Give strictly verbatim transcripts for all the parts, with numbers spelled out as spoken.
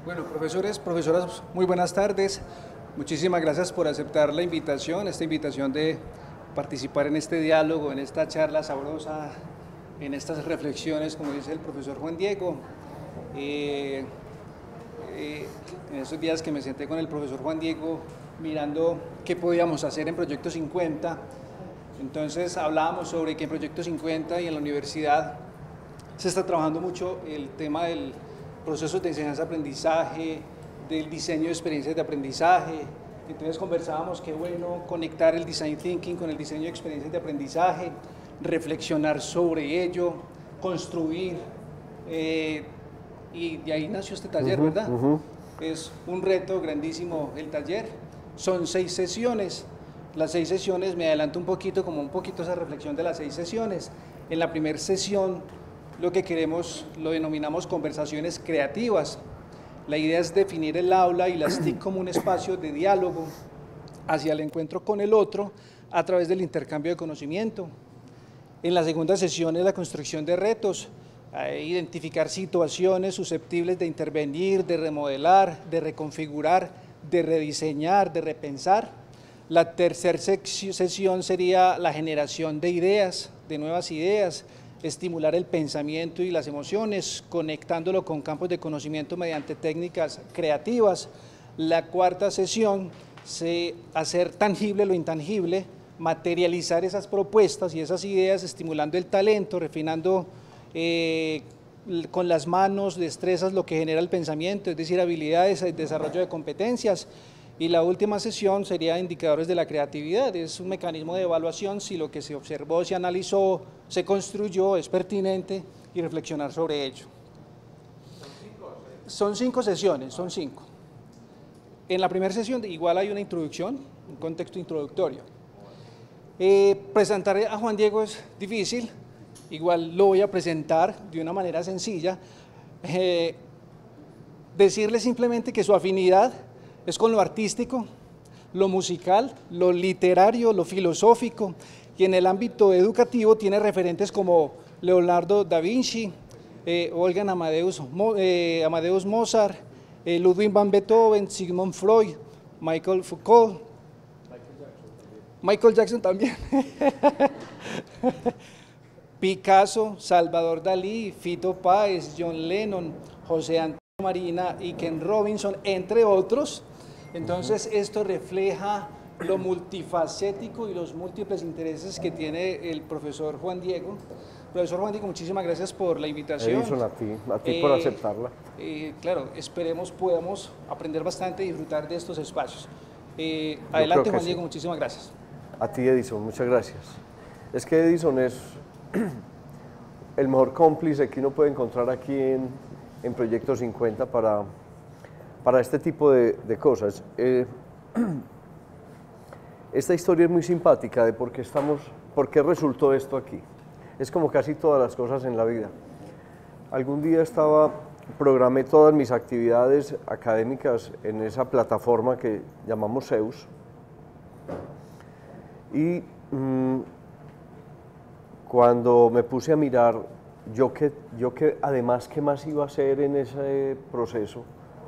Bueno, profesores, profesoras, muy buenas tardes. Muchísimas gracias por aceptar la invitación, esta invitación de participar en este diálogo, en esta charla sabrosa, en estas reflexiones, como dice el profesor Juan Diego. Eh, eh, en estos días que me senté con el profesor Juan Diego mirando qué podíamos hacer en Proyecto cincuenta, entonces hablábamos sobre que en Proyecto cincuenta y en la universidad se está trabajando mucho el tema del procesos de enseñanza-aprendizaje, del diseño de experiencias de aprendizaje. Entonces conversábamos qué bueno conectar el design thinking con el diseño de experiencias de aprendizaje, reflexionar sobre ello, construir, eh, y de ahí nació este taller, uh-huh, ¿verdad? Uh-huh. Es un reto grandísimo el taller, son seis sesiones, las seis sesiones, me adelanto un poquito, como un poquito esa reflexión de las seis sesiones. En la primera sesión lo que queremos lo denominamos conversaciones creativas. La idea es definir el aula y las T I C como un espacio de diálogo hacia el encuentro con el otro a través del intercambio de conocimiento. En la segunda sesión es la construcción de retos, eh, identificar situaciones susceptibles de intervenir, de remodelar, de reconfigurar, de rediseñar, de repensar. La tercera sesión sería la generación de ideas, de nuevas ideas, estimular el pensamiento y las emociones, conectándolo con campos de conocimiento mediante técnicas creativas. La cuarta sesión, se, hacer tangible lo intangible, materializar esas propuestas y esas ideas, estimulando el talento, refinando eh, con las manos, destrezas, lo que genera el pensamiento, es decir, habilidades, el desarrollo de competencias. Y la última sesión sería indicadores de la creatividad, es un mecanismo de evaluación si lo que se observó, se analizó, se construyó, es pertinente y reflexionar sobre ello. Son cinco sesiones, son cinco. En la primera sesión igual hay una introducción, un contexto introductorio. Eh, presentar a Juan Diego es difícil, igual lo voy a presentar de una manera sencilla. Eh, decirle simplemente que su afinidad es con lo artístico, lo musical, lo literario, lo filosófico, y en el ámbito educativo tiene referentes como Leonardo da Vinci, eh, Wolfgang Amadeus, eh, Amadeus Mozart, eh, Ludwig van Beethoven, Sigmund Freud, Michael Foucault, Michael Jackson también, Picasso, Salvador Dalí, Fito Páez, John Lennon, José Antonio Marina y Ken Robinson, entre otros. Entonces esto refleja lo multifacético y los múltiples intereses que tiene el profesor Juan Diego. Profesor Juan Diego, muchísimas gracias por la invitación. Edison, a ti, a ti eh, por aceptarla. Eh, claro, esperemos podamos aprender bastante y disfrutar de estos espacios. Eh, adelante Juan Diego, sí. Muchísimas gracias. A ti Edison, muchas gracias. Es que Edison es el mejor cómplice que uno puede encontrar aquí en, en Proyecto cincuenta para... para este tipo de, de cosas. Eh, esta historia es muy simpática de por qué, estamos, por qué resultó esto aquí. Es como casi todas las cosas en la vida. Algún día estaba, programé todas mis actividades académicas en esa plataforma que llamamos Zeus, y mmm, cuando me puse a mirar, yo que, yo que además qué más iba a hacer en ese proceso,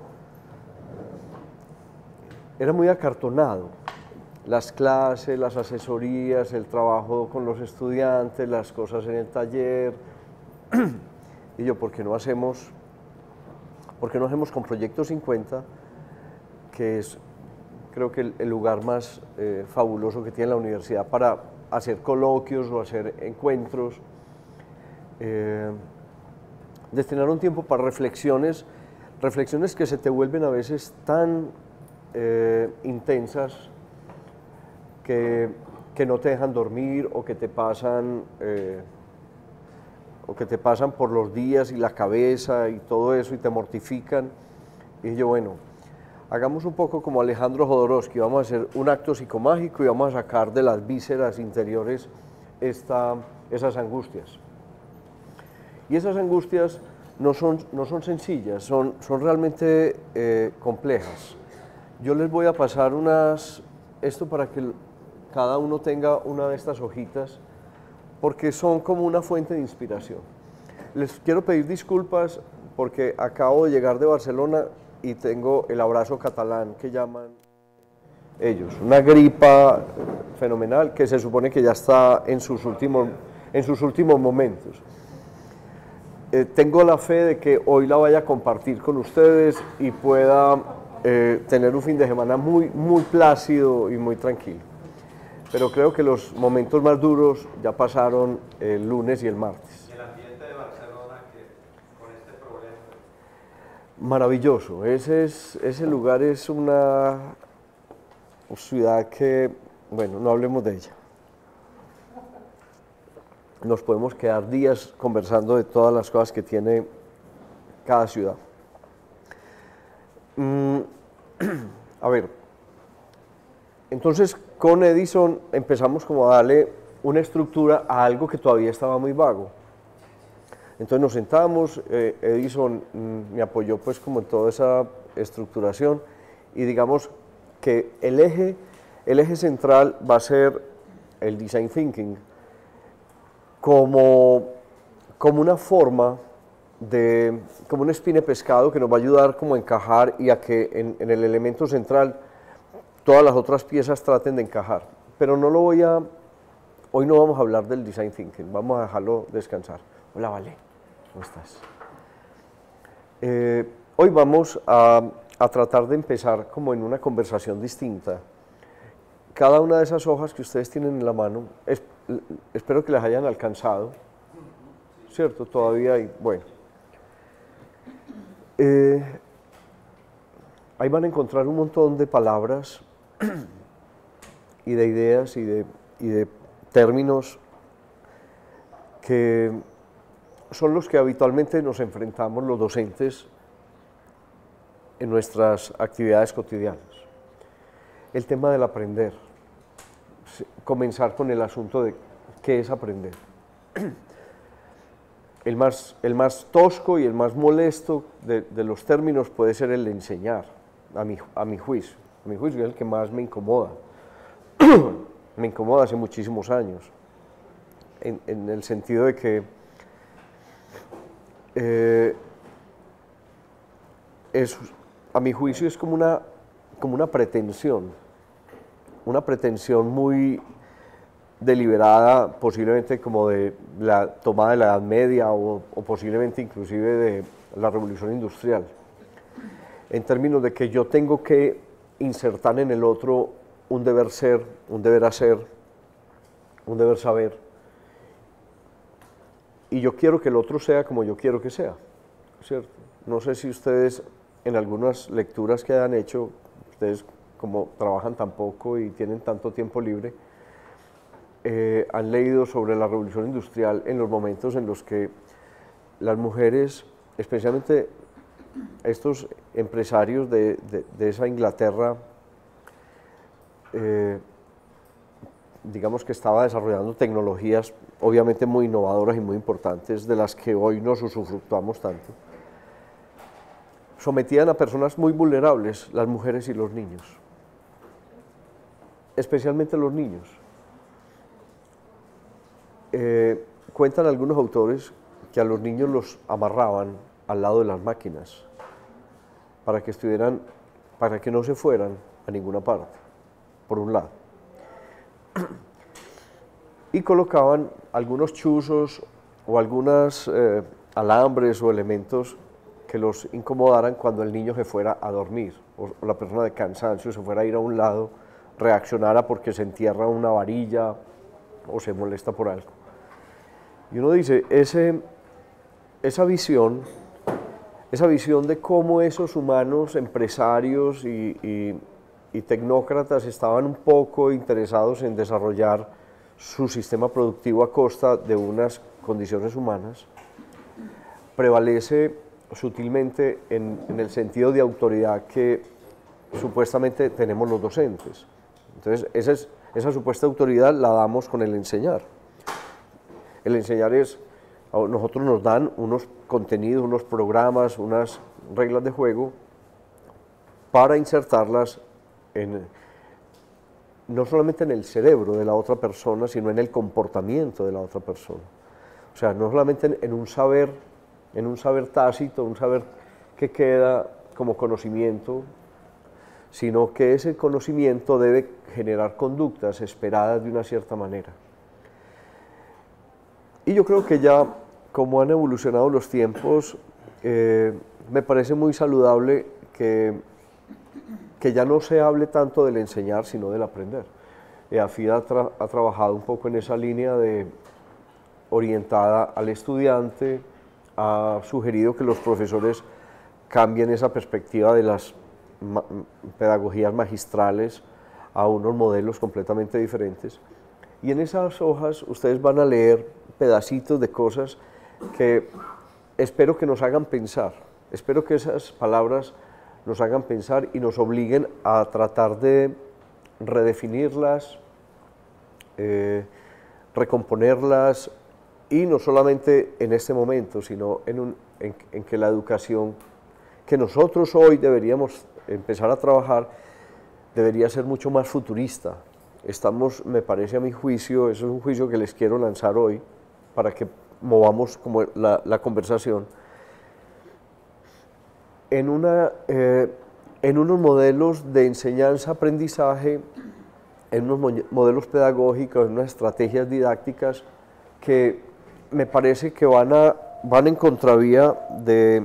era muy acartonado, las clases, las asesorías, el trabajo con los estudiantes, las cosas en el taller, y yo, ¿por qué no hacemos, por qué no hacemos con Proyecto cincuenta, que es, creo que el, el lugar más eh, fabuloso que tiene la universidad para hacer coloquios o hacer encuentros, eh, destinar un tiempo para reflexiones, reflexiones que se te vuelven a veces tan Eh, intensas que, que no te dejan dormir o que te pasan eh, o que te pasan por los días y la cabeza y todo eso y te mortifican. Y yo, bueno, hagamos un poco como Alejandro Jodorowsky, vamos a hacer un acto psicomágico y vamos a sacar de las vísceras interiores esta, esas angustias. Y esas angustias no son, no son sencillas, son, son realmente eh, complejas. Yo les voy a pasar unas, esto para que cada uno tenga una de estas hojitas, porque son como una fuente de inspiración. Les quiero pedir disculpas porque acabo de llegar de Barcelona y tengo el abrazo catalán que llaman ellos, una gripa fenomenal que se supone que ya está en sus últimos, en sus últimos momentos. Eh, tengo la fe de que hoy la vaya a compartir con ustedes y pueda eh, tener un fin de semana muy, muy plácido y muy tranquilo. Pero creo que los momentos más duros ya pasaron el lunes y el martes. ¿Y el ambiente de Barcelona que, con este problema? Maravilloso. Ese, es, ese lugar es una ciudad que, bueno, no hablemos de ella. Nos podemos quedar días conversando de todas las cosas que tiene cada ciudad. Mm, a ver, entonces con Edison empezamos como a darle una estructura a algo que todavía estaba muy vago. Entonces nos sentamos, eh, Edison mm, me apoyó pues como en toda esa estructuración y digamos que el eje, el eje central va a ser el Design Thinking como, como una forma de, como un espine pescado que nos va a ayudar como a encajar y a que en, en el elemento central todas las otras piezas traten de encajar. Pero no lo voy a, hoy no vamos a hablar del Design Thinking, vamos a dejarlo descansar. Hola, Vale, ¿cómo estás? Eh, hoy vamos a, a tratar de empezar como en una conversación distinta. Cada una de esas hojas que ustedes tienen en la mano, es, espero que las hayan alcanzado, ¿cierto? Todavía hay, bueno. Eh, ahí van a encontrar un montón de palabras y de ideas y de, y de términos que son los que habitualmente nos enfrentamos los docentes en nuestras actividades cotidianas. El tema del aprender, comenzar con el asunto de qué es aprender. El más, el más tosco y el más molesto de, de los términos puede ser el enseñar, a mi, a mi juicio. A mi juicio es el que más me incomoda. Me incomoda hace muchísimos años, en, en el sentido de que eh, es, a mi juicio es como una, como una pretensión, una pretensión muy deliberada, posiblemente como de la tomada de la Edad Media o, o posiblemente inclusive de la Revolución Industrial, en términos de que yo tengo que insertar en el otro un deber ser, un deber hacer, un deber saber, y yo quiero que el otro sea como yo quiero que sea, ¿cierto? No sé si ustedes en algunas lecturas que han hecho, ustedes como trabajan tan poco y tienen tanto tiempo libre, eh, han leído sobre la Revolución Industrial en los momentos en los que las mujeres, especialmente estos empresarios de, de, de esa Inglaterra, eh, digamos que estaba desarrollando tecnologías obviamente muy innovadoras y muy importantes, de las que hoy nos usufructuamos tanto, sometían a personas muy vulnerables, las mujeres y los niños, especialmente los niños. Eh, cuentan algunos autores que a los niños los amarraban al lado de las máquinas para que estuvieran, para que no se fueran a ninguna parte, por un lado. Y colocaban algunos chuzos o algunos eh, alambres o elementos que los incomodaran cuando el niño se fuera a dormir o, o la persona de cansancio se fuera a ir a un lado, reaccionara porque se entierra una varilla o se molesta por algo. Y uno dice, ese, esa visión, esa visión de cómo esos humanos empresarios y, y, y tecnócratas estaban un poco interesados en desarrollar su sistema productivo a costa de unas condiciones humanas, prevalece sutilmente en, en el sentido de autoridad que supuestamente tenemos los docentes. Entonces, esa, es, esa supuesta autoridad la damos con el enseñar. El enseñar es, a nosotros nos dan unos contenidos, unos programas, unas reglas de juego para insertarlas en, no solamente en el cerebro de la otra persona, sino en el comportamiento de la otra persona. O sea, no solamente en, en un saber, en un saber tácito, un saber que queda como conocimiento, sino que ese conocimiento debe generar conductas esperadas de una cierta manera. Y yo creo que ya, como han evolucionado los tiempos, eh, me parece muy saludable que, que ya no se hable tanto del enseñar, sino del aprender. Eh, AFID ha, tra ha trabajado un poco en esa línea de, orientada al estudiante, ha sugerido que los profesores cambien esa perspectiva de las ma pedagogías magistrales a unos modelos completamente diferentes. Y en esas hojas ustedes van a leer pedacitos de cosas que espero que nos hagan pensar, espero que esas palabras nos hagan pensar y nos obliguen a tratar de redefinirlas, eh, recomponerlas, y no solamente en este momento, sino en, un, en, en que la educación que nosotros hoy deberíamos empezar a trabajar debería ser mucho más futurista. Estamos, me parece a mi juicio, eso es un juicio que les quiero lanzar hoy, para que movamos como la, la conversación, en, una, eh, en unos modelos de enseñanza-aprendizaje, en unos modelos pedagógicos, en unas estrategias didácticas que me parece que van, a, van en contravía de,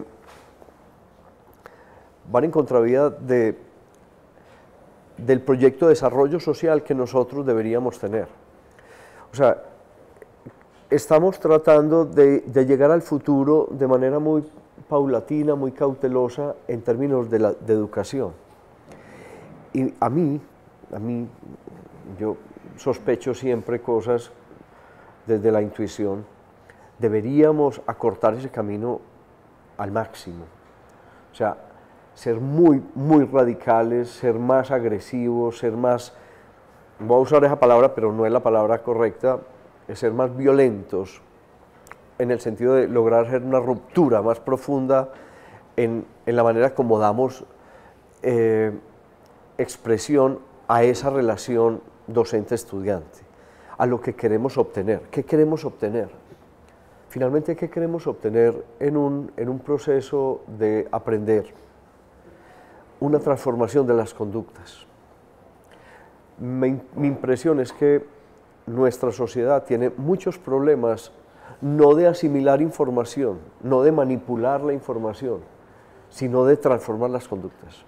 van en contravía de, del proyecto de desarrollo social que nosotros deberíamos tener. O sea, estamos tratando de, de llegar al futuro de manera muy paulatina, muy cautelosa en términos de, la, de educación. Y a mí, a mí, yo sospecho siempre cosas desde la intuición, deberíamos acortar ese camino al máximo. O sea, ser muy, muy radicales, ser más agresivos, ser más, voy a usar esa palabra, pero no es la palabra correcta, es ser más violentos, en el sentido de lograr hacer una ruptura más profunda en, en la manera como damos eh, expresión a esa relación docente-estudiante, a lo que queremos obtener. ¿Qué queremos obtener? Finalmente, ¿qué queremos obtener en un, en un proceso de aprender? Una transformación de las conductas. Mi, mi impresión es que nuestra sociedad tiene muchos problemas, no de asimilar información, no de manipular la información, sino de transformar las conductas.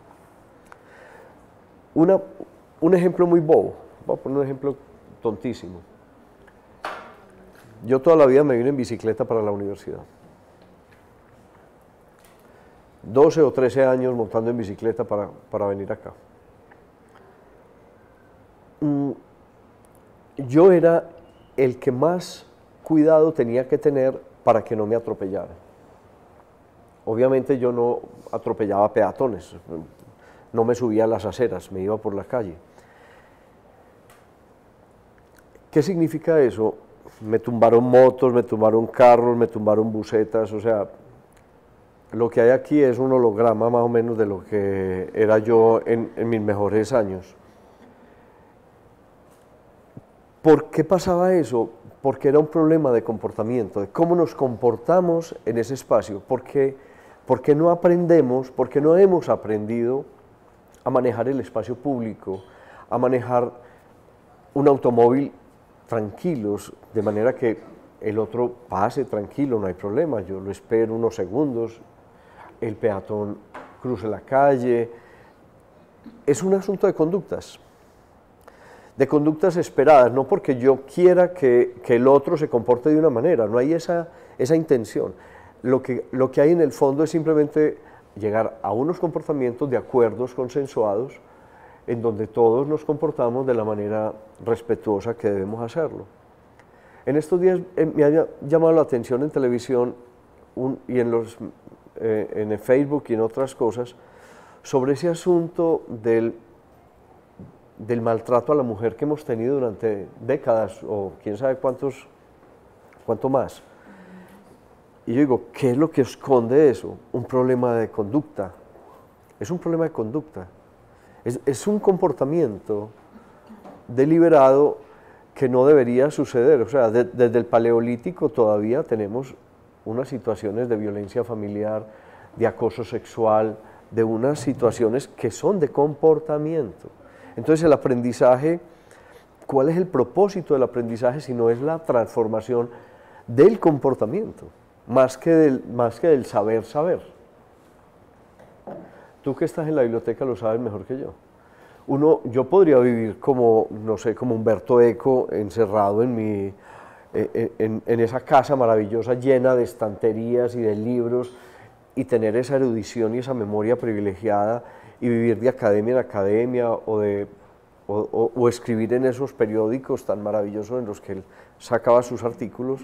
Una, un ejemplo muy bobo, voy a poner un ejemplo tontísimo. Yo toda la vida me vine en bicicleta para la universidad. doce o trece años montando en bicicleta para, para venir acá. Yo era el que más cuidado tenía que tener para que no me atropellaran. Obviamente yo no atropellaba peatones, no me subía a las aceras, me iba por la calle. ¿Qué significa eso? Me tumbaron motos, me tumbaron carros, me tumbaron busetas, o sea, lo que hay aquí es un holograma más o menos de lo que era yo en, en mis mejores años. ¿Por qué pasaba eso? Porque era un problema de comportamiento, de cómo nos comportamos en ese espacio, porque, porque no aprendemos, porque no hemos aprendido a manejar el espacio público, a manejar un automóvil tranquilos, de manera que el otro pase tranquilo, no hay problema, yo lo espero unos segundos, el peatón cruce la calle. Es un asunto de conductas, de conductas esperadas, no porque yo quiera que, que el otro se comporte de una manera, no hay esa, esa intención. Lo que, lo que hay en el fondo es simplemente llegar a unos comportamientos de acuerdos consensuados en donde todos nos comportamos de la manera respetuosa que debemos hacerlo. En estos días eh, me ha llamado la atención en televisión un, y en, los, eh, en el Facebook y en otras cosas sobre ese asunto del, del maltrato a la mujer que hemos tenido durante décadas o quién sabe cuántos, cuánto más. Y yo digo, ¿qué es lo que esconde eso? Un problema de conducta. Es un problema de conducta. Es, es un comportamiento deliberado que no debería suceder. O sea, de, desde el Paleolítico todavía tenemos unas situaciones de violencia familiar, de acoso sexual, de unas situaciones que son de comportamiento. Entonces el aprendizaje, ¿cuál es el propósito del aprendizaje si no es la transformación del comportamiento, más que del, más que del saber saber? Tú que estás en la biblioteca lo sabes mejor que yo. Uno, yo podría vivir como, no sé, como Humberto Eco, encerrado en, mi, en, en esa casa maravillosa llena de estanterías y de libros, y tener esa erudición y esa memoria privilegiada, y vivir de academia en academia, o, de, o, o, o escribir en esos periódicos tan maravillosos en los que él sacaba sus artículos.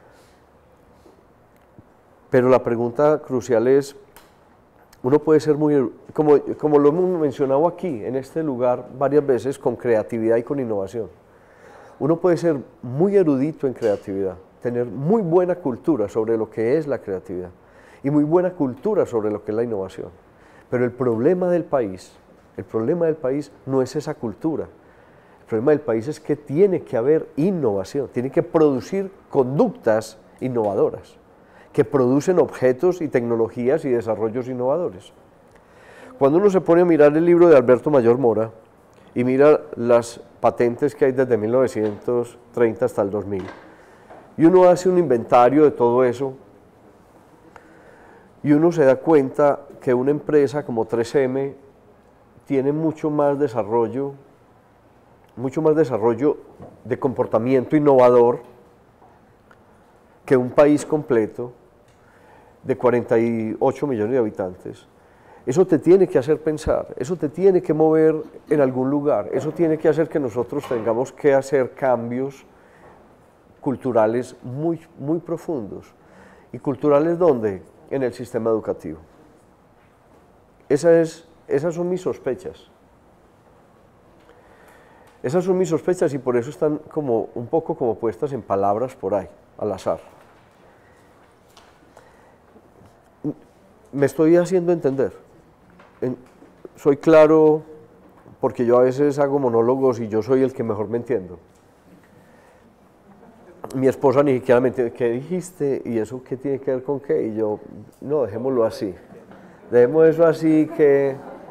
Pero la pregunta crucial es, uno puede ser muy, como, como lo hemos mencionado aquí, en este lugar, varias veces, con creatividad y con innovación. Uno puede ser muy erudito en creatividad, tener muy buena cultura sobre lo que es la creatividad, y muy buena cultura sobre lo que es la innovación. Pero el problema del país, el problema del país no es esa cultura. El problema del país es que tiene que haber innovación, tiene que producir conductas innovadoras, que producen objetos y tecnologías y desarrollos innovadores. Cuando uno se pone a mirar el libro de Alberto Mayor Mora y mira las patentes que hay desde mil novecientos treinta hasta el dos mil, y uno hace un inventario de todo eso, y uno se da cuenta que una empresa como tres eme tiene mucho más desarrollo, mucho más desarrollo de comportamiento innovador que un país completo de cuarenta y ocho millones de habitantes. Eso te tiene que hacer pensar, eso te tiene que mover en algún lugar, eso tiene que hacer que nosotros tengamos que hacer cambios culturales muy, muy profundos. ¿Y culturales dónde? En el sistema educativo. Esa es, esas son mis sospechas. Esas son mis sospechas y por eso están como un poco como puestas en palabras por ahí, al azar. Me estoy haciendo entender. En, soy claro porque yo a veces hago monólogos y yo soy el que mejor me entiendo. Mi esposa ni siquiera me entiende, ¿qué dijiste? ¿Y eso qué tiene que ver con qué? Y yo, no, dejémoslo así. Dejemos eso así que,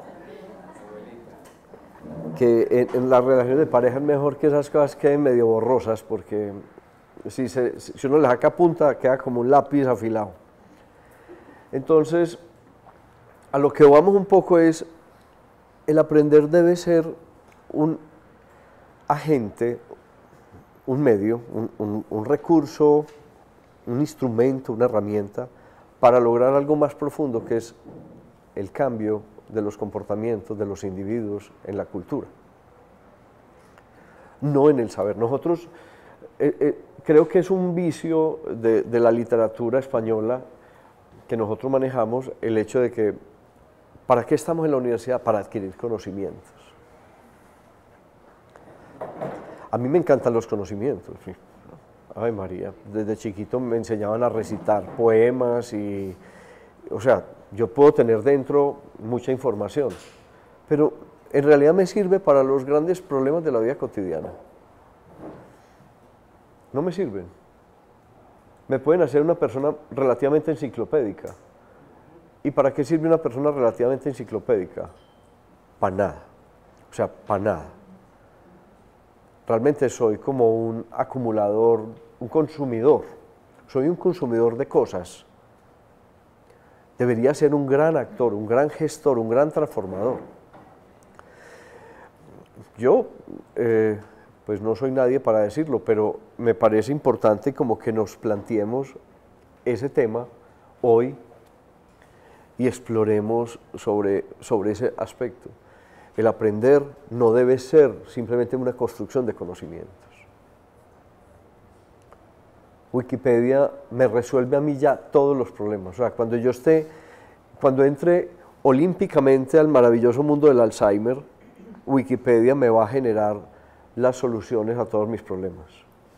que en, en las relaciones de pareja es mejor que esas cosas queden medio borrosas, porque si, se, si uno le saca punta queda como un lápiz afilado. Entonces, a lo que vamos un poco es, el aprender debe ser un agente, un medio, un, un, un recurso, un instrumento, una herramienta para lograr algo más profundo, que es el cambio de los comportamientos de los individuos en la cultura, no en el saber. Nosotros, eh, eh, creo que es un vicio de, de la literatura española que nosotros manejamos, el hecho de que, ¿para qué estamos en la universidad? Para adquirir conocimientos. A mí me encantan los conocimientos. Ay María, desde chiquito me enseñaban a recitar poemas y, o sea, yo puedo tener dentro mucha información, pero en realidad me sirve para los grandes problemas de la vida cotidiana. No me sirven. Me pueden hacer una persona relativamente enciclopédica. ¿Y para qué sirve una persona relativamente enciclopédica? Para nada. O sea, para nada. Realmente soy como un acumulador, un consumidor. Soy un consumidor de cosas. Debería ser un gran actor, un gran gestor, un gran transformador. Yo, eh, pues no soy nadie para decirlo, pero me parece importante como que nos planteemos ese tema hoy y exploremos sobre, sobre ese aspecto. El aprender no debe ser simplemente una construcción de conocimientos. Wikipedia me resuelve a mí ya todos los problemas. O sea, cuando yo esté, cuando entre olímpicamente al maravilloso mundo del Alzheimer, Wikipedia me va a generar las soluciones a todos mis problemas.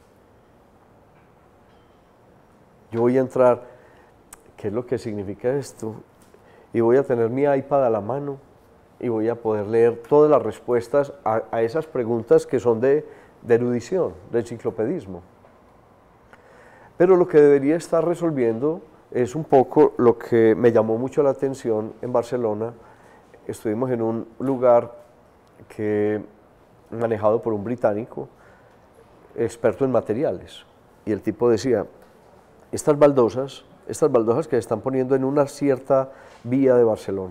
Yo voy a entrar, ¿qué es lo que significa esto? Y voy a tener mi iPad a la mano y voy a poder leer todas las respuestas a, a esas preguntas que son de, de erudición, de enciclopedismo. Pero lo que debería estar resolviendo es un poco lo que me llamó mucho la atención en Barcelona, estuvimos en un lugar que, manejado por un británico, experto en materiales, y el tipo decía, estas baldosas, estas baldosas que se están poniendo en una cierta vía de Barcelona,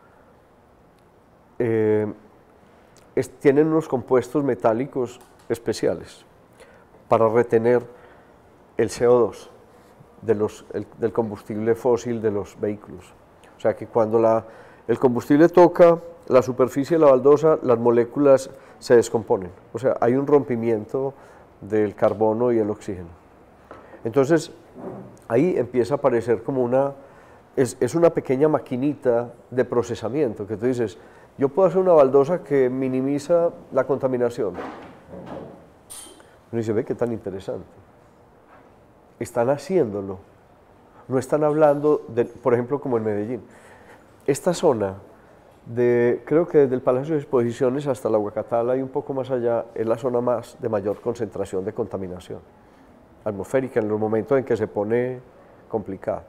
eh, es, tienen unos compuestos metálicos especiales para retener el C O dos de los, el, del combustible fósil de los vehículos. O sea que cuando la, el combustible toca la superficie de la baldosa, las moléculas se descomponen. O sea, hay un rompimiento del carbono y el oxígeno. Entonces, ahí empieza a aparecer como una, es, es una pequeña maquinita de procesamiento, que tú dices, yo puedo hacer una baldosa que minimiza la contaminación. Uno dice, ve qué tan interesante. Están haciéndolo. No están hablando, de, por ejemplo, como en Medellín. Esta zona, de, creo que desde el Palacio de Exposiciones hasta la Huacatala y un poco más allá, es la zona más de mayor concentración de contaminación atmosférica en los momentos en que se pone complicada.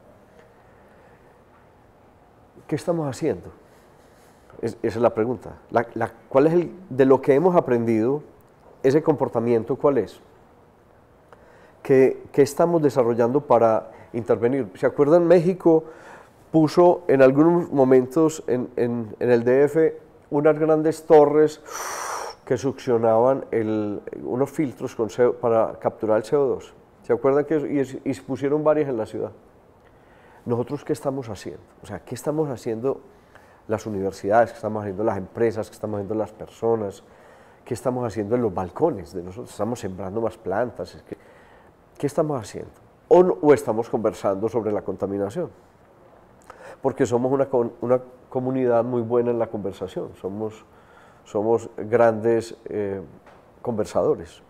¿Qué estamos haciendo? Es, esa es la pregunta. La, la, ¿Cuál es el, de lo que hemos aprendido, ese comportamiento, cuál es? ¿Qué, qué estamos desarrollando para intervenir? ¿Se acuerdan? México puso en algunos momentos en, en, en el D F unas grandes torres que succionaban el, unos filtros con C O, para capturar el C O dos. ¿Se acuerdan? Que, y, y pusieron varias en la ciudad. ¿Nosotros qué estamos haciendo? O sea, ¿qué estamos haciendo las universidades, qué estamos haciendo las empresas, qué estamos haciendo las personas, qué estamos haciendo en los balcones de nosotros? ¿Estamos sembrando más plantas? Es que, ¿qué estamos haciendo? O, no, o estamos conversando sobre la contaminación, porque somos una, una comunidad muy buena en la conversación, somos, somos grandes eh, conversadores.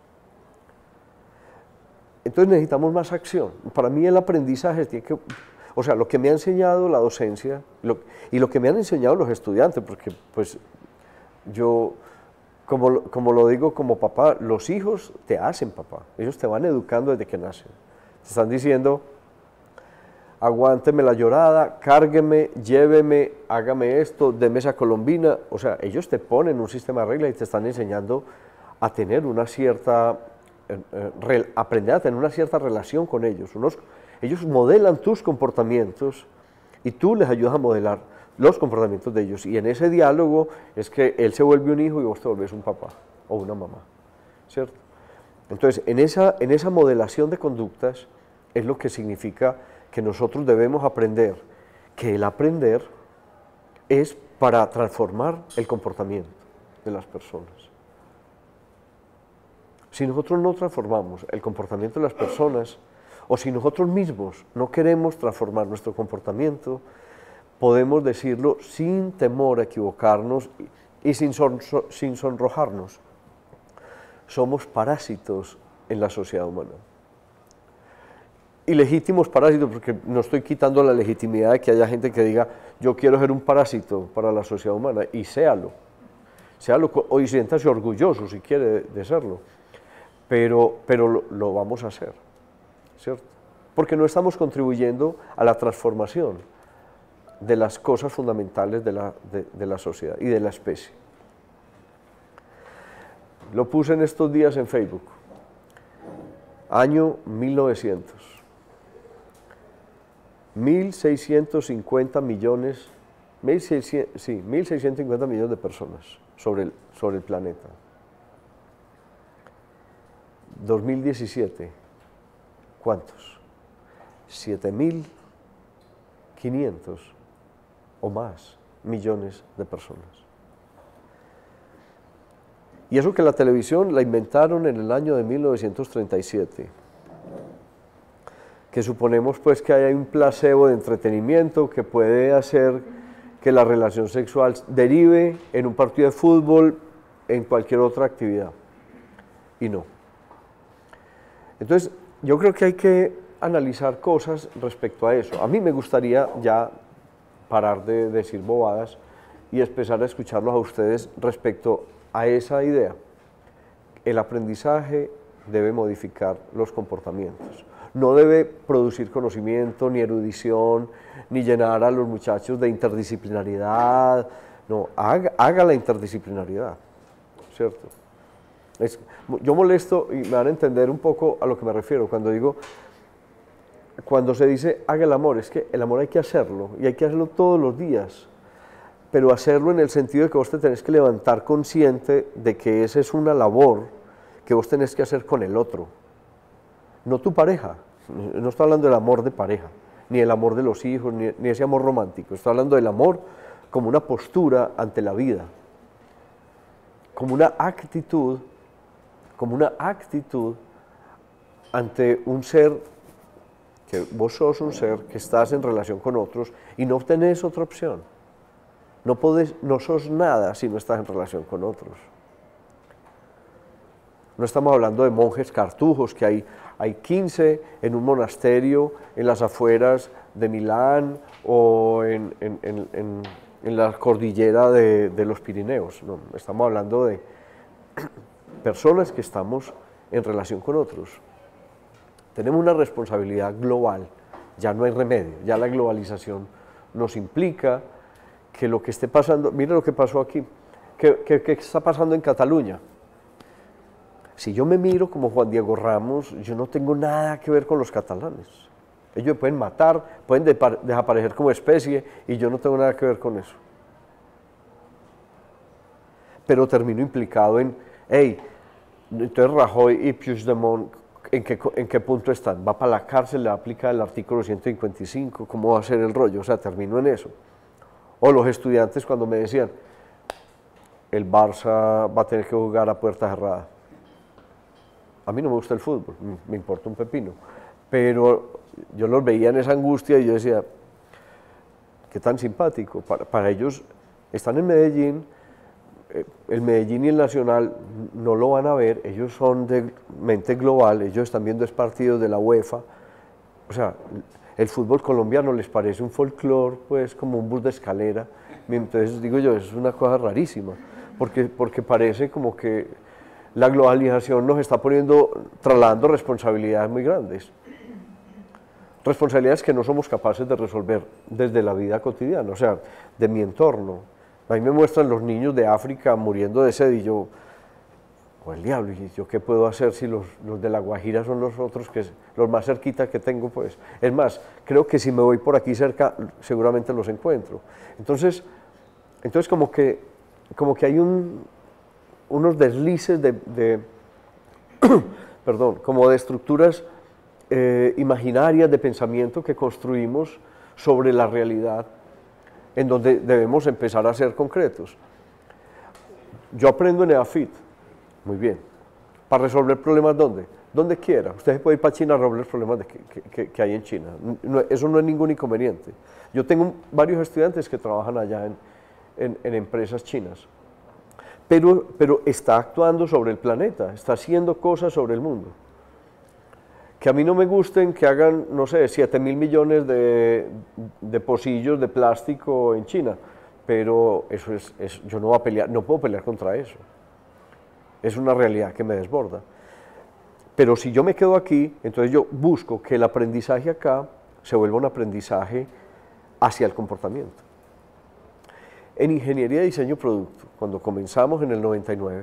Entonces necesitamos más acción. Para mí el aprendizaje tiene que, o sea, lo que me ha enseñado la docencia lo, y lo que me han enseñado los estudiantes, porque pues yo, como, como lo digo como papá, los hijos te hacen papá, ellos te van educando desde que nacen. Te están diciendo, aguánteme la llorada, cárgueme, lléveme, hágame esto, deme esa colombina. O sea, ellos te ponen un sistema de reglas y te están enseñando a tener una cierta, eh, eh, aprender a tener una cierta relación con ellos. Unos, ellos modelan tus comportamientos y tú les ayudas a modelar los comportamientos de ellos. Y en ese diálogo es que él se vuelve un hijo y vos te volvés un papá o una mamá, ¿cierto? Entonces, en esa, en esa modelación de conductas es lo que significa que nosotros debemos aprender, que el aprender es para transformar el comportamiento de las personas. Si nosotros no transformamos el comportamiento de las personas, o si nosotros mismos no queremos transformar nuestro comportamiento, podemos decirlo sin temor a equivocarnos y sin, son, sin sonrojarnos. Somos parásitos en la sociedad humana. Y legítimos parásitos, porque no estoy quitando la legitimidad de que haya gente que diga yo quiero ser un parásito para la sociedad humana, y séalo, séalo o siéntase orgulloso si quiere de, de serlo, pero, pero lo, lo vamos a hacer, ¿cierto? Porque no estamos contribuyendo a la transformación de las cosas fundamentales de la, de, de la sociedad y de la especie. Lo puse en estos días en Facebook, año mil novecientos. mil seiscientos cincuenta millones, mil seiscientos, sí, mil seiscientos cincuenta millones de personas sobre el, sobre el planeta. dos mil diecisiete, ¿cuántos? siete mil quinientos o más millones de personas. Y eso que la televisión la inventaron en el año de mil novecientos treinta y siete. Que suponemos pues que hay un placebo de entretenimiento que puede hacer que la relación sexual derive en un partido de fútbol, en cualquier otra actividad, y no. Entonces, yo creo que hay que analizar cosas respecto a eso. A mí me gustaría ya parar de decir bobadas y empezar a escucharlos a ustedes respecto a esa idea. El aprendizaje debe modificar los comportamientos. No debe producir conocimiento, ni erudición, ni llenar a los muchachos de interdisciplinaridad, No, haga, haga la interdisciplinariedad, ¿cierto? Es, yo molesto, y me van a entender un poco a lo que me refiero, cuando digo, cuando se dice haga el amor, es que el amor hay que hacerlo, y hay que hacerlo todos los días, pero hacerlo en el sentido de que vos te tenés que levantar consciente de que esa es una labor que vos tenés que hacer con el otro, no tu pareja. No estoy hablando del amor de pareja, ni el amor de los hijos, ni, ni ese amor romántico, estoy hablando del amor como una postura ante la vida, como una actitud, como una actitud ante un ser, que vos sos un ser que estás en relación con otros y no tenés otra opción. No, podés, no sos nada si no estás en relación con otros. No estamos hablando de monjes cartujos, que hay, hay quince en un monasterio en las afueras de Milán o en, en, en, en, en la cordillera de, de los Pirineos. No, estamos hablando de personas que estamos en relación con otros. Tenemos una responsabilidad global, ya no hay remedio, ya la globalización nos implica que lo que esté pasando, mire lo que pasó aquí, ¿qué, qué, qué está pasando en Cataluña? Si yo me miro como Juan Diego Ramos, yo no tengo nada que ver con los catalanes. Ellos me pueden matar, pueden desaparecer como especie y yo no tengo nada que ver con eso. Pero termino implicado en, hey, entonces Rajoy y Puigdemont, ¿en qué, ¿en qué punto están? ¿Va para la cárcel? ¿Le aplica el artículo ciento cincuenta y cinco? ¿Cómo va a ser el rollo? O sea, termino en eso. O los estudiantes cuando me decían, el Barça va a tener que jugar a puerta cerrada. A mí no me gusta el fútbol, me importa un pepino, pero yo los veía en esa angustia y yo decía, qué tan simpático, para, para ellos están en Medellín, el Medellín y el Nacional no lo van a ver, ellos son de mente global, ellos están viendo es partidos de la UEFA, o sea, el fútbol colombiano les parece un folclore, pues como un bus de escalera, entonces digo yo, es una cosa rarísima, porque, porque parece como que la globalización nos está poniendo, trasladando responsabilidades muy grandes. Responsabilidades que no somos capaces de resolver desde la vida cotidiana, o sea, de mi entorno. A mí me muestran los niños de África muriendo de sed y yo, o el diablo, y yo qué puedo hacer si los, los de La Guajira son los otros, que los más cerquita que tengo, pues. Es más, creo que si me voy por aquí cerca, seguramente los encuentro. Entonces, entonces como que, como que hay un... unos deslices de, de perdón, como de estructuras eh, imaginarias de pensamiento que construimos sobre la realidad, en donde debemos empezar a ser concretos. Yo aprendo en EAFIT, muy bien, para resolver problemas ¿dónde? Donde quiera. Usted se puede ir para China a resolver los problemas de que, que, que hay en China, no, eso no es ningún inconveniente. Yo tengo varios estudiantes que trabajan allá en, en, en empresas chinas. Pero, pero está actuando sobre el planeta, está haciendo cosas sobre el mundo. Que a mí no me gusten que hagan, no sé, siete mil millones de, de pocillos de plástico en China, pero eso es, es, yo no voy a pelear, no puedo pelear contra eso. Es una realidad que me desborda. Pero si yo me quedo aquí, entonces yo busco que el aprendizaje acá se vuelva un aprendizaje hacia el comportamiento. En ingeniería de diseño producto, cuando comenzamos en el noventa y nueve,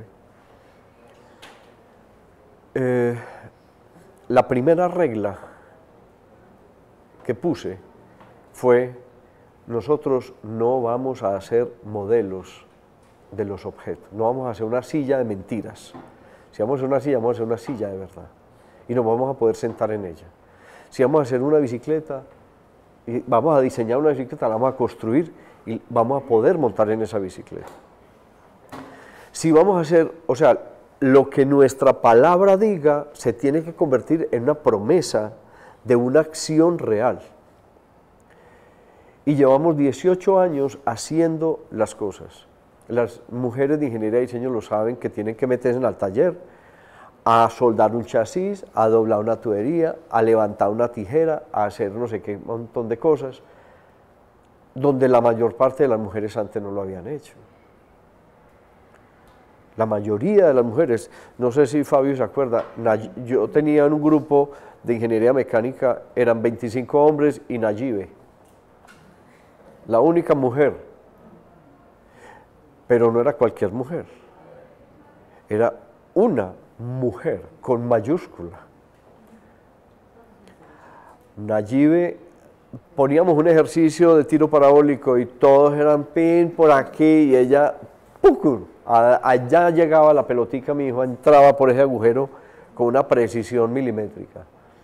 eh, la primera regla que puse fue, nosotros no vamos a hacer modelos de los objetos, no vamos a hacer una silla de mentiras. Si vamos a hacer una silla, vamos a hacer una silla de verdad y nos vamos a poder sentar en ella. Si vamos a hacer una bicicleta, y vamos a diseñar una bicicleta, la vamos a construir y vamos a poder montar en esa bicicleta. Si vamos a hacer, o sea, lo que nuestra palabra diga se tiene que convertir en una promesa de una acción real. Y llevamos dieciocho años haciendo las cosas. Las mujeres de ingeniería de diseño lo saben, que tienen que meterse en el taller a soldar un chasis, a doblar una tubería, a levantar una tijera, a hacer no sé qué, un montón de cosas, donde la mayor parte de las mujeres antes no lo habían hecho. La mayoría de las mujeres, no sé si Fabio se acuerda, yo tenía en un grupo de ingeniería mecánica, eran veinticinco hombres y Nayibe, la única mujer. pero no era cualquier mujer, era una mujer con mayúscula. Nayibe, poníamos un ejercicio de tiro parabólico y todos eran pin por aquí y ella, ¡pucum! Allá llegaba la pelotica, mi hijo entraba por ese agujero con una precisión milimétrica.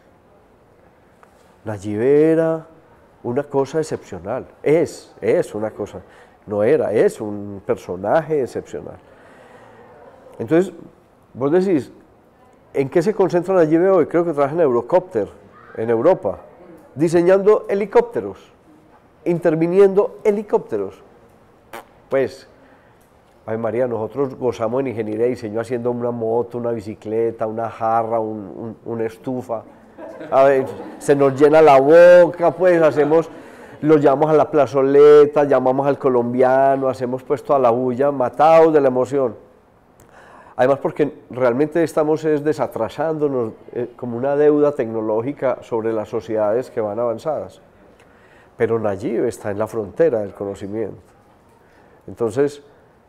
Nayibe era una cosa excepcional, es, es una cosa, no era, es un personaje excepcional. Entonces, vos decís, ¿en qué se concentra Nayibe hoy? Creo que trabaja en Eurocopter, en Europa, diseñando helicópteros, interviniendo helicópteros. Pues, ay María, nosotros gozamos en ingeniería y diseño haciendo una moto, una bicicleta, una jarra, un, un, una estufa. A ver, se nos llena la boca, pues hacemos, lo llamamos a la plazoleta, llamamos al colombiano, hacemos pues toda la bulla, matados de la emoción. Además porque realmente estamos es desatrasándonos eh, como una deuda tecnológica sobre las sociedades que van avanzadas. Pero Nayibe está en la frontera del conocimiento. Entonces,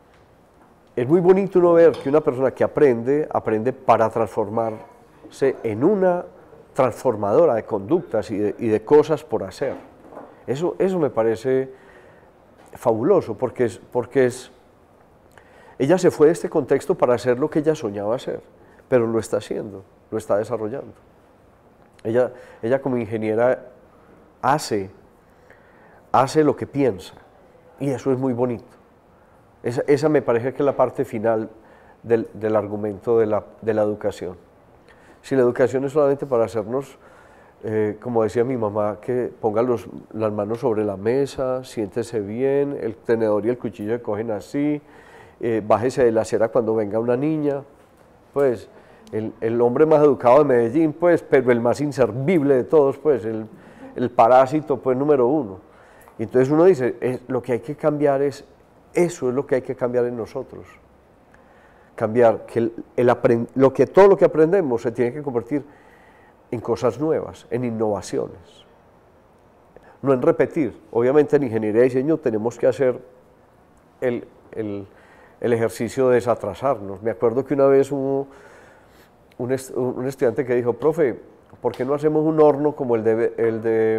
es muy bonito uno ver que una persona que aprende, aprende para transformarse en una transformadora de conductas y de, y de cosas por hacer. Eso, eso me parece fabuloso, porque es, porque es, ella se fue de este contexto para hacer lo que ella soñaba hacer, pero lo está haciendo, lo está desarrollando. Ella, ella como ingeniera hace, hace lo que piensa, y eso es muy bonito. Esa, esa me parece que es la parte final del, del argumento de la, de la educación. Si la educación es solamente para hacernos, eh, como decía mi mamá, que pongan los, las manos sobre la mesa, siéntese bien, el tenedor y el cuchillo se cogen así, eh, bájese de la acera cuando venga una niña, pues el, el hombre más educado de Medellín, pues, pero el más inservible de todos, pues, el, el parásito, pues, número uno. Y entonces uno dice, es, lo que hay que cambiar es, eso es lo que hay que cambiar en nosotros. Cambiar, que, el, el aprend, lo que todo lo que aprendemos se tiene que convertir en cosas nuevas, en innovaciones, no en repetir. Obviamente en ingeniería y diseño tenemos que hacer el, el, el ejercicio de desatrasarnos. Me acuerdo que una vez hubo un, est, un estudiante que dijo, profe, ¿por qué no hacemos un horno como el de, el de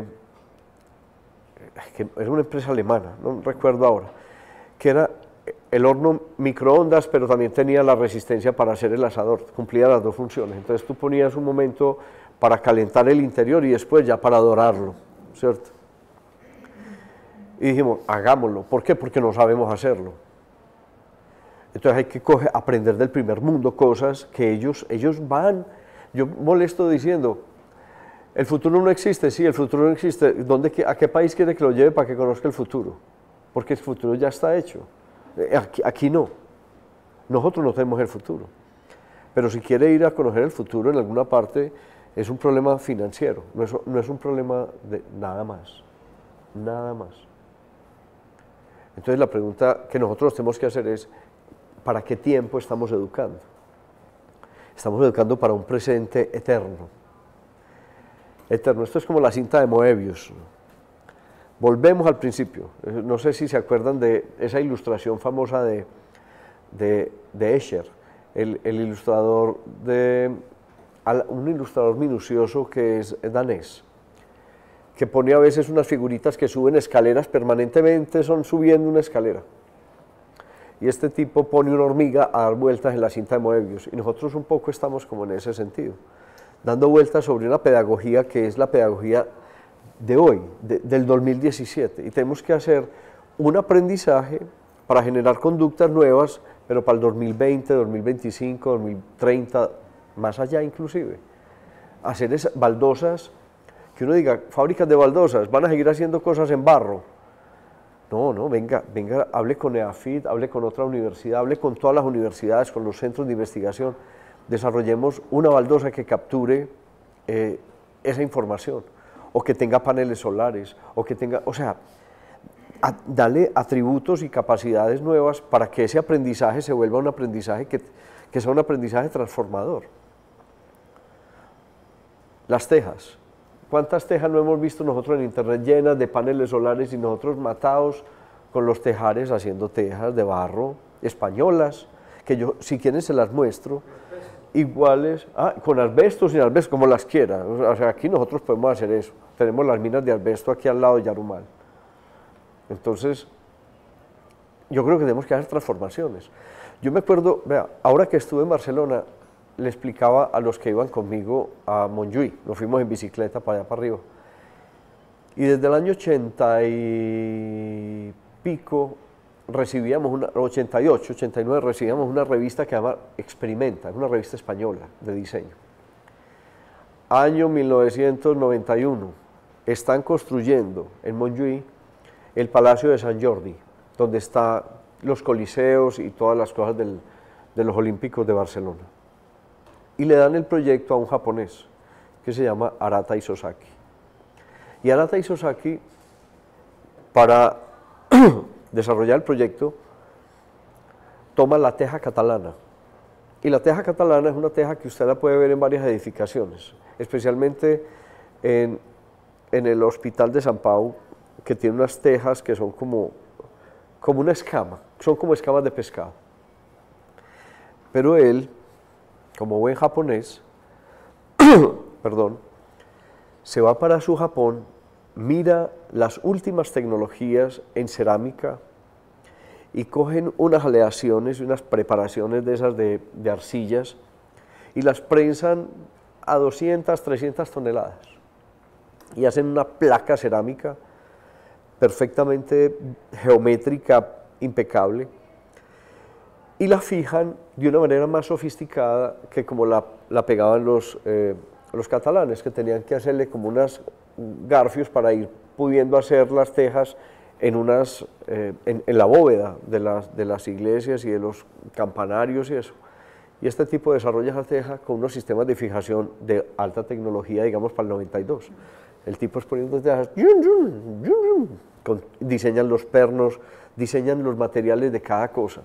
que era una empresa alemana, no recuerdo ahora, que era el horno microondas, pero también tenía la resistencia para hacer el asador, cumplía las dos funciones. Entonces tú ponías un momento para calentar el interior y después ya para dorarlo, ¿cierto? Y dijimos, hagámoslo. ¿Por qué? Porque no sabemos hacerlo. Entonces hay que coger, aprender del primer mundo cosas que ellos, ellos van. Yo molesto diciendo, el futuro no existe, sí, el futuro no existe. ¿Dónde, ¿A qué país quiere que lo lleve para que conozca el futuro? Porque el futuro ya está hecho. Aquí, aquí no, nosotros no tenemos el futuro, pero si quiere ir a conocer el futuro en alguna parte es un problema financiero, no es, no es un problema de nada más, nada más. Entonces la pregunta que nosotros tenemos que hacer es, ¿para qué tiempo estamos educando? Estamos educando para un presente eterno, eterno, esto es como la cinta de Moebius. Volvemos al principio, no sé si se acuerdan de esa ilustración famosa de, de, de Escher, el, el ilustrador, de, un ilustrador minucioso que es danés, que pone a veces unas figuritas que suben escaleras permanentemente, son subiendo una escalera. Y este tipo pone una hormiga a dar vueltas en la cinta de Moebius, y nosotros un poco estamos como en ese sentido, dando vueltas sobre una pedagogía que es la pedagogía de hoy, de, del dos mil diecisiete, y tenemos que hacer un aprendizaje para generar conductas nuevas, pero para el dos mil veinte, dos mil veinticinco, dos mil treinta, más allá inclusive. Hacer esas baldosas, que uno diga, fábricas de baldosas, van a seguir haciendo cosas en barro. No, no, venga, venga, hable con EAFIT, hable con otra universidad, hable con todas las universidades, con los centros de investigación, desarrollemos una baldosa que capture eh, esa información, o que tenga paneles solares, o que tenga, o sea, a, dale atributos y capacidades nuevas para que ese aprendizaje se vuelva un aprendizaje que, que sea un aprendizaje transformador. Las tejas, ¿cuántas tejas no hemos visto nosotros en internet llenas de paneles solares y nosotros matados con los tejares haciendo tejas de barro españolas, que yo si quieren se las muestro, iguales, ah, con asbesto, sin asbesto, como las quieran. O sea, aquí nosotros podemos hacer eso. Tenemos las minas de asbesto aquí al lado de Yarumal. Entonces, yo creo que tenemos que hacer transformaciones. Yo me acuerdo, vea, ahora que estuve en Barcelona, le explicaba a los que iban conmigo a Montjuïc, nos fuimos en bicicleta para allá para arriba. Y desde el año ochenta y pico, recibíamos una, ochenta y ocho, ochenta y nueve, recibíamos una revista que se llama Experimenta, una revista española de diseño. Año mil novecientos noventa y uno, están construyendo en Montjuïc el Palacio de San Jordi, donde están los coliseos y todas las cosas del, de los Olímpicos de Barcelona. Y le dan el proyecto a un japonés que se llama Arata Isozaki. Y Arata Isozaki, para desarrollar el proyecto, toma la teja catalana. Y la teja catalana es una teja que usted la puede ver en varias edificaciones, especialmente en, en el Hospital de San Pau, que tiene unas tejas que son como, como una escama, son como escamas de pescado. Pero él, como buen japonés, perdón, se va para su Japón, mira las últimas tecnologías en cerámica y cogen unas aleaciones y unas preparaciones de esas de, de arcillas y las prensan a doscientas, trescientas toneladas y hacen una placa cerámica perfectamente geométrica, impecable, y la fijan de una manera más sofisticada que como la, la pegaban los, eh, los catalanes, que tenían que hacerle como unos garfios para ir pudiendo hacer las tejas en, unas, eh, en, en la bóveda de las, de las iglesias y de los campanarios y eso. Y este tipo desarrolla esa teja con unos sistemas de fijación de alta tecnología, digamos, para el noventa y dos. El tipo es poniendo tejas, con, diseñan los pernos, diseñan los materiales de cada cosa.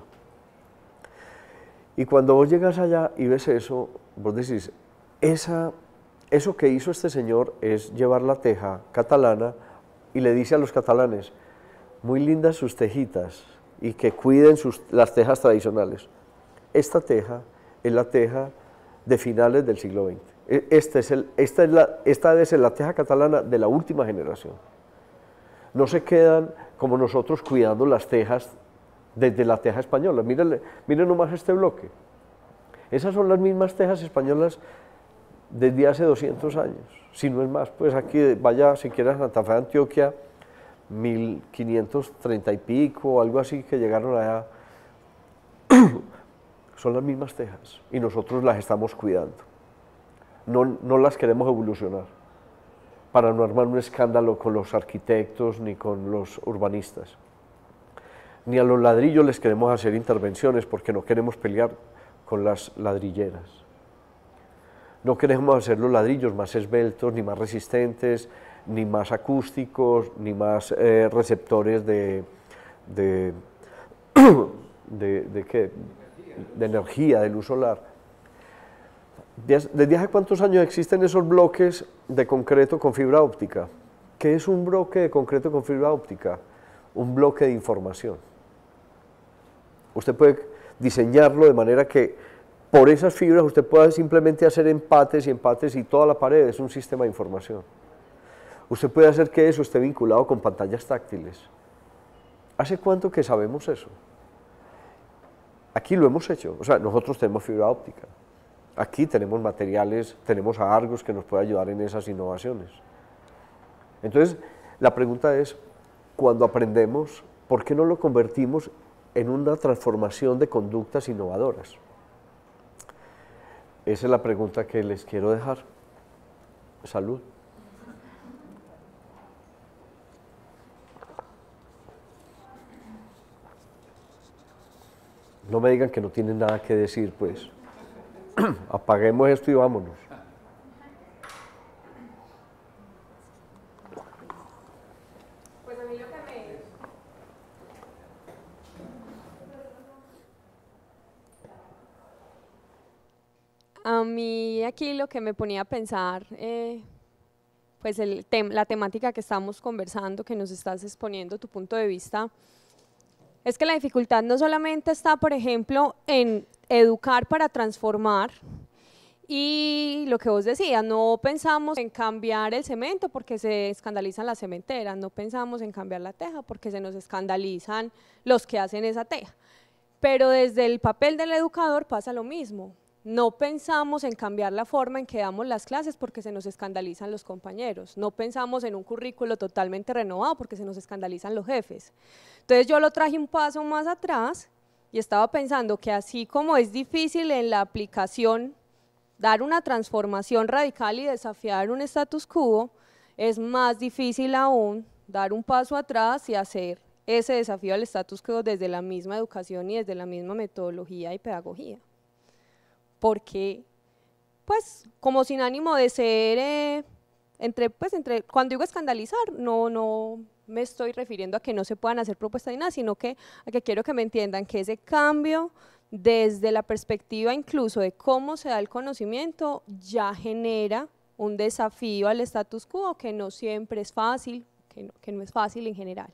Y cuando vos llegas allá y ves eso, vos decís, esa, eso que hizo este señor es llevar la teja catalana y le dice a los catalanes, muy lindas sus tejitas y que cuiden sus, las tejas tradicionales. Esta teja es la teja de finales del siglo veinte. Este es el, esta, es la, esta debe ser la teja catalana de la última generación. No se quedan como nosotros cuidando las tejas desde la teja española. Miren, miren nomás este bloque. Esas son las mismas tejas españolas desde hace doscientos años, si no es más. Pues aquí, vaya, si quieres, a Santa Fe de Antioquia, mil quinientos treinta y pico, algo así, que llegaron allá. Son las mismas tejas y nosotros las estamos cuidando. No, no las queremos evolucionar para no armar un escándalo con los arquitectos ni con los urbanistas. Ni a los ladrillos les queremos hacer intervenciones porque no queremos pelear con las ladrilleras. No queremos hacer los ladrillos más esbeltos, ni más resistentes, ni más acústicos, ni más eh, receptores de, de, de, de, ¿qué? de energía, de luz solar. ¿Desde hace cuántos años existen esos bloques de concreto con fibra óptica? ¿Qué es un bloque de concreto con fibra óptica? Un bloque de información. Usted puede diseñarlo de manera que por esas fibras usted pueda simplemente hacer empates y empates y toda la pared es un sistema de información. Usted puede hacer que eso esté vinculado con pantallas táctiles. ¿Hace cuánto que sabemos eso? Aquí lo hemos hecho, o sea, nosotros tenemos fibra óptica. Aquí tenemos materiales, tenemos a Argos que nos puede ayudar en esas innovaciones. Entonces, la pregunta es, cuando aprendemos, ¿por qué no lo convertimos en una transformación de conductas innovadoras? Esa es la pregunta que les quiero dejar. Salud. No me digan que no tienen nada que decir, pues. Apaguemos esto y vámonos. Pues a mí lo que me... A mí aquí lo que me ponía a pensar, eh, pues el tem la temática que estamos conversando, que nos estás exponiendo, tu punto de vista, Es que la dificultad no solamente está, por ejemplo, en educar para transformar, y lo que vos decías, no pensamos en cambiar el cemento porque se escandalizan las cementeras, no pensamos en cambiar la teja porque se nos escandalizan los que hacen esa teja. Pero desde el papel del educador pasa lo mismo. No pensamos en cambiar la forma en que damos las clases porque se nos escandalizan los compañeros. No pensamos en un currículo totalmente renovado porque se nos escandalizan los jefes. Entonces yo lo traje un paso más atrás y estaba pensando que así como es difícil en la aplicación dar una transformación radical y desafiar un status quo, es más difícil aún dar un paso atrás y hacer ese desafío al status quo desde la misma educación y desde la misma metodología y pedagogía. Porque, pues, como sin ánimo de ser, eh, entre, pues, entre, cuando digo escandalizar, no, no me estoy refiriendo a que no se puedan hacer propuestas ni nada, sino que, a que quiero que me entiendan que ese cambio desde la perspectiva incluso de cómo se da el conocimiento, ya genera un desafío al status quo que no siempre es fácil, que no, que no es fácil en general.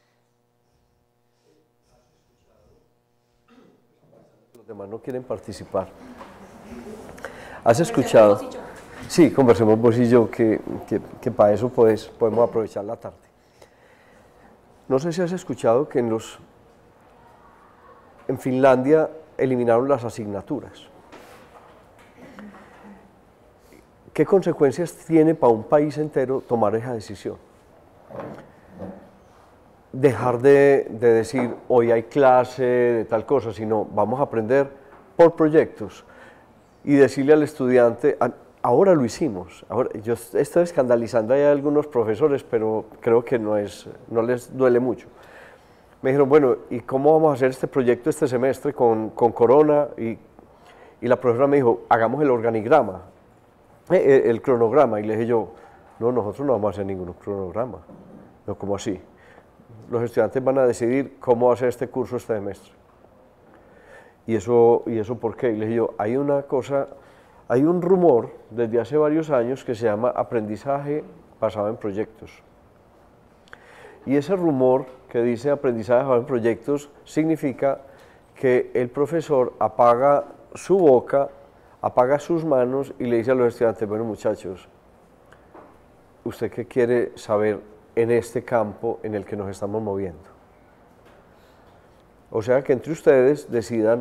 Los demás no quieren participar. ¿Has escuchado? Sí, conversemos vos y yo, que, que, que para eso pues, podemos aprovechar la tarde. No sé si has escuchado que en, los, en Finlandia eliminaron las asignaturas. ¿Qué consecuencias tiene para un país entero tomar esa decisión? Dejar de, de decir, hoy hay clase de tal cosa, sino vamos a aprender por proyectos y decirle al estudiante, ahora lo hicimos, ahora, yo estoy escandalizando a algunos profesores, pero creo que no, es, no les duele mucho. Me dijeron, bueno, ¿y cómo vamos a hacer este proyecto este semestre con, con Corona? Y, y la profesora me dijo, hagamos el organigrama, eh, el cronograma. Y le dije yo, no, nosotros no vamos a hacer ningún cronograma. No, ¿cómo así? Los estudiantes van a decidir cómo hacer este curso este semestre. ¿Y eso, ¿Y eso por qué? Y le dije yo, hay una cosa, hay un rumor desde hace varios años que se llama aprendizaje basado en proyectos. Y ese rumor que dice aprendizaje basado en proyectos significa que el profesor apaga su boca, apaga sus manos y le dice a los estudiantes, bueno muchachos, ¿usted qué quiere saber en este campo en el que nos estamos moviendo? O sea que entre ustedes decidan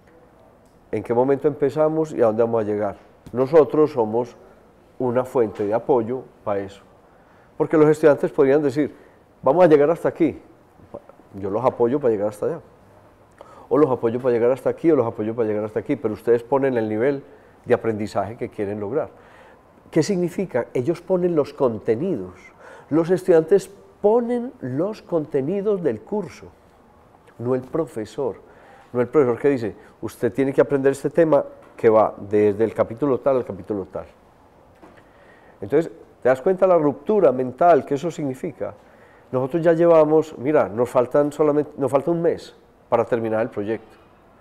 en qué momento empezamos y a dónde vamos a llegar. Nosotros somos una fuente de apoyo para eso. Porque los estudiantes podrían decir, vamos a llegar hasta aquí, yo los apoyo para llegar hasta allá. O los apoyo para llegar hasta aquí, o los apoyo para llegar hasta aquí, pero ustedes ponen el nivel de aprendizaje que quieren lograr. ¿Qué significa? Ellos ponen los contenidos. Los estudiantes ponen los contenidos del curso, no el profesor. No el profesor que dice, usted tiene que aprender este tema que va desde el capítulo tal al capítulo tal. Entonces, ¿te das cuenta la ruptura mental que eso significa? Nosotros ya llevamos, mira, nos, faltan solamente, nos falta un mes para terminar el proyecto.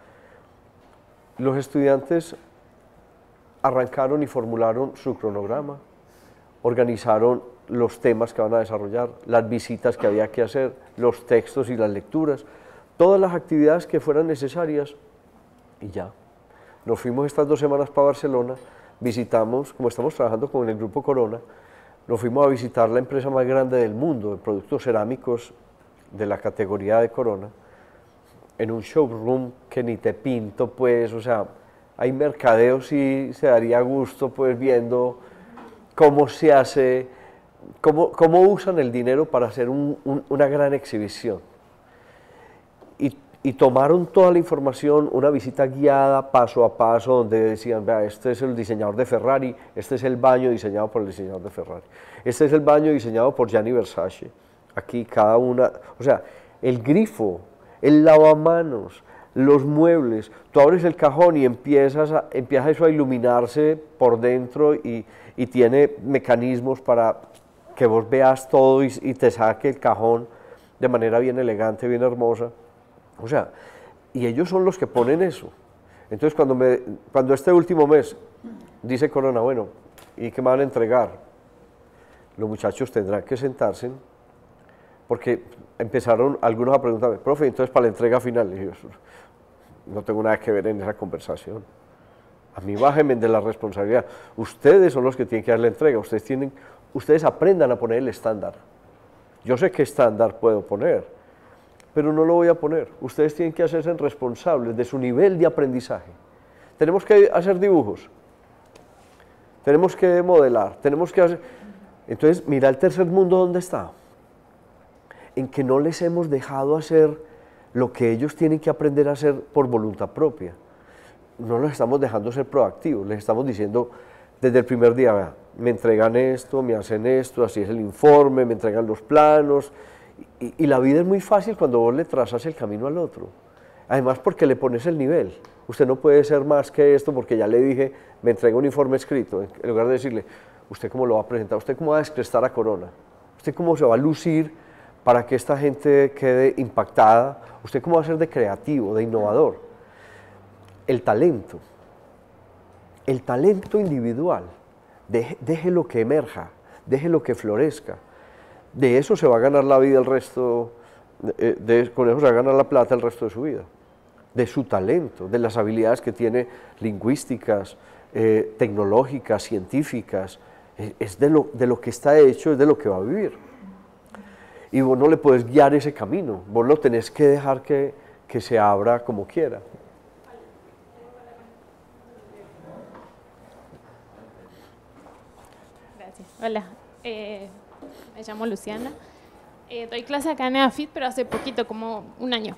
Los estudiantes arrancaron y formularon su cronograma, organizaron los temas que van a desarrollar, las visitas que había que hacer, los textos y las lecturas, todas las actividades que fueran necesarias y ya. Nos fuimos estas dos semanas para Barcelona, visitamos, como estamos trabajando con el Grupo Corona, nos fuimos a visitar la empresa más grande del mundo de productos cerámicos de la categoría de Corona, en un showroom que ni te pinto, pues, o sea, hay mercadeo, sí se daría gusto, pues, viendo cómo se hace, cómo, cómo usan el dinero para hacer un, un, una gran exhibición. Y, y tomaron toda la información, una visita guiada, paso a paso, donde decían, vea, este es el diseñador de Ferrari, este es el baño diseñado por el diseñador de Ferrari, este es el baño diseñado por Gianni Versace, aquí cada una, o sea, el grifo, el lavamanos, los muebles, tú abres el cajón y empiezas a, empieza eso a iluminarse por dentro y, y tiene mecanismos para que vos veas todo y, y te saque el cajón de manera bien elegante, bien hermosa. O sea, y ellos son los que ponen eso. Entonces, cuando, me, cuando este último mes dice Corona, bueno, ¿y qué me van a entregar? Los muchachos tendrán que sentarse, porque empezaron algunos a preguntarme, profe, entonces para la entrega final, y yo, no tengo nada que ver en esa conversación. A mí bájenme de la responsabilidad. Ustedes son los que tienen que dar la entrega, ustedes, tienen, ustedes aprendan a poner el estándar. Yo sé qué estándar puedo poner, pero no lo voy a poner. Ustedes tienen que hacerse responsables de su nivel de aprendizaje. Tenemos que hacer dibujos, tenemos que modelar, tenemos que hacer... Entonces, mira el tercer mundo dónde está, en que no les hemos dejado hacer lo que ellos tienen que aprender a hacer por voluntad propia. No los estamos dejando ser proactivos, les estamos diciendo desde el primer día, vea, me entregan esto, me hacen esto, así es el informe, me entregan los planos, y, y la vida es muy fácil cuando vos le trazas el camino al otro. Además porque le pones el nivel, usted no puede ser más que esto porque ya le dije, me entrega un informe escrito, en lugar de decirle, ¿usted cómo lo va a presentar? ¿Usted cómo va a descrestar a Corona? ¿Usted cómo se va a lucir para que esta gente quede impactada? ¿Usted cómo va a ser de creativo, de innovador? El talento, el talento individual, deje, déjelo que emerja, déjelo que florezca. De eso se va a ganar la vida el resto, de, de, con eso se va a ganar la plata el resto de su vida. De su talento, de las habilidades que tiene lingüísticas, eh, tecnológicas, científicas, eh, es de lo, de lo que está hecho, es de lo que va a vivir. Y vos no le puedes guiar ese camino, vos lo tenés que dejar que, que se abra como quiera. Hola, eh, me llamo Luciana, eh, doy clase acá en EAFIT, pero hace poquito, como un año.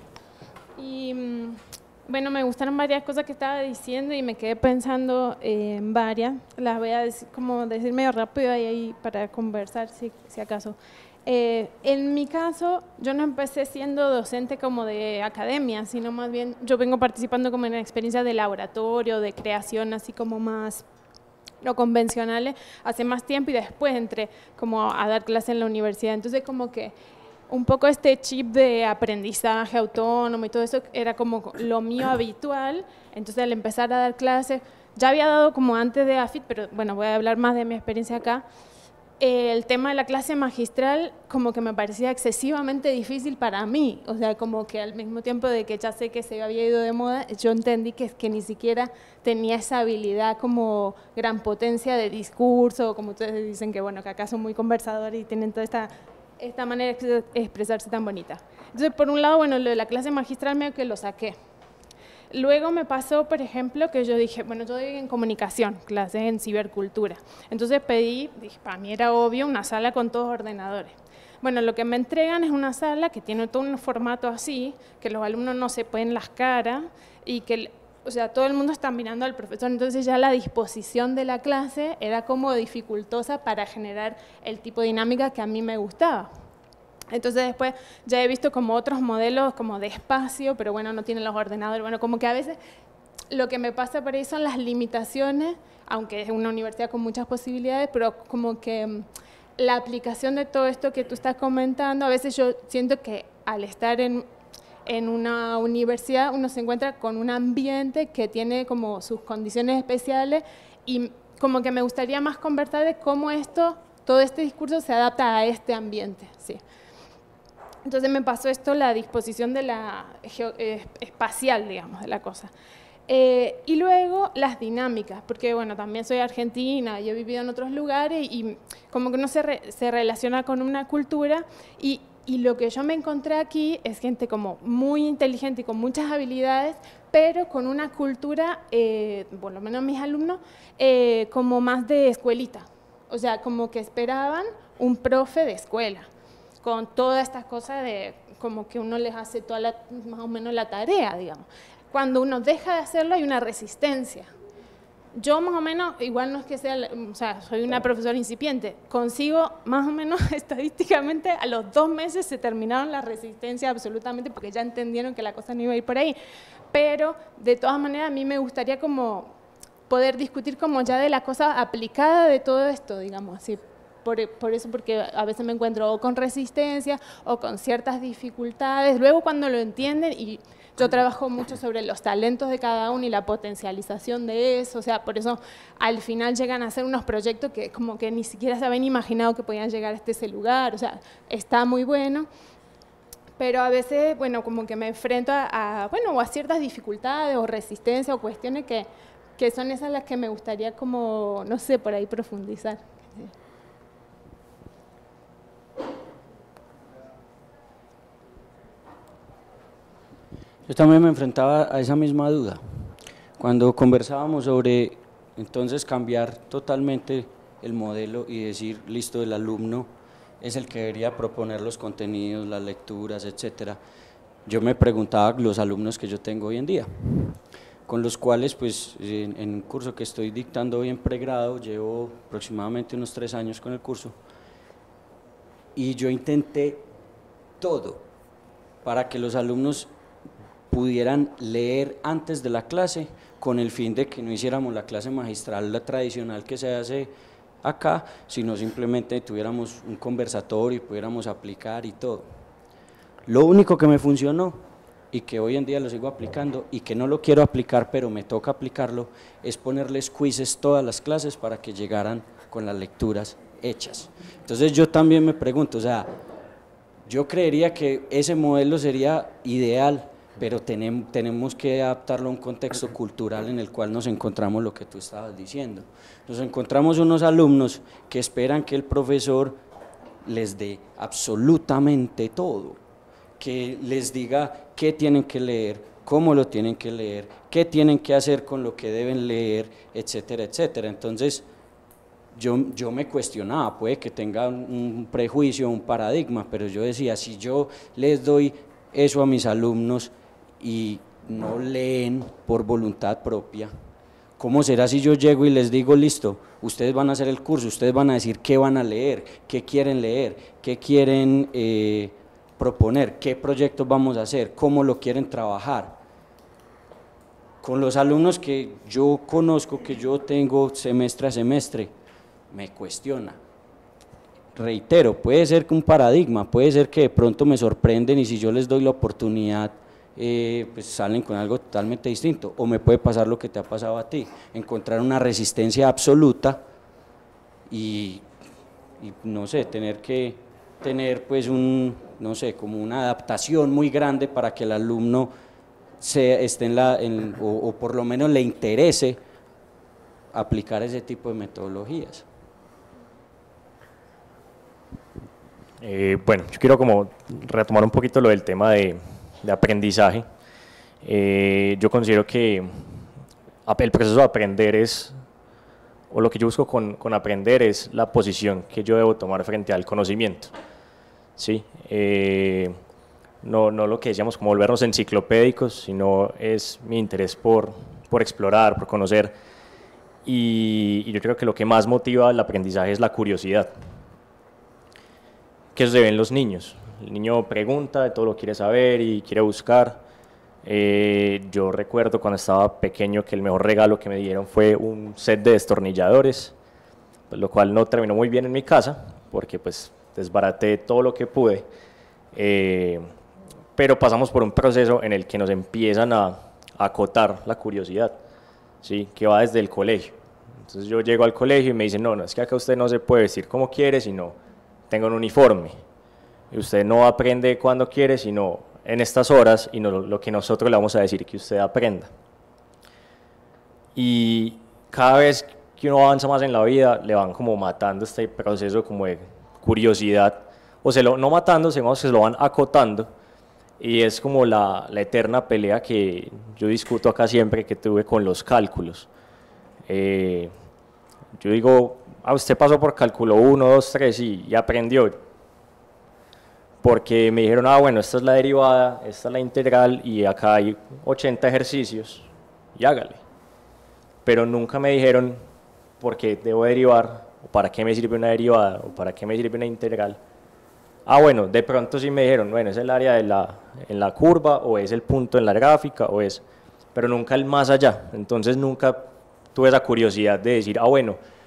Y mm, bueno, me gustaron varias cosas que estaba diciendo y me quedé pensando eh, en varias. Las voy a decir, como decir medio rápido ahí, ahí para conversar, si, si acaso. Eh, en mi caso, yo no empecé siendo docente como de academia, sino más bien yo vengo participando como en experiencias de laboratorio, de creación, así como más no convencionales, hace más tiempo, y después entré como a dar clase en la universidad. Entonces como que un poco este chip de aprendizaje autónomo y todo eso era como lo mío habitual. Entonces al empezar a dar clases, ya había dado como antes de EAFIT, pero bueno, voy a hablar más de mi experiencia acá. El tema de la clase magistral como que me parecía excesivamente difícil para mí, o sea, como que al mismo tiempo de que ya sé que se había ido de moda, yo entendí que, que ni siquiera tenía esa habilidad como gran potencia de discurso, como ustedes dicen que bueno, que acá son muy conversadores y tienen toda esta, esta manera de expresarse tan bonita. Entonces, por un lado, bueno, lo de la clase magistral medio que lo saqué. Luego me pasó, por ejemplo, que yo dije, bueno, yo doy en comunicación, clases en cibercultura. Entonces pedí, dije, para mí era obvio, una sala con todos ordenadores. Bueno, lo que me entregan es una sala que tiene todo un formato así, que los alumnos no se ponen las caras y que, o sea, todo el mundo está mirando al profesor. Entonces ya la disposición de la clase era como dificultosa para generar el tipo de dinámica que a mí me gustaba. Entonces después ya he visto como otros modelos como de espacio, pero bueno, no tienen los ordenadores. Bueno, como que a veces lo que me pasa por ahí son las limitaciones, aunque es una universidad con muchas posibilidades, pero como que la aplicación de todo esto que tú estás comentando, a veces yo siento que al estar en, en una universidad uno se encuentra con un ambiente que tiene como sus condiciones especiales y como que me gustaría más conversar de cómo esto, todo este discurso se adapta a este ambiente, sí. Entonces me pasó esto, la disposición de la geo, eh, espacial, digamos, de la cosa. Eh, y luego las dinámicas, porque bueno, también soy argentina y he vivido en otros lugares y como que no se, re, se relaciona con una cultura y, y lo que yo me encontré aquí es gente como muy inteligente y con muchas habilidades, pero con una cultura, eh, por lo menos mis alumnos, eh, como más de escuelita. O sea, como que esperaban un profe de escuela, con todas estas cosas de como que uno les hace toda la, más o menos la tarea, digamos. Cuando uno deja de hacerlo hay una resistencia. Yo más o menos, igual no es que sea, o sea, soy una profesora incipiente, consigo más o menos estadísticamente a los dos meses se terminaron las resistencias absolutamente porque ya entendieron que la cosa no iba a ir por ahí. Pero de todas maneras a mí me gustaría como poder discutir como ya de la cosa aplicada de todo esto, digamos así. por, por eso, porque a veces me encuentro o con resistencia o con ciertas dificultades. Luego cuando lo entienden, y yo trabajo mucho sobre los talentos de cada uno y la potencialización de eso, o sea, por eso al final llegan a ser unos proyectos que como que ni siquiera se habían imaginado que podían llegar hasta ese lugar, o sea, está muy bueno. Pero a veces, bueno, como que me enfrento a, a, bueno, a ciertas dificultades o resistencia o cuestiones que, que son esas las que me gustaría como, no sé, por ahí profundizar. Yo también me enfrentaba a esa misma duda. Cuando conversábamos sobre, entonces, cambiar totalmente el modelo y decir, listo, el alumno es el que debería proponer los contenidos, las lecturas, etcétera. Yo me preguntaba los alumnos que yo tengo hoy en día, con los cuales, pues, en, en un curso que estoy dictando hoy en pregrado, llevo aproximadamente unos tres años con el curso, y yo intenté todo para que los alumnos pudieran leer antes de la clase, con el fin de que no hiciéramos la clase magistral, la tradicional que se hace acá, sino simplemente tuviéramos un conversatorio y pudiéramos aplicar y todo. Lo único que me funcionó y que hoy en día lo sigo aplicando y que no lo quiero aplicar pero me toca aplicarlo, es ponerles quizzes todas las clases para que llegaran con las lecturas hechas. Entonces yo también me pregunto, o sea, yo creería que ese modelo sería ideal, pero tenemos, tenemos que adaptarlo a un contexto cultural en el cual nos encontramos, lo que tú estabas diciendo. Nos encontramos unos alumnos que esperan que el profesor les dé absolutamente todo, que les diga qué tienen que leer, cómo lo tienen que leer, qué tienen que hacer con lo que deben leer, etcétera, etcétera. Entonces, yo, yo me cuestionaba, puede que tenga un prejuicio, un paradigma, pero yo decía, si yo les doy eso a mis alumnos y no leen por voluntad propia, ¿cómo será si yo llego y les digo, listo, ustedes van a hacer el curso, ustedes van a decir qué van a leer, qué quieren leer, qué quieren eh, proponer, qué proyectos vamos a hacer, cómo lo quieren trabajar? Con los alumnos que yo conozco, que yo tengo semestre a semestre, me cuestiona. Reitero, puede ser que un paradigma, puede ser que de pronto me sorprenden y si yo les doy la oportunidad, eh, pues salen con algo totalmente distinto, o me puede pasar lo que te ha pasado a ti, encontrar una resistencia absoluta y, y no sé, tener que tener pues un, no sé, como una adaptación muy grande para que el alumno se, esté en la, en, o, o por lo menos le interese aplicar ese tipo de metodologías. Eh, bueno, yo quiero como retomar un poquito lo del tema de, de aprendizaje. Eh, yo considero que el proceso de aprender es, o lo que yo busco con, con aprender es la posición que yo debo tomar frente al conocimiento. ¿Sí? Eh, no, no lo que decíamos como volvernos enciclopédicos, sino es mi interés por, por explorar, por conocer, y, y yo creo que lo que más motiva el aprendizaje es la curiosidad, que eso se ve en los niños. El niño pregunta, de todo lo quiere saber y quiere buscar. Eh, yo recuerdo cuando estaba pequeño que el mejor regalo que me dieron fue un set de destornilladores, pues, lo cual no terminó muy bien en mi casa, porque pues desbaraté todo lo que pude, eh, pero pasamos por un proceso en el que nos empiezan a, a acotar la curiosidad, ¿sí? Que va desde el colegio. Entonces yo llego al colegio y me dicen, no, no, es que acá usted no se puede vestir como quiere, sino tenga un uniforme, y usted no aprende cuando quiere, sino en estas horas, y no, lo que nosotros le vamos a decir que usted aprenda. Y cada vez que uno avanza más en la vida, le van como matando este proceso como de curiosidad, o se lo, no matando, sino se lo van acotando, y es como la, la eterna pelea que yo discuto acá siempre, que tuve con los cálculos. Eh, yo digo, ah, usted pasó por cálculo uno, dos, tres y, y aprendió, porque me dijeron, ah, bueno, esta es la derivada, esta es la integral y acá hay ochenta ejercicios y hágale, pero nunca me dijeron por qué debo derivar, o para qué me sirve una derivada, o para qué me sirve una integral. Ah, bueno, de pronto sí me dijeron, bueno, es el área de la, en la curva, o es el punto en la gráfica, o es, pero nunca el más allá. Entonces nunca tuve esa curiosidad de decir, ah, bueno,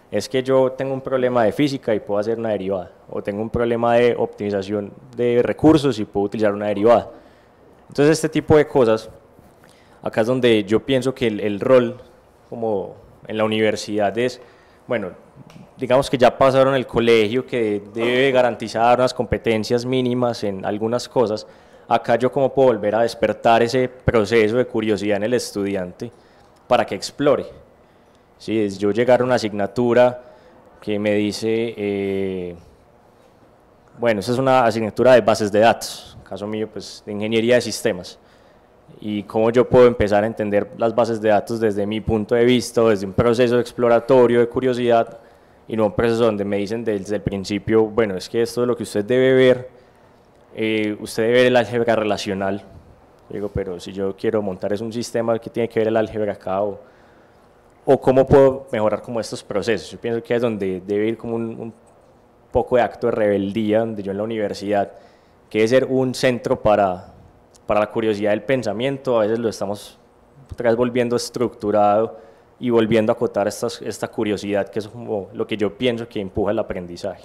es que yo tengo un problema de física y puedo hacer una derivada, o tengo un problema de optimización de recursos y puedo utilizar una derivada. Entonces este tipo de cosas, acá es donde yo pienso que el, el rol como en la universidad es, bueno, digamos que ya pasaron el colegio que debe garantizar unas competencias mínimas en algunas cosas, acá yo cómo puedo volver a despertar ese proceso de curiosidad en el estudiante para que explore. Sí, es yo llegar a una asignatura que me dice, eh, bueno, esa es una asignatura de bases de datos, caso mío pues de ingeniería de sistemas, y cómo yo puedo empezar a entender las bases de datos desde mi punto de vista, desde un proceso exploratorio de curiosidad, y no un proceso donde me dicen desde el principio, bueno, es que esto es lo que usted debe ver, eh, usted debe ver el álgebra relacional. Digo, pero si yo quiero montar es un sistema que tiene que ver el álgebra acá, o, o cómo puedo mejorar como estos procesos. Yo pienso que es donde debe ir como un, un poco de acto de rebeldía, donde yo en la universidad, que debe ser un centro para, para la curiosidad del pensamiento, a veces lo estamos otra vez volviendo estructurado y volviendo a acotar esta, esta curiosidad, que es como lo que yo pienso que empuja el aprendizaje.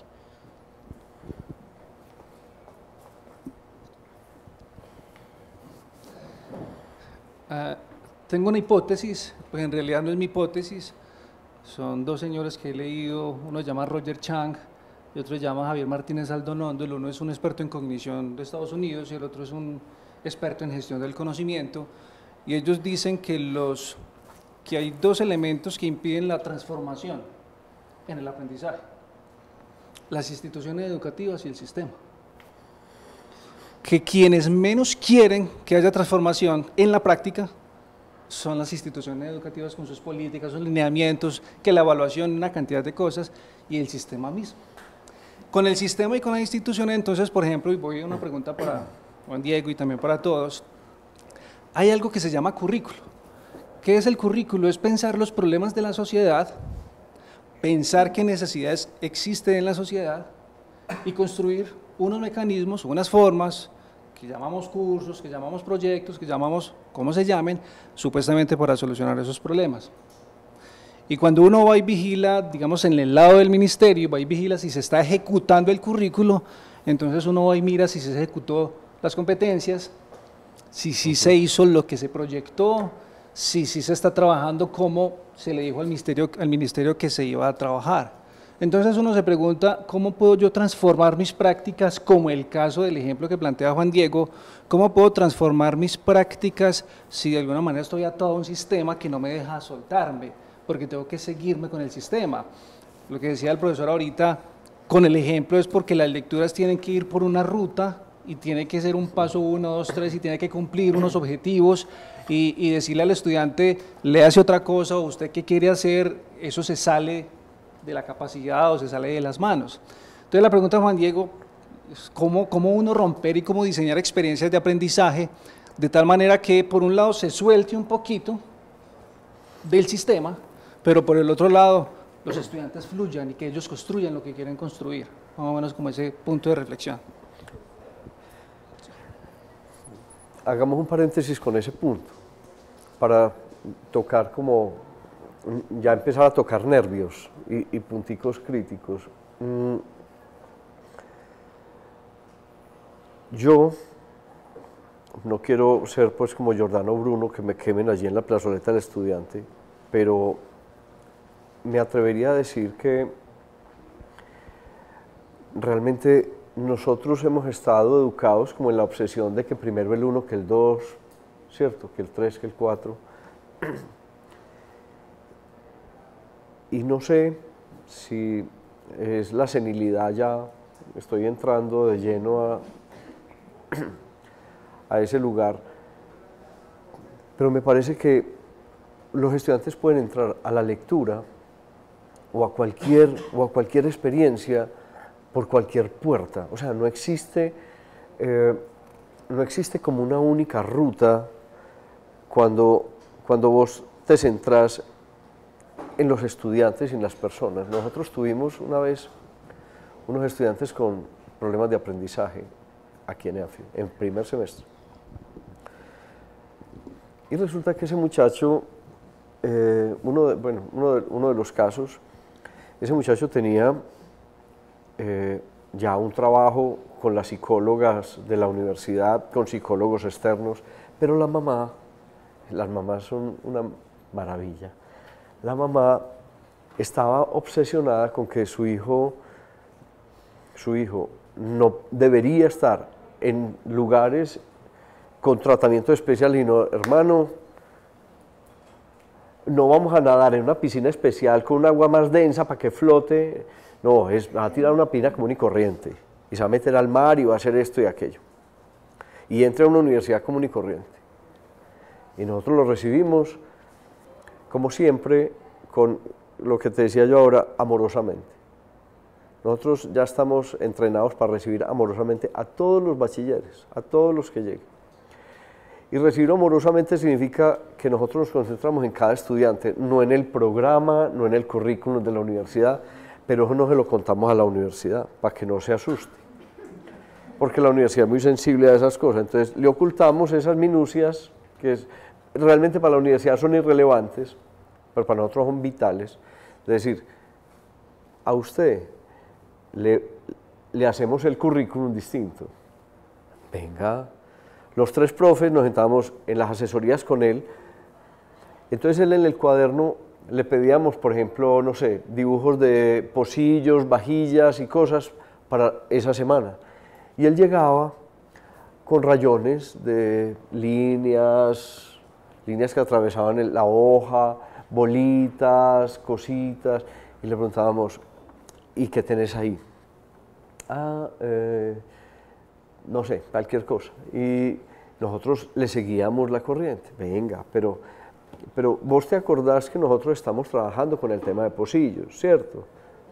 Uh, tengo una hipótesis, pues en realidad no es mi hipótesis, son dos señores que he leído, uno se llama Roger Chang y otro se llama Javier Martínez Aldonondo. El uno es un experto en cognición de Estados Unidos y el otro es un experto en gestión del conocimiento, y ellos dicen que, los, que hay dos elementos que impiden la transformación en el aprendizaje: las instituciones educativas y el sistema. Que quienes menos quieren que haya transformación en la práctica son las instituciones educativas con sus políticas, sus lineamientos, que la evaluación, una cantidad de cosas, y el sistema mismo. Con el sistema y con las instituciones, entonces, por ejemplo, y voy a una pregunta para Juan Diego y también para todos, hay algo que se llama currículo. ¿Qué es el currículo? Es pensar los problemas de la sociedad, pensar qué necesidades existen en la sociedad y construir unos mecanismos, unas formas, que llamamos cursos, que llamamos proyectos, que llamamos, como se llamen, supuestamente para solucionar esos problemas. Y cuando uno va y vigila, digamos en el lado del ministerio, va y vigila si se está ejecutando el currículo, entonces uno va y mira si se ejecutó las competencias, si sí se hizo lo que se proyectó, si sí se está trabajando como se le dijo al ministerio, al ministerio que se iba a trabajar. Entonces uno se pregunta, ¿cómo puedo yo transformar mis prácticas, como el caso del ejemplo que plantea Juan Diego? ¿Cómo puedo transformar mis prácticas si de alguna manera estoy atado a un sistema que no me deja soltarme, porque tengo que seguirme con el sistema? Lo que decía el profesor ahorita, con el ejemplo, es porque las lecturas tienen que ir por una ruta y tiene que ser un paso uno, dos, tres, y tiene que cumplir unos objetivos y, y decirle al estudiante, léase otra cosa, o usted qué quiere hacer, eso se sale de la capacidad o se sale de las manos. Entonces la pregunta de Juan Diego es cómo, cómo uno romper y cómo diseñar experiencias de aprendizaje de tal manera que por un lado se suelte un poquito del sistema, pero por el otro lado los estudiantes fluyan y que ellos construyan lo que quieren construir, más o menos como ese punto de reflexión. Hagamos un paréntesis con ese punto para tocar como ya empezar a tocar nervios y, y punticos críticos. Mm. Yo no quiero ser pues como Giordano Bruno, que me quemen allí en la plazoleta del estudiante, pero me atrevería a decir que realmente nosotros hemos estado educados como en la obsesión de que primero el uno que el dos, ¿cierto? Que el tres, que el cuatro. Y no sé si es la senilidad, ya estoy entrando de lleno a, a ese lugar, pero me parece que los estudiantes pueden entrar a la lectura o a cualquier, o a cualquier experiencia por cualquier puerta. O sea, no existe, eh, no existe como una única ruta cuando, cuando vos te centras en los estudiantes y en las personas. Nosotros tuvimos una vez unos estudiantes con problemas de aprendizaje aquí en EAFIT, en primer semestre. Y resulta que ese muchacho, eh, uno, de, bueno, uno, de, uno de los casos, ese muchacho tenía eh, ya un trabajo con las psicólogas de la universidad, con psicólogos externos, pero la mamá, las mamás son una maravilla, la mamá estaba obsesionada con que su hijo, su hijo no debería estar en lugares con tratamiento especial, sino, hermano, no vamos a nadar en una piscina especial con un agua más densa para que flote, no, es, va a tirar una piscina común y corriente, y se va a meter al mar y va a hacer esto y aquello. Y entra a una universidad común y corriente. Y nosotros lo recibimos, como siempre, con lo que te decía yo ahora, amorosamente. Nosotros ya estamos entrenados para recibir amorosamente a todos los bachilleres, a todos los que lleguen. Y recibir amorosamente significa que nosotros nos concentramos en cada estudiante, no en el programa, no en el currículum de la universidad, pero eso no se lo contamos a la universidad, para que no se asuste. Porque la universidad es muy sensible a esas cosas, entonces le ocultamos esas minucias que es, realmente para la universidad son irrelevantes, pero para nosotros son vitales. Es decir, a usted le, le hacemos el currículum distinto. Venga, los tres profes nos sentábamos en las asesorías con él, entonces él en el cuaderno le pedíamos, por ejemplo, no sé, dibujos de pocillos, vajillas y cosas para esa semana. Y él llegaba con rayones de líneas, líneas que atravesaban el, la hoja, bolitas, cositas, y le preguntábamos, ¿y qué tenés ahí? Ah, eh, no sé, cualquier cosa. Y nosotros le seguíamos la corriente, venga, pero, pero vos te acordás que nosotros estamos trabajando con el tema de pocillos, ¿cierto?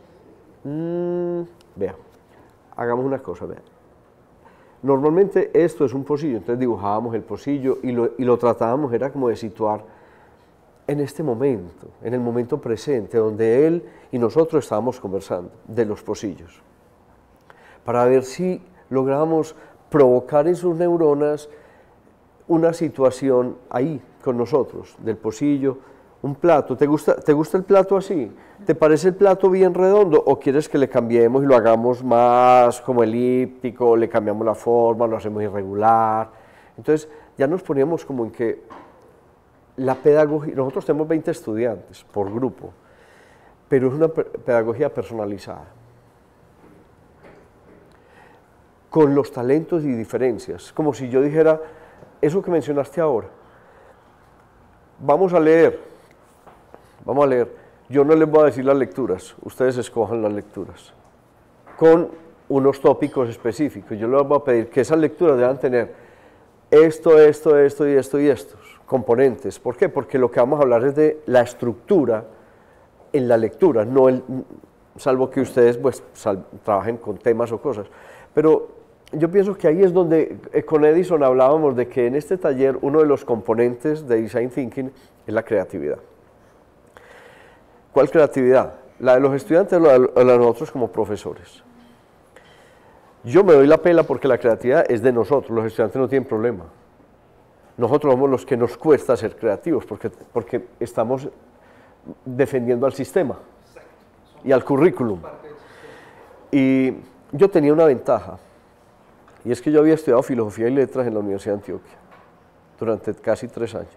Mm, vea, hagamos una cosa, vea. Normalmente esto es un pocillo, entonces dibujábamos el pocillo y lo, y lo tratábamos, era como de situar en este momento, en el momento presente, donde él y nosotros estábamos conversando de los pocillos, para ver si logramos provocar en sus neuronas una situación ahí con nosotros, del pocillo, un plato. ¿Te gusta, ¿te gusta el plato así? ¿Te parece el plato bien redondo o quieres que le cambiemos y lo hagamos más como elíptico, le cambiamos la forma, lo hacemos irregular? Entonces ya nos poníamos como en que la pedagogía, nosotros tenemos veinte estudiantes por grupo, pero es una pedagogía personalizada, con los talentos y diferencias, como si yo dijera, eso que mencionaste ahora, vamos a leer, vamos a leer, yo no les voy a decir las lecturas, ustedes escojan las lecturas, con unos tópicos específicos, yo les voy a pedir que esas lecturas deban tener esto, esto, esto y esto y estos componentes. ¿Por qué? Porque lo que vamos a hablar es de la estructura en la lectura, no el, salvo que ustedes pues, sal, trabajen con temas o cosas, pero yo pienso que ahí es donde eh, con Edison hablábamos de que en este taller uno de los componentes de Design Thinking es la creatividad. ¿Cuál creatividad? ¿La de los estudiantes o la de, la de nosotros como profesores? Yo me doy la pela porque la creatividad es de nosotros, los estudiantes no tienen problema. Nosotros somos los que nos cuesta ser creativos porque, porque estamos defendiendo al sistema y al currículum. Y yo tenía una ventaja, y es que yo había estudiado Filosofía y Letras en la Universidad de Antioquia durante casi tres años.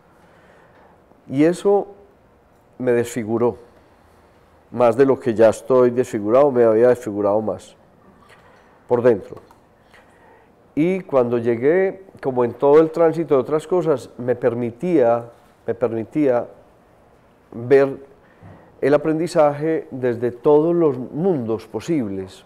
Y eso me desfiguró, más de lo que ya estoy desfigurado, me había desfigurado más, por dentro. Y cuando llegué, como en todo el tránsito de otras cosas, me permitía, me permitía ver el aprendizaje desde todos los mundos posibles,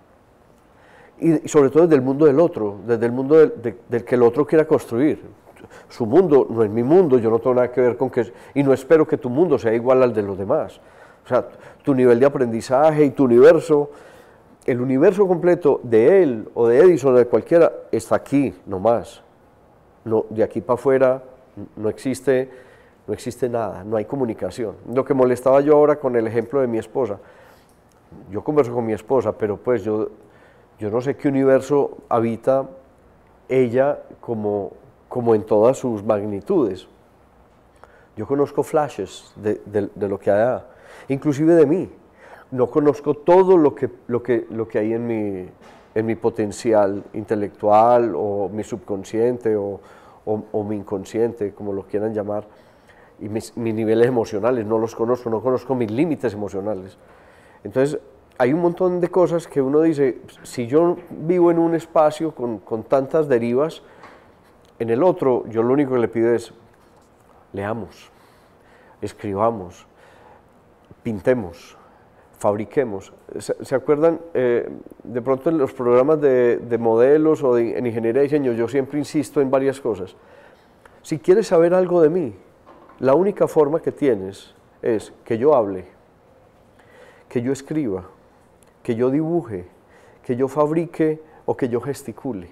y sobre todo desde el mundo del otro, desde el mundo del, de, del que el otro quiera construir. Su mundo no es mi mundo, yo no tengo nada que ver con que, y no espero que tu mundo sea igual al de los demás. O sea, tu nivel de aprendizaje y tu universo, el universo completo de él o de Edison o de cualquiera está aquí, no más. No, de aquí para afuera no existe, no existe nada, no hay comunicación. Lo que molestaba yo ahora con el ejemplo de mi esposa, yo converso con mi esposa, pero pues yo, yo no sé qué universo habita ella como, como en todas sus magnitudes. Yo conozco flashes de, de, de lo que hay, inclusive de mí. no conozco todo lo que, lo que, lo que hay en mi, en mi potencial intelectual o mi subconsciente o, o, o mi inconsciente, como lo quieran llamar, y mis, mis niveles emocionales, no los conozco, no conozco mis límites emocionales. Entonces, hay un montón de cosas que uno dice, si yo vivo en un espacio con, con tantas derivas, en el otro, yo lo único que le pido es, leamos, escribamos, pintemos, fabriquemos. ¿Se, se acuerdan? Eh, de pronto en los programas de, de modelos o de, en ingeniería de diseño, yo siempre insisto en varias cosas. Si quieres saber algo de mí, la única forma que tienes es que yo hable, que yo escriba, que yo dibuje, que yo fabrique o que yo gesticule.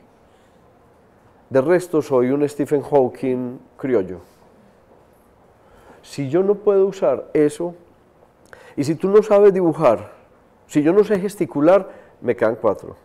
De resto soy un Stephen Hawking criollo. Si yo no puedo usar eso, y si tú no sabes dibujar, si yo no sé gesticular, me quedan cuatro.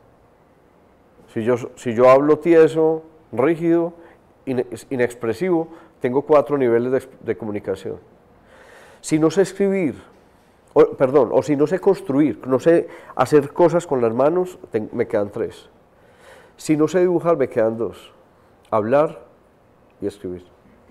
Si yo, si yo hablo tieso, rígido, inexpresivo, tengo cuatro niveles de, de comunicación. Si no sé escribir, o, perdón, o si no sé construir, no sé hacer cosas con las manos, te, me quedan tres. Si no sé dibujar, me quedan dos. Hablar y escribir.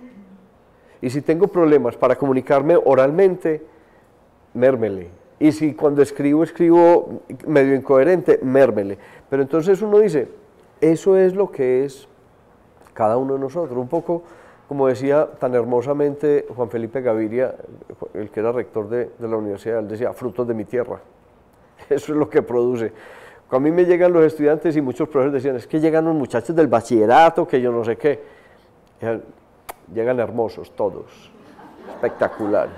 Y si tengo problemas para comunicarme oralmente, mérmele. Y si cuando escribo, escribo medio incoherente, mérmele. Pero entonces uno dice, eso es lo que es cada uno de nosotros. Un poco, como decía tan hermosamente Juan Felipe Gaviria, el que era rector de, de la universidad, él decía, frutos de mi tierra. Eso es lo que produce. Cuando a mí me llegan los estudiantes y muchos profesores decían, es que llegan los muchachos del bachillerato, que yo no sé qué. Llegan hermosos, todos, espectaculares.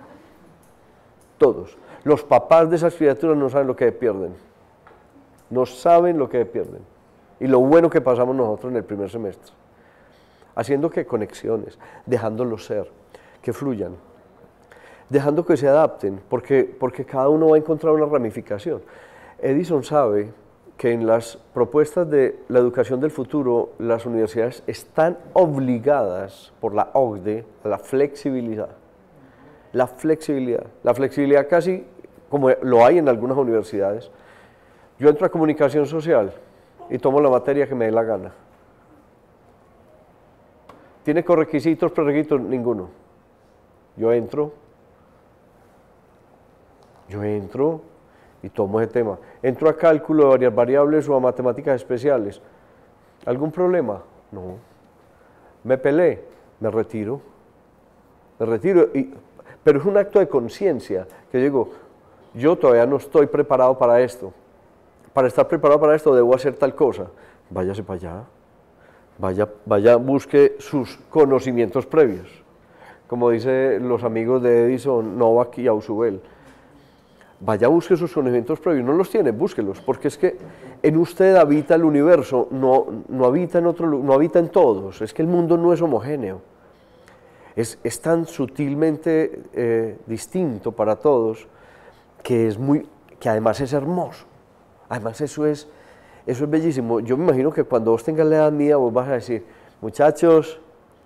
Todos. Los papás de esas criaturas no saben lo que pierden. No saben lo que pierden. Y lo bueno que pasamos nosotros en el primer semestre. Haciendo que conexiones, dejándolos ser, que fluyan, dejando que se adapten, porque, porque cada uno va a encontrar una ramificación. Edison sabe que en las propuestas de la educación del futuro, las universidades están obligadas por la O C D E a la flexibilidad. La flexibilidad, la flexibilidad casi como lo hay en algunas universidades. Yo entro a comunicación social y tomo la materia que me dé la gana. ¿Tiene correquisitos, prerequisitos? Ninguno. Yo entro, yo entro y tomo ese tema. Entro a cálculo de varias variables o a matemáticas especiales. ¿Algún problema? No. ¿Me peleé? Me retiro. Me retiro, y, pero es un acto de conciencia, que digo, yo todavía no estoy preparado para esto. Para estar preparado para esto debo hacer tal cosa. Váyase para allá. Vaya, vaya, busque sus conocimientos previos. Como dicen los amigos de Edison, Novak y Ausubel. Vaya, busque sus conocimientos previos. No los tiene, búsquelos, porque es que en usted habita el universo, no, no, habita, en otro, no habita en todos. Es que el mundo no es homogéneo. Es, es tan sutilmente eh, distinto para todos que, es muy, que además es hermoso. Además eso es, eso es bellísimo. Yo me imagino que cuando vos tengas la edad mía, vos vas a decir, muchachos,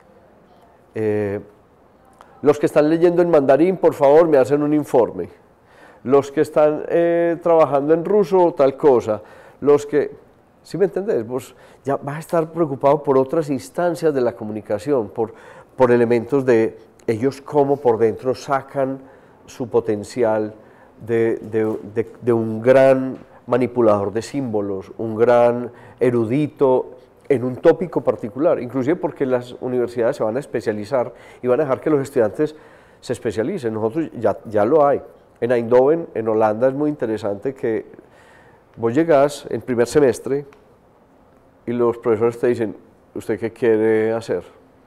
eh, los que están leyendo en mandarín, por favor, me hacen un informe. Los que están eh, trabajando en ruso, tal cosa. Los que, ¿sí me entendés? Vos ya vas a estar preocupado por otras instancias de la comunicación, por, por elementos de ellos cómo por dentro sacan su potencial de, de, de, de un gran manipulador de símbolos, un gran erudito en un tópico particular, inclusive porque las universidades se van a especializar y van a dejar que los estudiantes se especialicen. Nosotros ya, ya lo hay. En Eindhoven, en Holanda, es muy interesante que vos llegás en primer semestre y los profesores te dicen, ¿usted qué quiere hacer?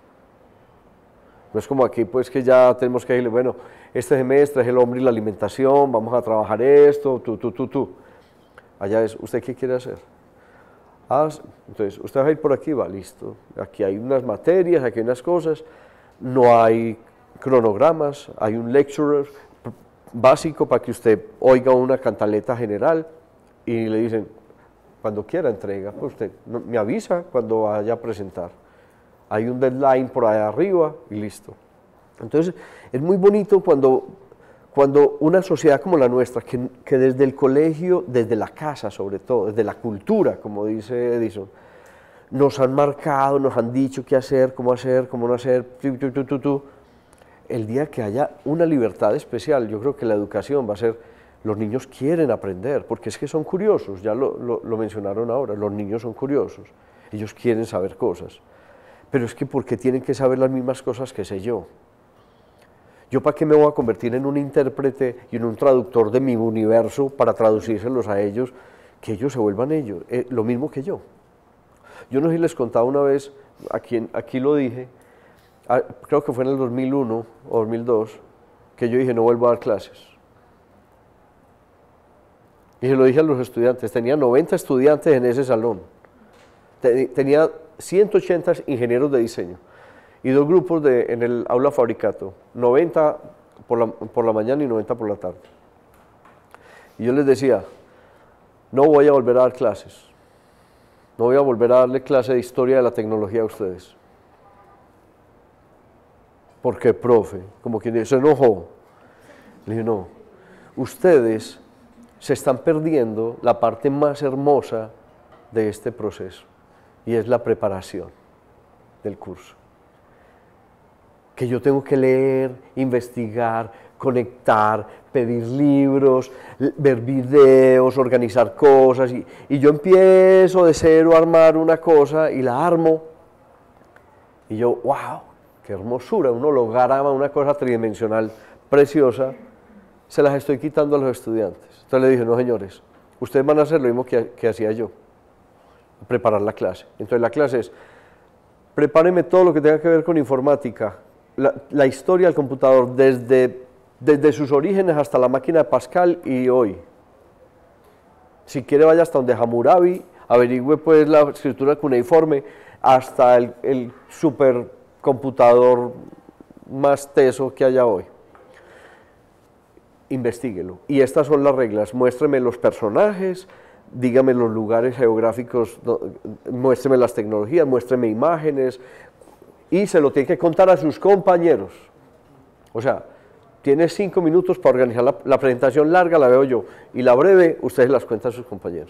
No es como aquí, pues, que ya tenemos que decirle, bueno, este semestre es el hombre y la alimentación, vamos a trabajar esto, tú, tú, tú, tú. Allá es, ¿usted qué quiere hacer? Ah, entonces, usted va a ir por aquí, va, listo. Aquí hay unas materias, aquí hay unas cosas, no hay cronogramas, hay un lecturer básico para que usted oiga una cantaleta general y le dicen, cuando quiera entrega, pues usted no, me avisa cuando vaya a presentar. Hay un deadline por allá arriba y listo. Entonces, es muy bonito cuando, cuando una sociedad como la nuestra, que, que desde el colegio, desde la casa sobre todo, desde la cultura, como dice Edison, nos han marcado, nos han dicho qué hacer, cómo hacer, cómo no hacer, tu, tu, tu, tu, tu. El día que haya una libertad especial, yo creo que la educación va a ser, los niños quieren aprender, porque es que son curiosos, ya lo, lo, lo mencionaron ahora, los niños son curiosos, ellos quieren saber cosas, pero es que porque tienen que saber las mismas cosas que sé yo. ¿Yo para qué me voy a convertir en un intérprete y en un traductor de mi universo para traducírselos a ellos, que ellos se vuelvan ellos, eh, lo mismo que yo? Yo no sé si les contaba una vez, aquí, aquí lo dije, ah, creo que fue en el dos mil uno o dos mil dos, que yo dije no vuelvo a dar clases. Y se lo dije a los estudiantes, tenía noventa estudiantes en ese salón, tenía ciento ochenta ingenieros de diseño, y dos grupos de, en el aula fabricato, noventa por la, por la mañana y noventa por la tarde. Y yo les decía, no voy a volver a dar clases, no voy a volver a darle clase de historia de la tecnología a ustedes. ¿Por qué, profe? Como quien dice, se enojó. Le dije, no, ustedes se están perdiendo la parte más hermosa de este proceso, y es la preparación del curso. Que yo tengo que leer, investigar, conectar, pedir libros, ver videos, organizar cosas, y, y yo empiezo de cero a armar una cosa y la armo, y yo, wow, qué hermosura, un holograma, una cosa tridimensional preciosa, se las estoy quitando a los estudiantes. Entonces le dije, no señores, ustedes van a hacer lo mismo que, que hacía yo, preparar la clase. Entonces la clase es, prepárenme todo lo que tenga que ver con informática, La, la historia del computador desde, desde sus orígenes hasta la máquina de Pascal y hoy. Si quiere vaya hasta donde Hammurabi, averigüe pues la escritura cuneiforme, hasta el, el supercomputador más teso que haya hoy. Investíguelo. Y estas son las reglas, muéstreme los personajes, dígame los lugares geográficos, muéstreme las tecnologías, muéstreme imágenes, y se lo tiene que contar a sus compañeros. O sea, tiene cinco minutos para organizar la, la presentación larga, la veo yo, y la breve, ustedes las cuentan a sus compañeros.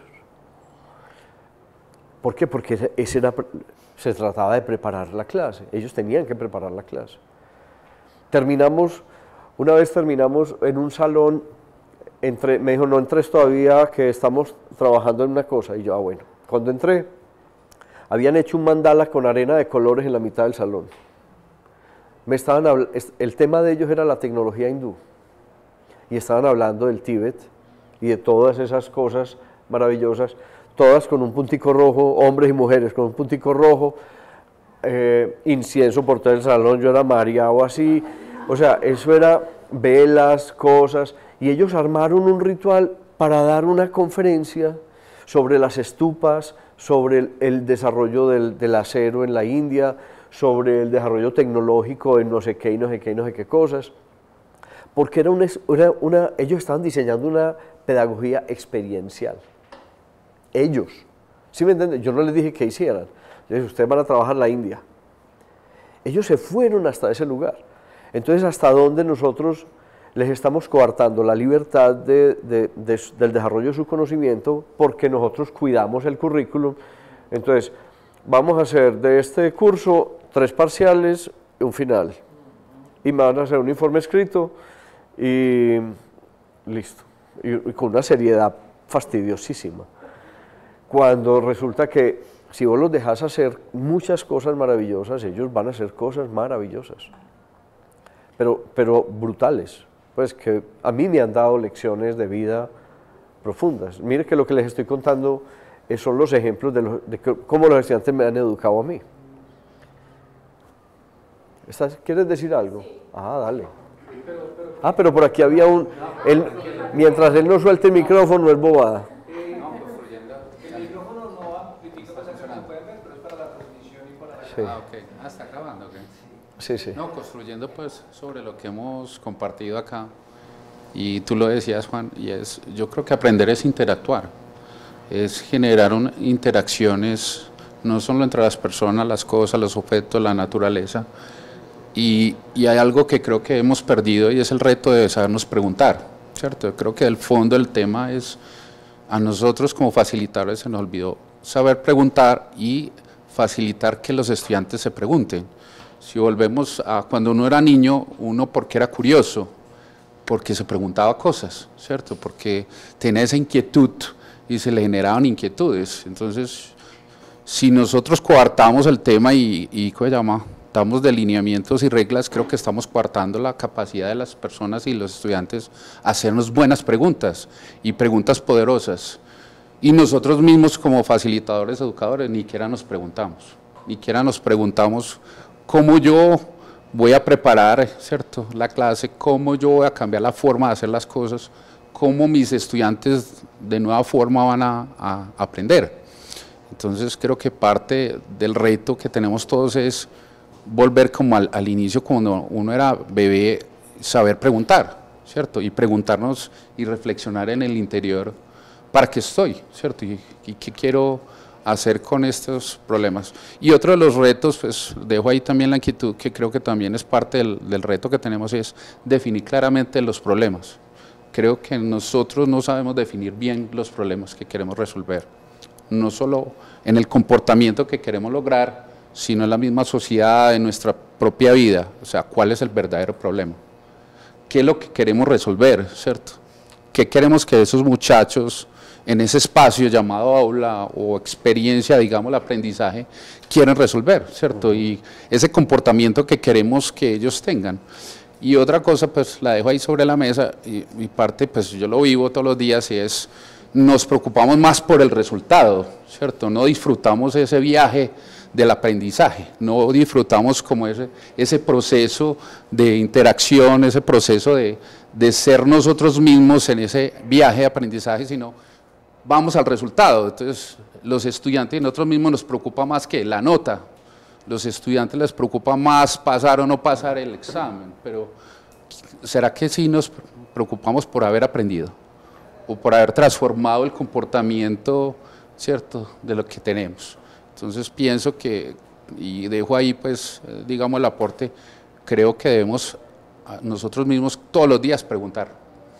¿Por qué? Porque ese era, se trataba de preparar la clase, ellos tenían que preparar la clase. Terminamos, una vez terminamos en un salón, entre, me dijo, no entres todavía, que estamos trabajando en una cosa, y yo, ah, bueno, cuando entré, habían hecho un mandala con arena de colores en la mitad del salón. Me estaban el tema de ellos era la tecnología hindú, y estaban hablando del Tíbet y de todas esas cosas maravillosas, todas con un puntico rojo, hombres y mujeres con un puntico rojo, eh, incienso por todo el salón, yo era mareado así, o sea, eso era velas, cosas, y ellos armaron un ritual para dar una conferencia sobre las estupas, sobre el, el desarrollo del, del acero en la India, sobre el desarrollo tecnológico en no sé qué y no sé qué y no sé qué cosas, porque era una, una, una, ellos estaban diseñando una pedagogía experiencial, ellos, ¿sí me entienden? Yo no les dije que hicieran, yo dije, ustedes van a trabajar en la India, ellos se fueron hasta ese lugar, entonces hasta dónde nosotros les estamos coartando la libertad de, de, de, del desarrollo de su conocimiento porque nosotros cuidamos el currículum. Entonces, vamos a hacer de este curso tres parciales y un final. Y me van a hacer un informe escrito y listo. Y, y con una seriedad fastidiosísima. Cuando resulta que si vos los dejas hacer muchas cosas maravillosas, ellos van a hacer cosas maravillosas. Pero, pero brutales. Pues que a mí me han dado lecciones de vida profundas. Mire que lo que les estoy contando son los ejemplos de, los, de cómo los estudiantes me han educado a mí. ¿Estás, ¿Quieres decir algo? Ah, dale. Ah, pero por aquí había un... Él, mientras él no suelte el micrófono, es bobada. El micrófono no amplifica, pues acá no pueden ver, pero es para la transmisión y para la... Sí. Ah, ok. Ah, está grabando, ok. Sí, sí. No, construyendo pues sobre lo que hemos compartido acá, y tú lo decías, Juan, y es, yo creo que aprender es interactuar, es generar un, interacciones, no solo entre las personas, las cosas, los objetos, la naturaleza, y, y hay algo que creo que hemos perdido y es el reto de sabernos preguntar, ¿cierto? Creo que el fondo del tema es, a nosotros como facilitadores se nos olvidó saber preguntar y facilitar que los estudiantes se pregunten. Si volvemos a cuando uno era niño, uno porque era curioso, porque se preguntaba cosas, ¿cierto? Porque tenía esa inquietud y se le generaban inquietudes. Entonces, si nosotros coartamos el tema y, y ¿cómo se llama? Damos delineamientos y reglas, creo que estamos coartando la capacidad de las personas y los estudiantes a hacernos buenas preguntas y preguntas poderosas. Y nosotros mismos como facilitadores, educadores, ni siquiera nos preguntamos, ni siquiera nos preguntamos cómo yo voy a preparar, ¿cierto?, la clase, cómo yo voy a cambiar la forma de hacer las cosas, cómo mis estudiantes de nueva forma van a, a aprender. Entonces creo que parte del reto que tenemos todos es volver como al, al inicio cuando uno era bebé, saber preguntar, ¿cierto? Y preguntarnos y reflexionar en el interior, ¿para qué estoy? ¿Cierto? ¿Y, y qué quiero hacer con estos problemas? Y otro de los retos, pues dejo ahí también la inquietud, que creo que también es parte del, del reto que tenemos, es definir claramente los problemas. Creo que nosotros no sabemos definir bien los problemas que queremos resolver, no solo en el comportamiento que queremos lograr, sino en la misma sociedad, en nuestra propia vida. O sea, ¿cuál es el verdadero problema? ¿Qué es lo que queremos resolver, cierto? ¿Qué queremos que esos muchachos en ese espacio llamado aula o experiencia, digamos, el aprendizaje, quieren resolver, cierto? Y ese comportamiento que queremos que ellos tengan. Y otra cosa, pues la dejo ahí sobre la mesa, y mi parte, pues yo lo vivo todos los días, y es, nos preocupamos más por el resultado, cierto, no disfrutamos ese viaje del aprendizaje, no disfrutamos como ese, ese proceso de interacción, ese proceso de, de ser nosotros mismos en ese viaje de aprendizaje, sino vamos al resultado. Entonces los estudiantes y nosotros mismos nos preocupa más que la nota, los estudiantes les preocupa más pasar o no pasar el examen, pero ¿será que sí nos preocupamos por haber aprendido o por haber transformado el comportamiento, cierto, de lo que tenemos? Entonces pienso que, y dejo ahí pues, digamos, el aporte, creo que debemos nosotros mismos todos los días preguntar,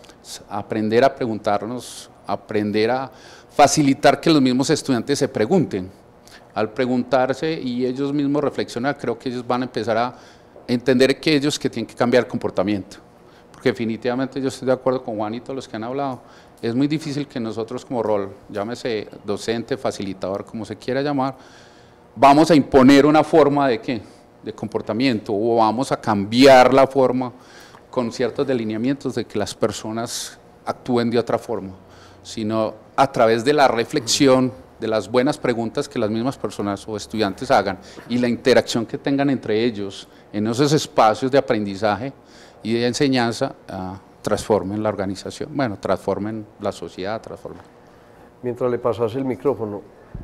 aprender a preguntarnos, aprender a facilitar que los mismos estudiantes se pregunten. Al preguntarse y ellos mismos reflexionar, creo que ellos van a empezar a entender que ellos que tienen que cambiar el comportamiento, porque definitivamente yo estoy de acuerdo con Juan y todos los que han hablado, es muy difícil que nosotros como rol, llámese docente, facilitador, como se quiera llamar, vamos a imponer una forma de ¿qué? De comportamiento, o vamos a cambiar la forma con ciertos delineamientos de que las personas actúen de otra forma, sino a través de la reflexión, de las buenas preguntas que las mismas personas o estudiantes hagan y la interacción que tengan entre ellos en esos espacios de aprendizaje y de enseñanza, uh, transformen la organización, bueno, transformen la sociedad, transformen. Mientras le pasas el micrófono,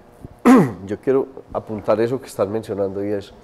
yo quiero apuntar eso que estás mencionando, y es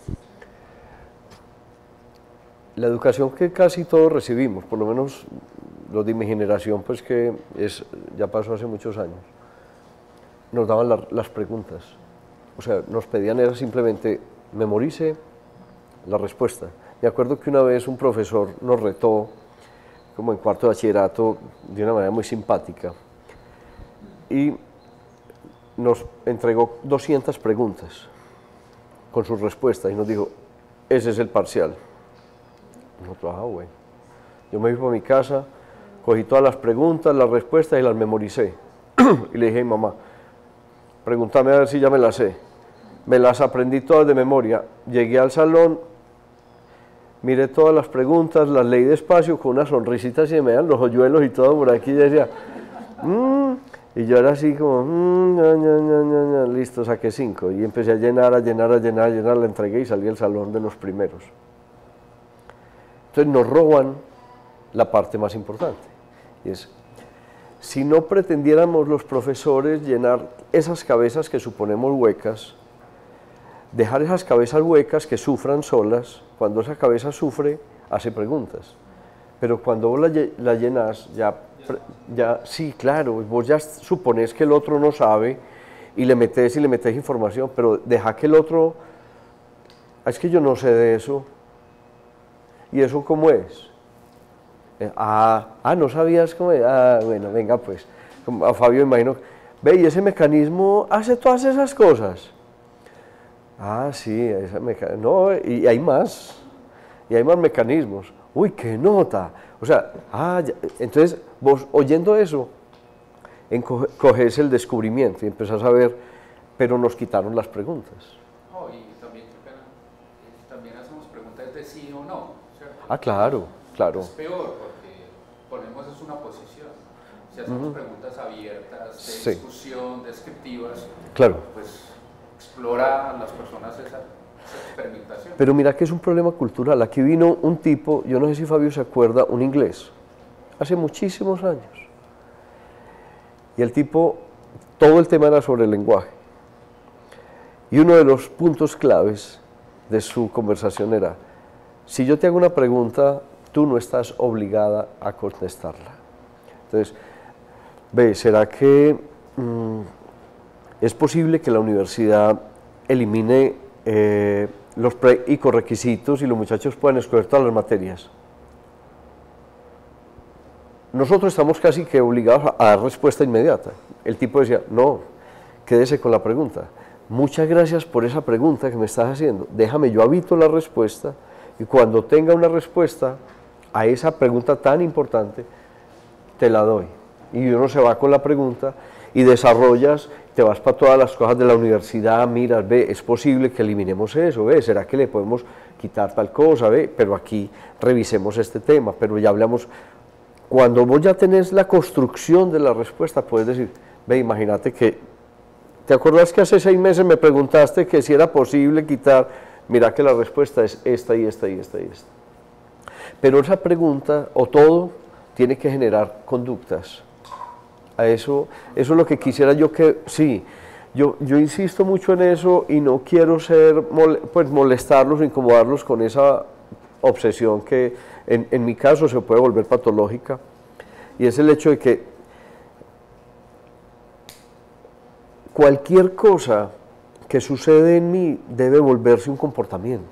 la educación que casi todos recibimos, por lo menos los de mi generación, pues que es, ya pasó hace muchos años, nos daban la, las preguntas, o sea, nos pedían era simplemente memorice la respuesta. Me acuerdo que una vez un profesor nos retó, como en cuarto de bachillerato, de una manera muy simpática, y nos entregó doscientas preguntas con sus respuestas y nos dijo, ese es el parcial. Nosotros, ah, bueno. Yo me fui a mi casa, cogí todas las preguntas, las respuestas y las memoricé. Y le dije a mi mamá, pregúntame a ver si ya me las sé. Me las aprendí todas de memoria. Llegué al salón, miré todas las preguntas, las leí despacio con una sonrisita así, me dan los hoyuelos y todo por aquí, y decía, mmm, y yo era así como, mmm, ña, ña, ña, ña, ña, listo, saqué cinco, y empecé a llenar, a llenar, a llenar, a llenar, la entregué y salí del salón de los primeros. Entonces nos roban la parte más importante, y es, si no pretendiéramos los profesores llenar esas cabezas que suponemos huecas, dejar esas cabezas huecas que sufran solas, cuando esa cabeza sufre, hace preguntas. Pero cuando vos la, la llenas, ya, ya, sí, claro, vos ya suponés que el otro no sabe y le metés y le metés información, pero deja que el otro, es que yo no sé de eso, ¿y eso cómo es? Eh, ah, ah, ¿no sabías cómo es? Ah, bueno, venga pues. Como a Fabio imagino, ve, ¿y ese mecanismo hace todas esas cosas? Ah, sí, ese mecanismo, no, y hay más, y hay más mecanismos. Uy, qué nota. O sea, ah, ya, entonces vos oyendo eso, coges el descubrimiento y empezás a ver, pero nos quitaron las preguntas. Oh, y también, también hacemos preguntas de sí o no, ¿cierto? Ah, claro, claro. Es peor porque ponemos es una posición. Si hacemos uh-huh. preguntas abiertas, de sí. discusión, descriptivas, claro. pues explora a las personas esa, esa experimentación. Pero mira que es un problema cultural. Aquí vino un tipo, yo no sé si Fabio se acuerda, un inglés, hace muchísimos años. Y el tipo, todo el tema era sobre el lenguaje. Y uno de los puntos claves de su conversación era, si yo te hago una pregunta, tú no estás obligada a contestarla. Entonces, ve, ¿será que mmm, es posible que la universidad elimine eh, los pre y requisitos y los muchachos puedan escoger todas las materias? Nosotros estamos casi que obligados a dar respuesta inmediata. El tipo decía, no, quédese con la pregunta. Muchas gracias por esa pregunta que me estás haciendo. Déjame, yo habito la respuesta y cuando tenga una respuesta a esa pregunta tan importante, te la doy. Y uno se va con la pregunta y desarrollas, te vas para todas las cosas de la universidad, miras, ve, es posible que eliminemos eso, ve, ¿será que le podemos quitar tal cosa? Ve, pero aquí revisemos este tema, pero ya hablamos. Cuando vos ya tenés la construcción de la respuesta, puedes decir, ve, imagínate que, ¿te acuerdas que hace seis meses me preguntaste que si era posible quitar? Mira que la respuesta es esta y esta y esta y esta. Pero esa pregunta, o todo, tiene que generar conductas. A eso, eso es lo que quisiera yo que, sí, yo, yo insisto mucho en eso y no quiero ser, pues molestarlos o incomodarlos con esa obsesión que en, en mi caso se puede volver patológica, y es el hecho de que cualquier cosa que sucede en mí debe volverse un comportamiento.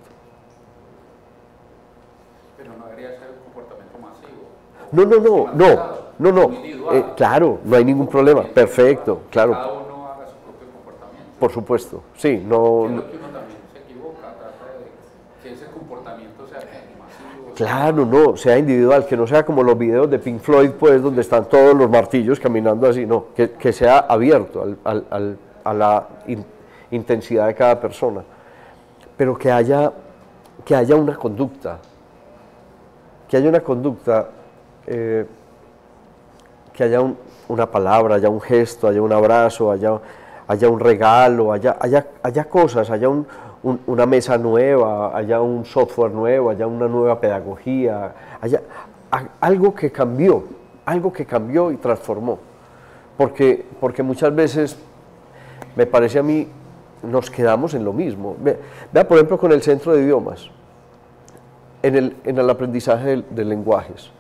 Pero no debería ser un comportamiento masivo. No, no, no, no, no, no, eh, claro, no hay ningún problema, perfecto, claro. Cada uno haga su propio comportamiento. Por supuesto, sí, no. Que es lo que uno también se equivoca, trata de que ese comportamiento sea masivo. Claro, no, sea individual, que no sea como los videos de Pink Floyd, pues, donde están todos los martillos caminando así, no, que, que sea abierto al, al, al, a la in, intensidad de cada persona, pero que haya, que haya una conducta, que haya una conducta, eh, que haya un, una palabra, haya un gesto, haya un abrazo, haya, haya un regalo, haya, haya, haya cosas, haya un, un, una mesa nueva, haya un software nuevo, haya una nueva pedagogía, haya a, algo que cambió, algo que cambió y transformó, porque, porque muchas veces me parece a mí nos quedamos en lo mismo. Ve, vea por ejemplo con el centro de idiomas, en el, en el aprendizaje de, de lenguajes.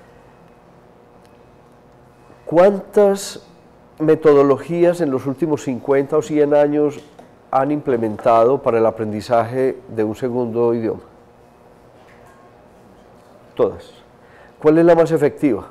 ¿Cuántas metodologías en los últimos cincuenta o cien años han implementado para el aprendizaje de un segundo idioma? Todas. ¿Cuál es la más efectiva?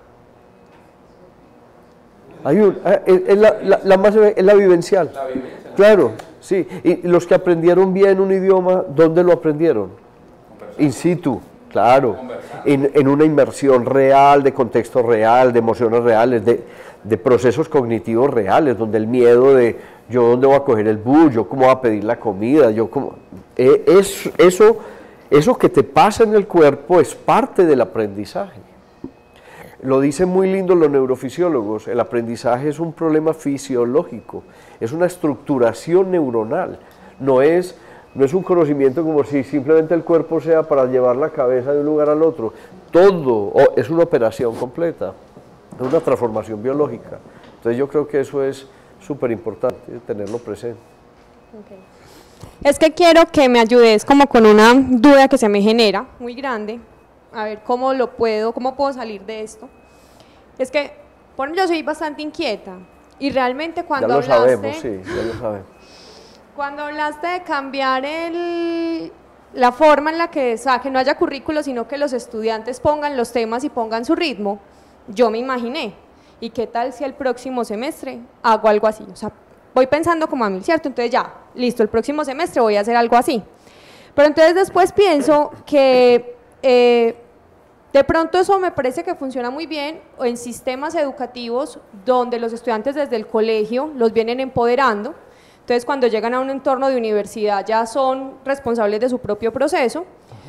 Hay un, es, es, la, la, la más, es la vivencial. La vivencia. Claro, sí. Y los que aprendieron bien un idioma, ¿dónde lo aprendieron? In situ. Claro, en, en una inmersión real, de contexto real, de emociones reales, de, de procesos cognitivos reales, donde el miedo de yo dónde voy a coger el bus, yo cómo voy a pedir la comida, yo cómo... Eh, es, eso, eso que te pasa en el cuerpo es parte del aprendizaje. Lo dicen muy lindo los neurofisiólogos, el aprendizaje es un problema fisiológico, es una estructuración neuronal, no es... No es un conocimiento como si simplemente el cuerpo sea para llevar la cabeza de un lugar al otro. Todo oh, es una operación completa, es una transformación biológica. Entonces yo creo que eso es súper importante, tenerlo presente. Okay. Es que quiero que me ayudes como con una duda que se me genera, muy grande, a ver cómo lo puedo, cómo puedo salir de esto. Es que, por ejemplo, yo soy bastante inquieta y realmente cuando ya lo hablaste... sabemos, sí, ya lo sabemos. Cuando hablaste de cambiar el, la forma en la que, o sea, que no haya currículo, sino que los estudiantes pongan los temas y pongan su ritmo, yo me imaginé, ¿y qué tal si el próximo semestre hago algo así? O sea, voy pensando como a mí, ¿cierto? Entonces ya, listo, el próximo semestre voy a hacer algo así. Pero entonces después pienso que eh, de pronto eso me parece que funciona muy bien en sistemas educativos donde los estudiantes desde el colegio los vienen empoderando. Entonces, cuando llegan a un entorno de universidad ya son responsables de su propio proceso.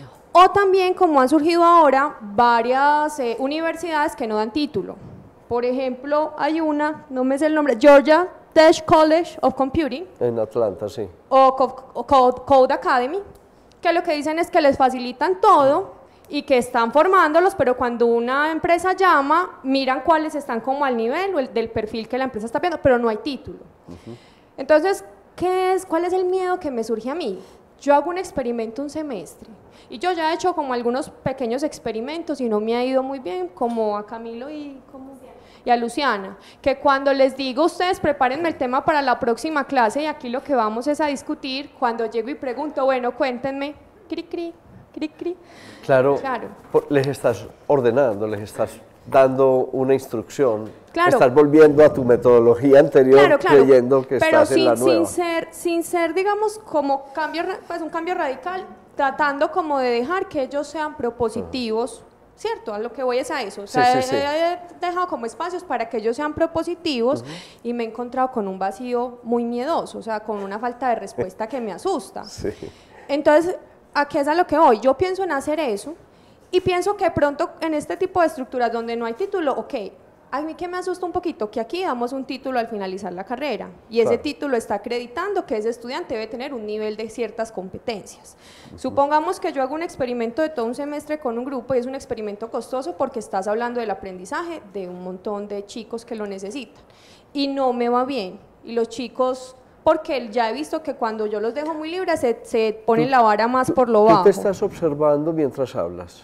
O también, como han surgido ahora, varias eh, universidades que no dan título. Por ejemplo, hay una, no me sé el nombre, Georgia Tech College of Computing. En Atlanta, sí. O Code, Code Academy, que lo que dicen es que les facilitan todo y que están formándolos, pero cuando una empresa llama, miran cuáles están como al nivel o el, del perfil que la empresa está viendo, pero no hay título. Uh-huh. Entonces, ¿qué es, ¿cuál es el miedo que me surge a mí? Yo hago un experimento un semestre y yo ya he hecho como algunos pequeños experimentos y no me ha ido muy bien, como a Camilo y, como, y a Luciana, que cuando les digo ustedes prepárenme el tema para la próxima clase y aquí lo que vamos es a discutir, cuando llego y pregunto, bueno, cuéntenme, cri cri, cri cri. Claro, claro. Por, les estás ordenando, les estás dando una instrucción, claro. Estás volviendo a tu metodología anterior, claro, claro. creyendo que pero estás sin, en la nueva. Sin ser, sin ser, digamos, como cambio, pues un cambio radical, tratando como de dejar que ellos sean propositivos, uh-huh. ¿cierto? A lo que voy es a eso. O sea, sí, sí, he, sí. he dejado como espacios para que ellos sean propositivos uh-huh. y me he encontrado con un vacío muy miedoso, o sea, con una falta de respuesta que me asusta. Sí. Entonces, ¿a qué es a lo que voy? Yo pienso en hacer eso y pienso que pronto en este tipo de estructuras donde no hay título, ok, a mí que me asusta un poquito, que aquí damos un título al finalizar la carrera y ese claro. título está acreditando que ese estudiante debe tener un nivel de ciertas competencias. Uh-huh. Supongamos que yo hago un experimento de todo un semestre con un grupo y es un experimento costoso porque estás hablando del aprendizaje de un montón de chicos que lo necesitan y no me va bien y los chicos, porque ya he visto que cuando yo los dejo muy libres se, se ponen la vara más por lo bajo. ¿Tú te estás observando mientras hablas?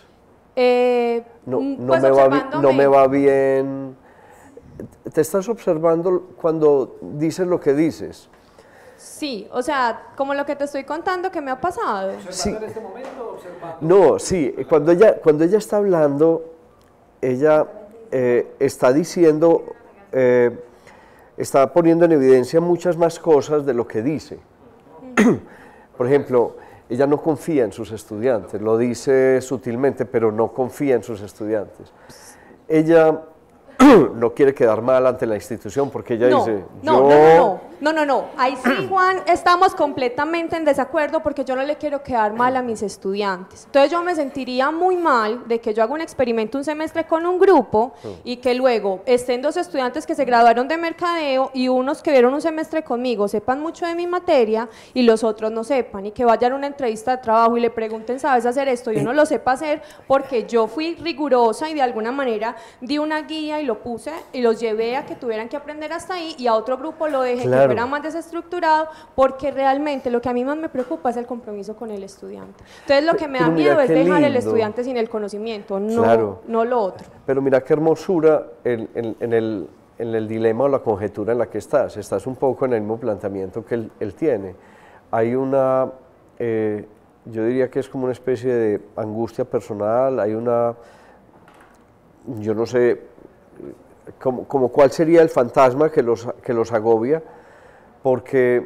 Eh, no, no, pues me va, no me va bien. ¿Te estás observando cuando dices lo que dices? Sí, o sea, como lo que te estoy contando que me ha pasado. Sí. ¿En este momento observando? No, sí, cuando ella, cuando ella está hablando, ella eh, está diciendo, eh, está poniendo en evidencia muchas más cosas de lo que dice. Mm. Por ejemplo, ella no confía en sus estudiantes, lo dice sutilmente, pero no confía en sus estudiantes. Ella no quiere quedar mal ante la institución porque ella no, dice, no, yo... no, no, no, no, no, no, ahí sí, Juan, estamos completamente en desacuerdo porque yo no le quiero quedar mal a mis estudiantes. Entonces yo me sentiría muy mal de que yo haga un experimento un semestre con un grupo y que luego estén dos estudiantes que se graduaron de mercadeo y unos que vieron un semestre conmigo sepan mucho de mi materia y los otros no sepan y que vayan a una entrevista de trabajo y le pregunten, ¿sabes hacer esto? Y uno lo sepa hacer porque yo fui rigurosa y de alguna manera di una guía y lo puse y los llevé a que tuvieran que aprender hasta ahí y a otro grupo lo dejé claro. que fuera más desestructurado porque realmente lo que a mí más me preocupa es el compromiso con el estudiante. Entonces lo que me da miedo es dejar lindo. al estudiante sin el conocimiento, no, claro. no lo otro. Pero mira qué hermosura en, en, en, el, en el dilema o la conjetura en la que estás, estás un poco en el mismo planteamiento que él, él tiene. Hay una, eh, yo diría que es como una especie de angustia personal, hay una, yo no sé, Como, como cuál sería el fantasma que los, que los agobia, porque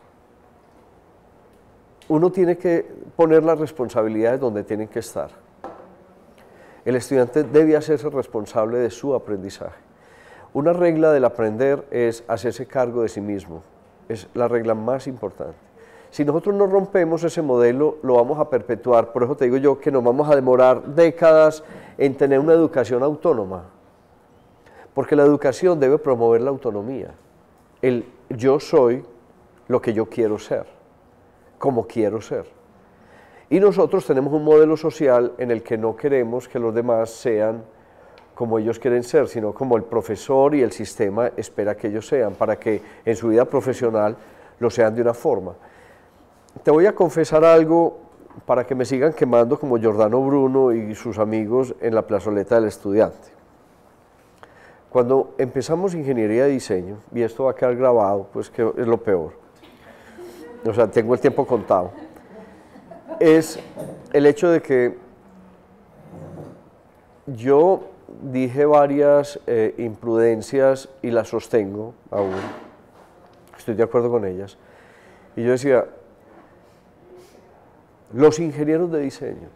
uno tiene que poner las responsabilidades donde tienen que estar. El estudiante debe hacerse responsable de su aprendizaje. Una regla del aprender es hacerse cargo de sí mismo, es la regla más importante. Si nosotros no rompemos ese modelo, lo vamos a perpetuar, por eso te digo yo que nos vamos a demorar décadas en tener una educación autónoma. Porque la educación debe promover la autonomía, el yo soy lo que yo quiero ser, como quiero ser. Y nosotros tenemos un modelo social en el que no queremos que los demás sean como ellos quieren ser, sino como el profesor y el sistema espera que ellos sean, para que en su vida profesional lo sean de una forma. Te voy a confesar algo para que me sigan quemando como Giordano Bruno y sus amigos en la plazoleta del estudiante. Cuando empezamos ingeniería de diseño, y esto va a quedar grabado, pues que es lo peor, o sea, tengo el tiempo contado. es el hecho de que yo dije varias eh, imprudencias y las sostengo aún, estoy de acuerdo con ellas, y yo decía, los ingenieros de diseño,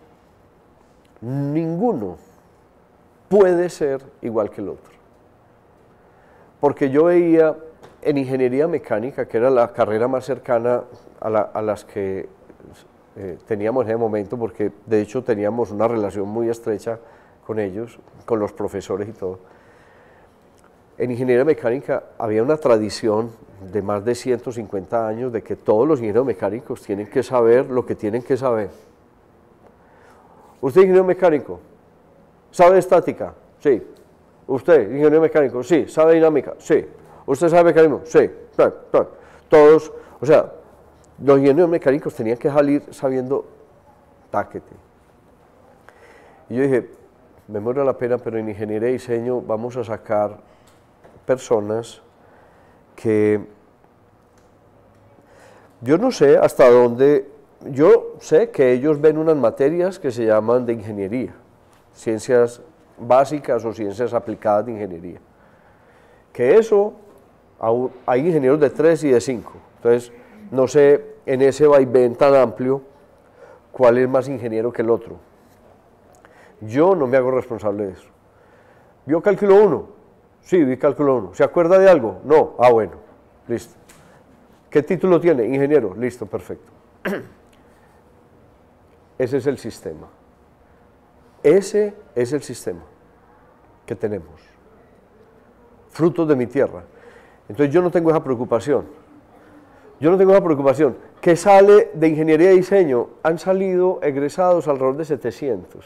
ninguno puede ser igual que el otro, porque yo veía en ingeniería mecánica, que era la carrera más cercana a, la, a las que eh, teníamos en ese momento, porque de hecho teníamos una relación muy estrecha con ellos, con los profesores y todo. En ingeniería mecánica había una tradición de más de ciento cincuenta años de que todos los ingenieros mecánicos tienen que saber lo que tienen que saber. ¿Usted es ingeniero mecánico? ¿Sabe estática? Sí. ¿Usted, ingeniero mecánico? Sí. ¿Sabe dinámica? Sí. ¿Usted sabe mecanismo? Sí. Todos, o sea, los ingenieros mecánicos tenían que salir sabiendo taquete. Y yo dije, me muero la pena, pero en ingeniería de diseño vamos a sacar personas que yo no sé hasta dónde, yo sé que ellos ven unas materias que se llaman de ingeniería, ciencias básicas o ciencias aplicadas de ingeniería, que eso, hay ingenieros de tres y de cinco, entonces no sé en ese vaivén tan amplio cuál es más ingeniero que el otro. Yo no me hago responsable de eso. ¿Vio cálculo uno? Sí, vi cálculo uno. ¿Se acuerda de algo? No. Ah, bueno, listo. ¿Qué título tiene? Ingeniero. Listo, perfecto. Ese es el sistema. Ese es el sistema que tenemos. Frutos de mi tierra. Entonces yo no tengo esa preocupación. Yo no tengo esa preocupación. ¿Qué sale de ingeniería de diseño? Han salido egresados alrededor de setecientos.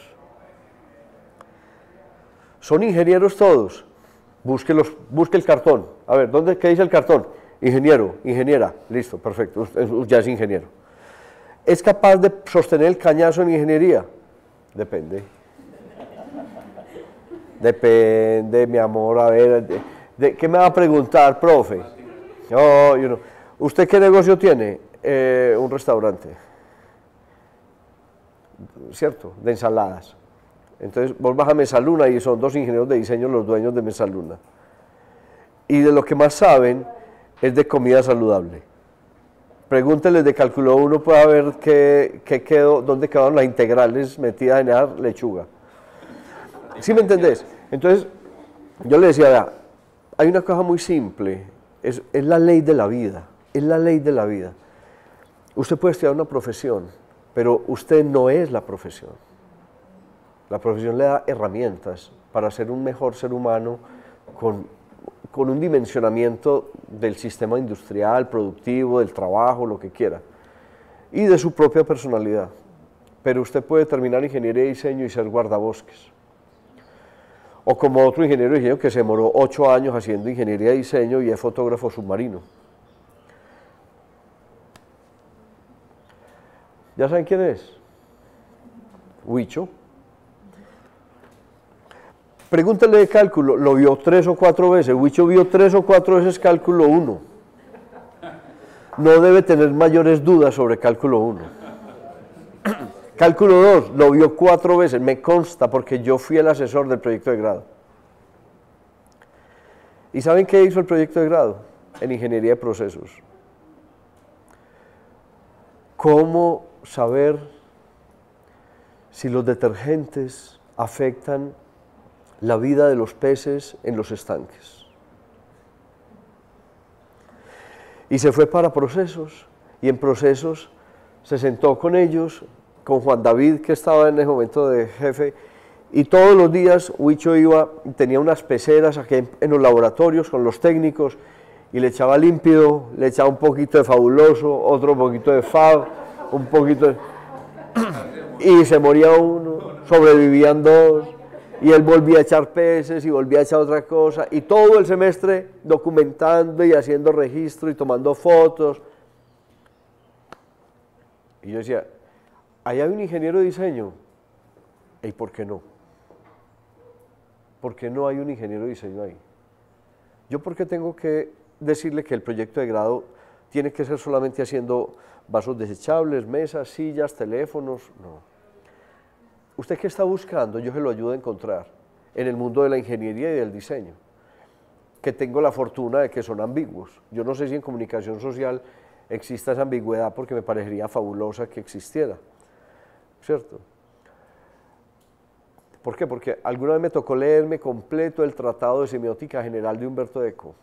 Son ingenieros todos. Busque, los, busque el cartón. A ver, ¿dónde, ¿qué dice el cartón? Ingeniero, ingeniera. Listo, perfecto. Usted ya es ingeniero. ¿Es capaz de sostener el cañazo en ingeniería? Depende. Depende, mi amor. A ver, de, de, ¿qué me va a preguntar, profe? Oh, you know. ¿Usted qué negocio tiene? Eh, un restaurante. ¿Cierto? De ensaladas. Entonces vos vas a Mesaluna y son dos ingenieros de diseño los dueños de Mesaluna. Y de lo que más saben es de comida saludable. Pregúnteles de cálculo uno, puede ver qué, qué quedó, dónde quedaron las integrales metidas en esa lechuga. ¿Sí me entendés? Entonces yo le decía, vea, hay una cosa muy simple, es, es la ley de la vida, es la ley de la vida. Usted puede estudiar una profesión, pero usted no es la profesión. La profesión le da herramientas para ser un mejor ser humano con, con un dimensionamiento del sistema industrial, productivo, del trabajo, lo que quiera, y de su propia personalidad. Pero usted puede terminar ingeniería de diseño y ser guardabosques. O como otro ingeniero de diseño que se demoró ocho años haciendo ingeniería de diseño y es fotógrafo submarino. ¿Ya saben quién es? Huicho. Pregúntale de cálculo, lo vio tres o cuatro veces, Huicho vio tres o cuatro veces cálculo uno. No debe tener mayores dudas sobre cálculo uno. Cálculo dos, lo vio cuatro veces, me consta porque yo fui el asesor del proyecto de grado. ¿Y saben qué hizo el proyecto de grado? En ingeniería de procesos. ¿Cómo saber si los detergentes afectan la vida de los peces en los estanques? Y se fue para procesos, y en procesos se sentó con ellos, con Juan David, que estaba en ese momento de jefe, y todos los días Huicho iba, tenía unas peceras aquí en los laboratorios con los técnicos, y le echaba límpido, le echaba un poquito de fabuloso, otro poquito de fab, un poquito de... y se moría uno, sobrevivían dos, y él volvía a echar peces y volvía a echar otra cosa, y todo el semestre documentando y haciendo registro y tomando fotos. Y yo decía, ahí hay un ingeniero de diseño, ¿y por qué no? ¿Por qué no hay un ingeniero de diseño ahí? Yo, ¿por qué tengo que decirle que el proyecto de grado tiene que ser solamente haciendo vasos desechables, mesas, sillas, teléfonos, no. ¿Usted qué está buscando? Yo se lo ayudo a encontrar en el mundo de la ingeniería y del diseño, que tengo la fortuna de que son ambiguos. Yo no sé si en comunicación social exista esa ambigüedad, porque me parecería fabulosa que existiera, ¿cierto? ¿Por qué? Porque alguna vez me tocó leerme completo el Tratado de Semiótica General de Umberto Eco.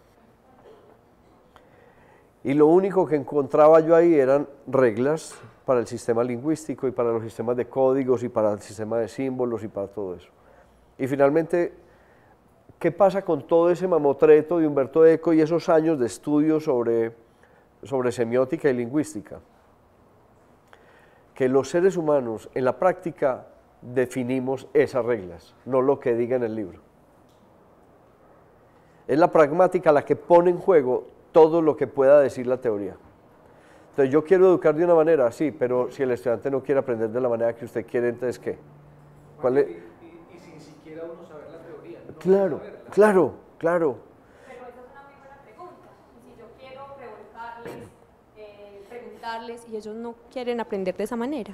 Y lo único que encontraba yo ahí eran reglas para el sistema lingüístico y para los sistemas de códigos y para el sistema de símbolos y para todo eso. Y finalmente, ¿qué pasa con todo ese mamotreto de Umberto Eco y esos años de estudio sobre, sobre semiótica y lingüística? Que los seres humanos en la práctica definimos esas reglas, no lo que diga en el libro. Es la pragmática la que pone en juego todo lo que pueda decir la teoría. Entonces yo quiero educar de una manera, sí, pero si el estudiante no quiere aprender de la manera que usted quiere, entonces ¿qué? ¿Cuál es? Y, y, y sin siquiera uno saber la teoría. No claro, claro, claro. Pero esa es una muy buena pregunta. Y si yo quiero preguntarles, eh, preguntarles y ellos no quieren aprender de esa manera.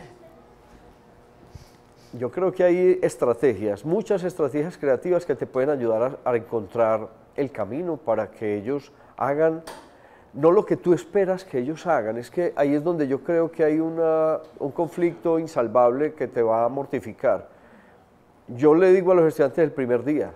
Yo creo que hay estrategias, muchas estrategias creativas que te pueden ayudar a, a encontrar el camino para que ellos hagan, no lo que tú esperas que ellos hagan, es que ahí es donde yo creo que hay una, un conflicto insalvable que te va a mortificar. Yo le digo a los estudiantes el primer día,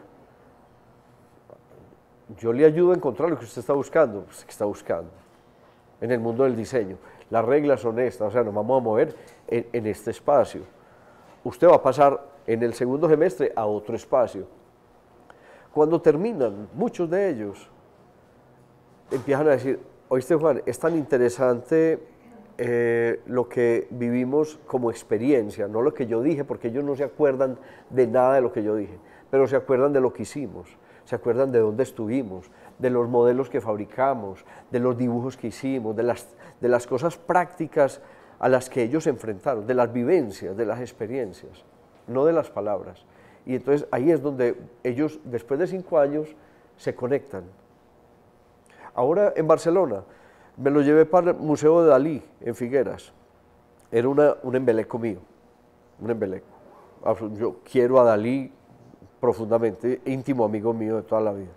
yo le ayudo a encontrar lo que usted está buscando, pues, que está buscando en el mundo del diseño. Las reglas son estas, o sea, nos vamos a mover en, en este espacio. Usted va a pasar en el segundo semestre a otro espacio. Cuando terminan, muchos de ellos empiezan a decir, oíste Juan, es tan interesante eh, lo que vivimos como experiencia, no lo que yo dije, porque ellos no se acuerdan de nada de lo que yo dije, pero se acuerdan de lo que hicimos, se acuerdan de dónde estuvimos, de los modelos que fabricamos, de los dibujos que hicimos, de las, de las cosas prácticas a las que ellos se enfrentaron, de las vivencias, de las experiencias, no de las palabras. Y entonces ahí es donde ellos, después de cinco años, se conectan. Ahora en Barcelona, me lo llevé para el Museo de Dalí, en Figueras. Era una, un embeleco mío, un embeleco. Yo quiero a Dalí profundamente, íntimo amigo mío de toda la vida.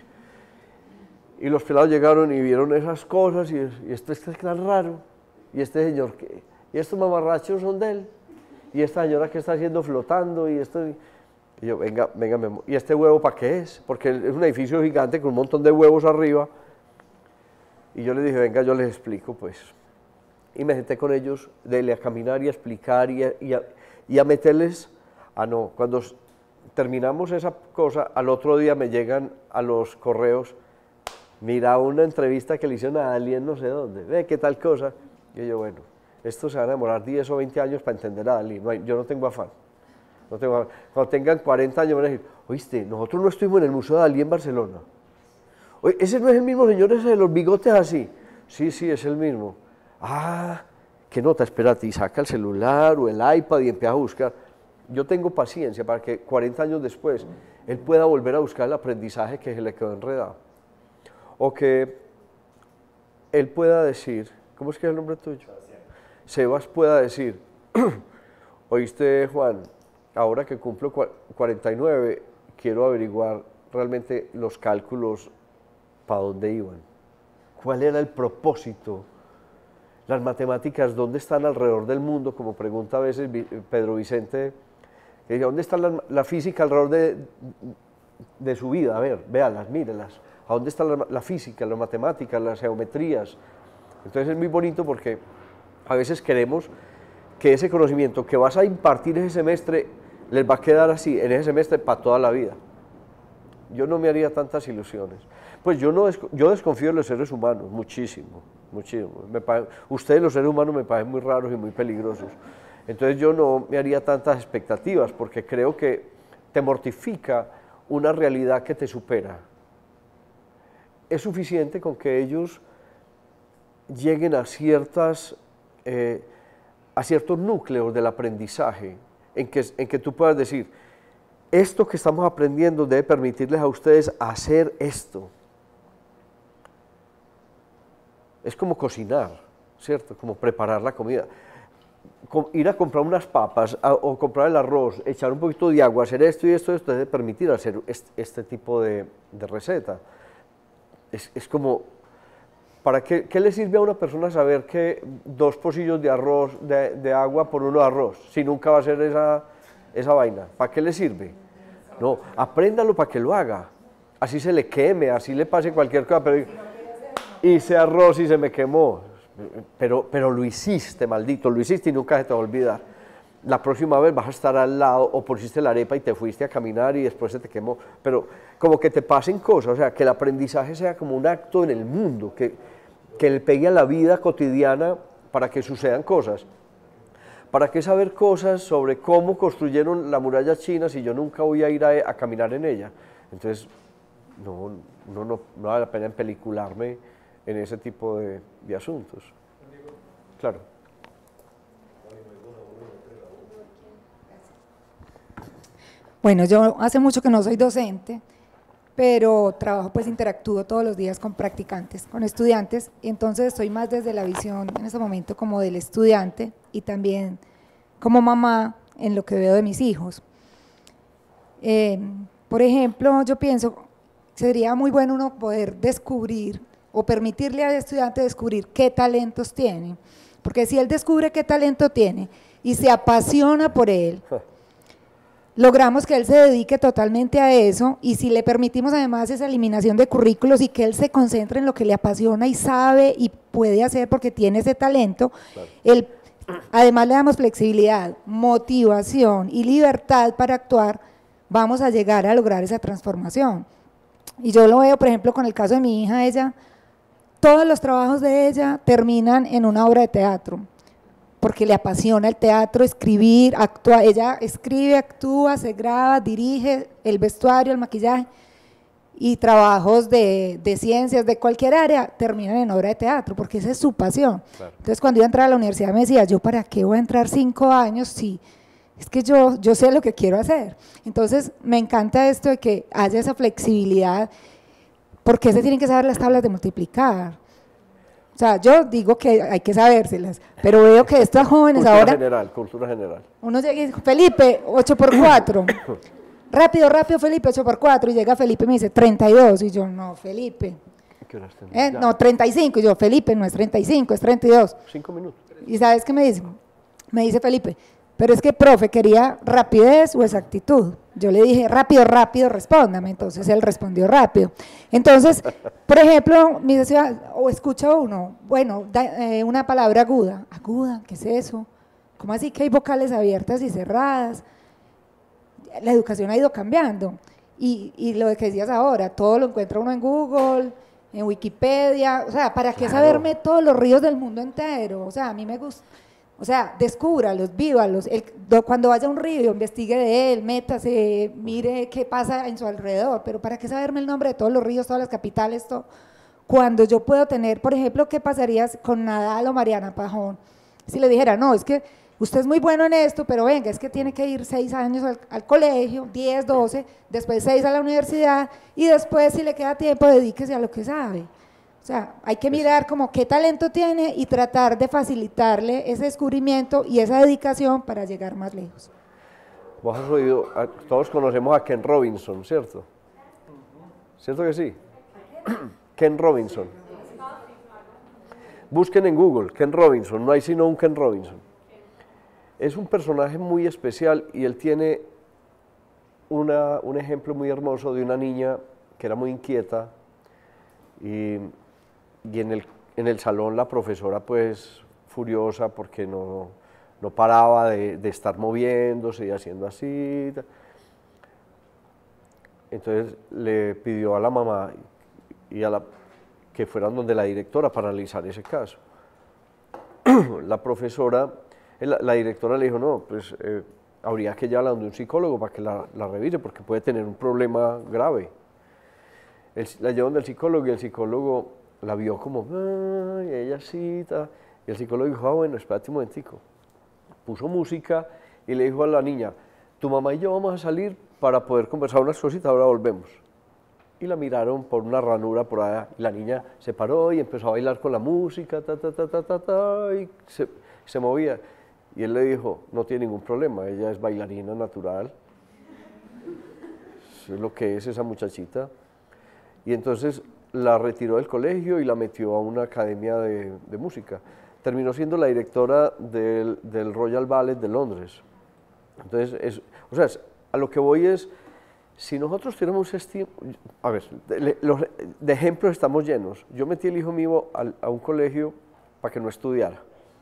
Y los pelados llegaron y vieron esas cosas, y, y esto es tan raro. Y este señor, ¿qué? Y estos mamarrachos son de él, y esta señora que está haciendo flotando, y esto, y yo, venga, venga, Memo. ¿Y este huevo para qué es? Porque es un edificio gigante con un montón de huevos arriba, y yo le dije, venga, yo les explico, pues. Y me senté con ellos, dele a caminar y a explicar, y a, y a, y a meterles, ah no, cuando terminamos esa cosa, al otro día me llegan a los correos, mira una entrevista que le hicieron a alguien no sé dónde, ve qué tal cosa. Y yo, bueno, esto se van a demorar diez o veinte años para entender a Dalí, no hay, yo no tengo afán. No tengo afán. Cuando tengan cuarenta años van a decir, oíste, nosotros no estuvimos en el Museo de Dalí en Barcelona. Oye, ese no es el mismo señor ese de los bigotes así. Sí, sí, es el mismo. Ah, qué nota, espérate, y saca el celular o el iPad y empieza a buscar. Yo tengo paciencia para que cuarenta años después él pueda volver a buscar el aprendizaje que se le quedó enredado. O que él pueda decir, ¿cómo es que es el nombre tuyo? Sebas pueda decir, oíste Juan, ahora que cumplo cuarenta y nueve, quiero averiguar realmente los cálculos para dónde iban. ¿Cuál era el propósito? Las matemáticas, ¿dónde están alrededor del mundo? Como pregunta a veces Pedro Vicente, que dice, ¿dónde está la, la física alrededor de, de su vida? A ver, véalas, mírelas. ¿A dónde está la, la física, las matemáticas, las geometrías? Entonces es muy bonito porque a veces queremos que ese conocimiento que vas a impartir ese semestre les va a quedar así, en ese semestre para toda la vida. Yo no me haría tantas ilusiones. Pues yo, no, yo desconfío de los seres humanos, muchísimo, muchísimo. Me parece, ustedes los seres humanos me parecen muy raros y muy peligrosos. Entonces yo no me haría tantas expectativas porque creo que te mortifica una realidad que te supera. Es suficiente con que ellos lleguen a, ciertas, eh, a ciertos núcleos del aprendizaje en que, en que tú puedas decir, esto que estamos aprendiendo debe permitirles a ustedes hacer esto. es como cocinar, ¿cierto? Como preparar la comida. Com- ir a comprar unas papas a, o comprar el arroz, echar un poquito de agua, hacer esto y esto, esto debe permitir hacer este, este tipo de, de receta. Es, es como, ¿para qué, qué le sirve a una persona saber que dos pocillos de arroz, de, de agua por uno de arroz, si nunca va a hacer esa, esa vaina? ¿Para qué le sirve? No, apréndalo para que lo haga, así se le queme, así le pase cualquier cosa, pero hice arroz y se me quemó, pero, pero lo hiciste, maldito, lo hiciste y nunca se te va a olvidar. La próxima vez vas a estar al lado, o pusiste la arepa y te fuiste a caminar y después se te quemó, pero como que te pasen cosas, o sea, que el aprendizaje sea como un acto en el mundo, que, que le pegue a la vida cotidiana para que sucedan cosas. ¿Para qué saber cosas sobre cómo construyeron la muralla china si yo nunca voy a ir a, a caminar en ella? Entonces, no, no, no, no vale la pena empelicularme en ese tipo de, de asuntos. Claro. Bueno, yo hace mucho que no soy docente, pero trabajo, pues interactúo todos los días con practicantes, con estudiantes, y entonces estoy más desde la visión en este momento como del estudiante y también como mamá en lo que veo de mis hijos. Eh, por ejemplo, yo pienso, sería muy bueno uno poder descubrir o permitirle al estudiante descubrir qué talentos tiene, porque si él descubre qué talento tiene y se apasiona por él, logramos que él se dedique totalmente a eso, y si le permitimos además esa eliminación de currículos y que él se concentre en lo que le apasiona y sabe y puede hacer porque tiene ese talento, claro. él, además le damos flexibilidad, motivación y libertad para actuar, vamos a llegar a lograr esa transformación. Y yo lo veo, por ejemplo, con el caso de mi hija, ella, todos los trabajos de ella terminan en una obra de teatro, porque le apasiona el teatro, escribir, actúa, ella escribe, actúa, se graba, dirige el vestuario, el maquillaje, y trabajos de, de ciencias, de cualquier área, terminan en obra de teatro, porque esa es su pasión. Claro. Entonces, cuando iba a entrar a la universidad me decía, ¿yo para qué voy a entrar cinco años si es que yo, yo sé lo que quiero hacer? Entonces, me encanta esto de que haya esa flexibilidad, porque se tienen que saber las tablas de multiplicar. O sea, yo digo que hay que sabérselas, pero veo que estos jóvenes cultura ahora… general, cultura general. Uno llega y dice, Felipe, ocho por cuatro. Rápido, rápido, Felipe, ocho por cuatro. Y llega Felipe y me dice, treinta y dos. Y yo, no, Felipe. ¿Qué horas eh, no, treinta y cinco. Y yo, Felipe, no es treinta y cinco, es treinta y dos. Cinco minutos. ¿Y sabes qué me dice? Me dice Felipe, pero es que, profe, quería rapidez o exactitud. Yo le dije, rápido, rápido, respóndame. Entonces él respondió rápido. Entonces, por ejemplo, me decía, o escucha uno, bueno, da, eh, una palabra aguda. ¿Aguda? ¿Qué es eso? ¿Cómo así que hay vocales abiertas y cerradas? La educación ha ido cambiando. Y, y lo que decías ahora, todo lo encuentra uno en Google, en Wikipedia. O sea, ¿para qué Claro. saberme todos los ríos del mundo entero? O sea, a mí me gusta… O sea, descúbralos, vívalos. El, cuando vaya a un río, investigue de él, métase, mire qué pasa en su alrededor. Pero ¿para qué saberme el nombre de todos los ríos, todas las capitales, todo? Cuando yo puedo tener, por ejemplo, ¿qué pasaría con Nadal o Mariana Pajón? Si le dijera, no, es que usted es muy bueno en esto, pero venga, es que tiene que ir seis años al, al colegio, diez, doce, después seis a la universidad, y después, si le queda tiempo, dedíquese a lo que sabe. O sea, hay que mirar como qué talento tiene y tratar de facilitarle ese descubrimiento y esa dedicación para llegar más lejos. Vos has oído, todos conocemos a Ken Robinson, ¿cierto? ¿Cierto que sí? Ken Robinson. Busquen en Google, Ken Robinson, no hay sino un Ken Robinson. Es un personaje muy especial y él tiene una, un ejemplo muy hermoso de una niña que era muy inquieta y, y en, el, en el salón la profesora pues furiosa porque no, no paraba de, de estar moviéndose y haciendo así. Entonces le pidió a la mamá y a la, que fueran donde la directora para analizar ese caso. La profesora, la, la directora le dijo, no, pues eh, habría que llevarla donde un psicólogo para que la, la revise porque puede tener un problema grave. El, la llevaron del psicólogo y el psicólogo la vio como, ay, ella cita, y el psicólogo dijo, ah, bueno, espérate un momentico. Puso música y le dijo a la niña, tu mamá y yo vamos a salir para poder conversar unas cositas, ahora volvemos. y la miraron por una ranura por allá, y la niña se paró y empezó a bailar con la música, ta, ta, ta, ta, ta, ta, y se, se movía. Y él le dijo, no tiene ningún problema, ella es bailarina natural, eso es lo que es esa muchachita. Y entonces la retiró del colegio y la metió a una academia de, de música. Terminó siendo la directora del, del Royal Ballet de Londres. Entonces, es, o sea, a lo que voy es, si nosotros tenemos este, a ver, de, los, de ejemplos estamos llenos. Yo metí el hijo mío a, a un colegio para que no estudiara,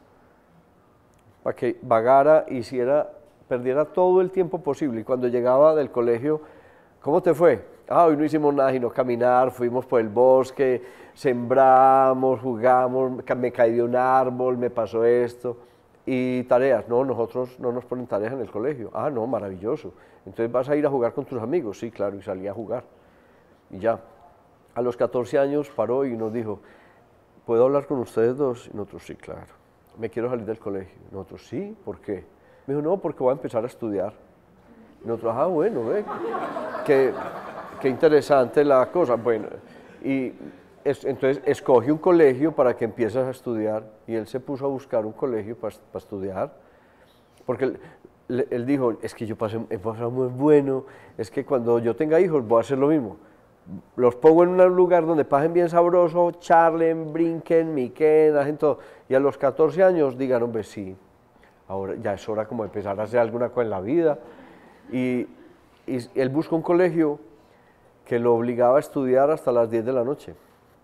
para que vagara, hiciera, perdiera todo el tiempo posible, y cuando llegaba del colegio, ¿cómo te fue? Ah, hoy no hicimos nada sino caminar, fuimos por el bosque, sembramos, jugamos, me caí de un árbol, me pasó esto. Y tareas, no, nosotros no nos ponen tareas en el colegio. Ah, no, maravilloso. Entonces vas a ir a jugar con tus amigos. Sí, claro, y salí a jugar. Y ya, a los catorce años paró y nos dijo, ¿puedo hablar con ustedes dos? Y nosotros, sí, claro. Me quiero salir del colegio. Y nosotros, sí, ¿por qué? Me dijo, no, porque voy a empezar a estudiar. Y nosotros, ah, bueno, ve, qué, qué interesante la cosa. Bueno, y es, entonces escoge un colegio para que empieces a estudiar, y él se puso a buscar un colegio para, para estudiar, porque él, él dijo, es que yo pasé, he pasado muy bueno, es que cuando yo tenga hijos voy a hacer lo mismo, los pongo en un lugar donde pasen bien sabroso, charlen, brinquen, miquen, hacen todo, y a los catorce años digan, hombre, sí, ahora ya es hora como de empezar a hacer alguna cosa en la vida, y, y él buscó un colegio que lo obligaba a estudiar hasta las diez de la noche.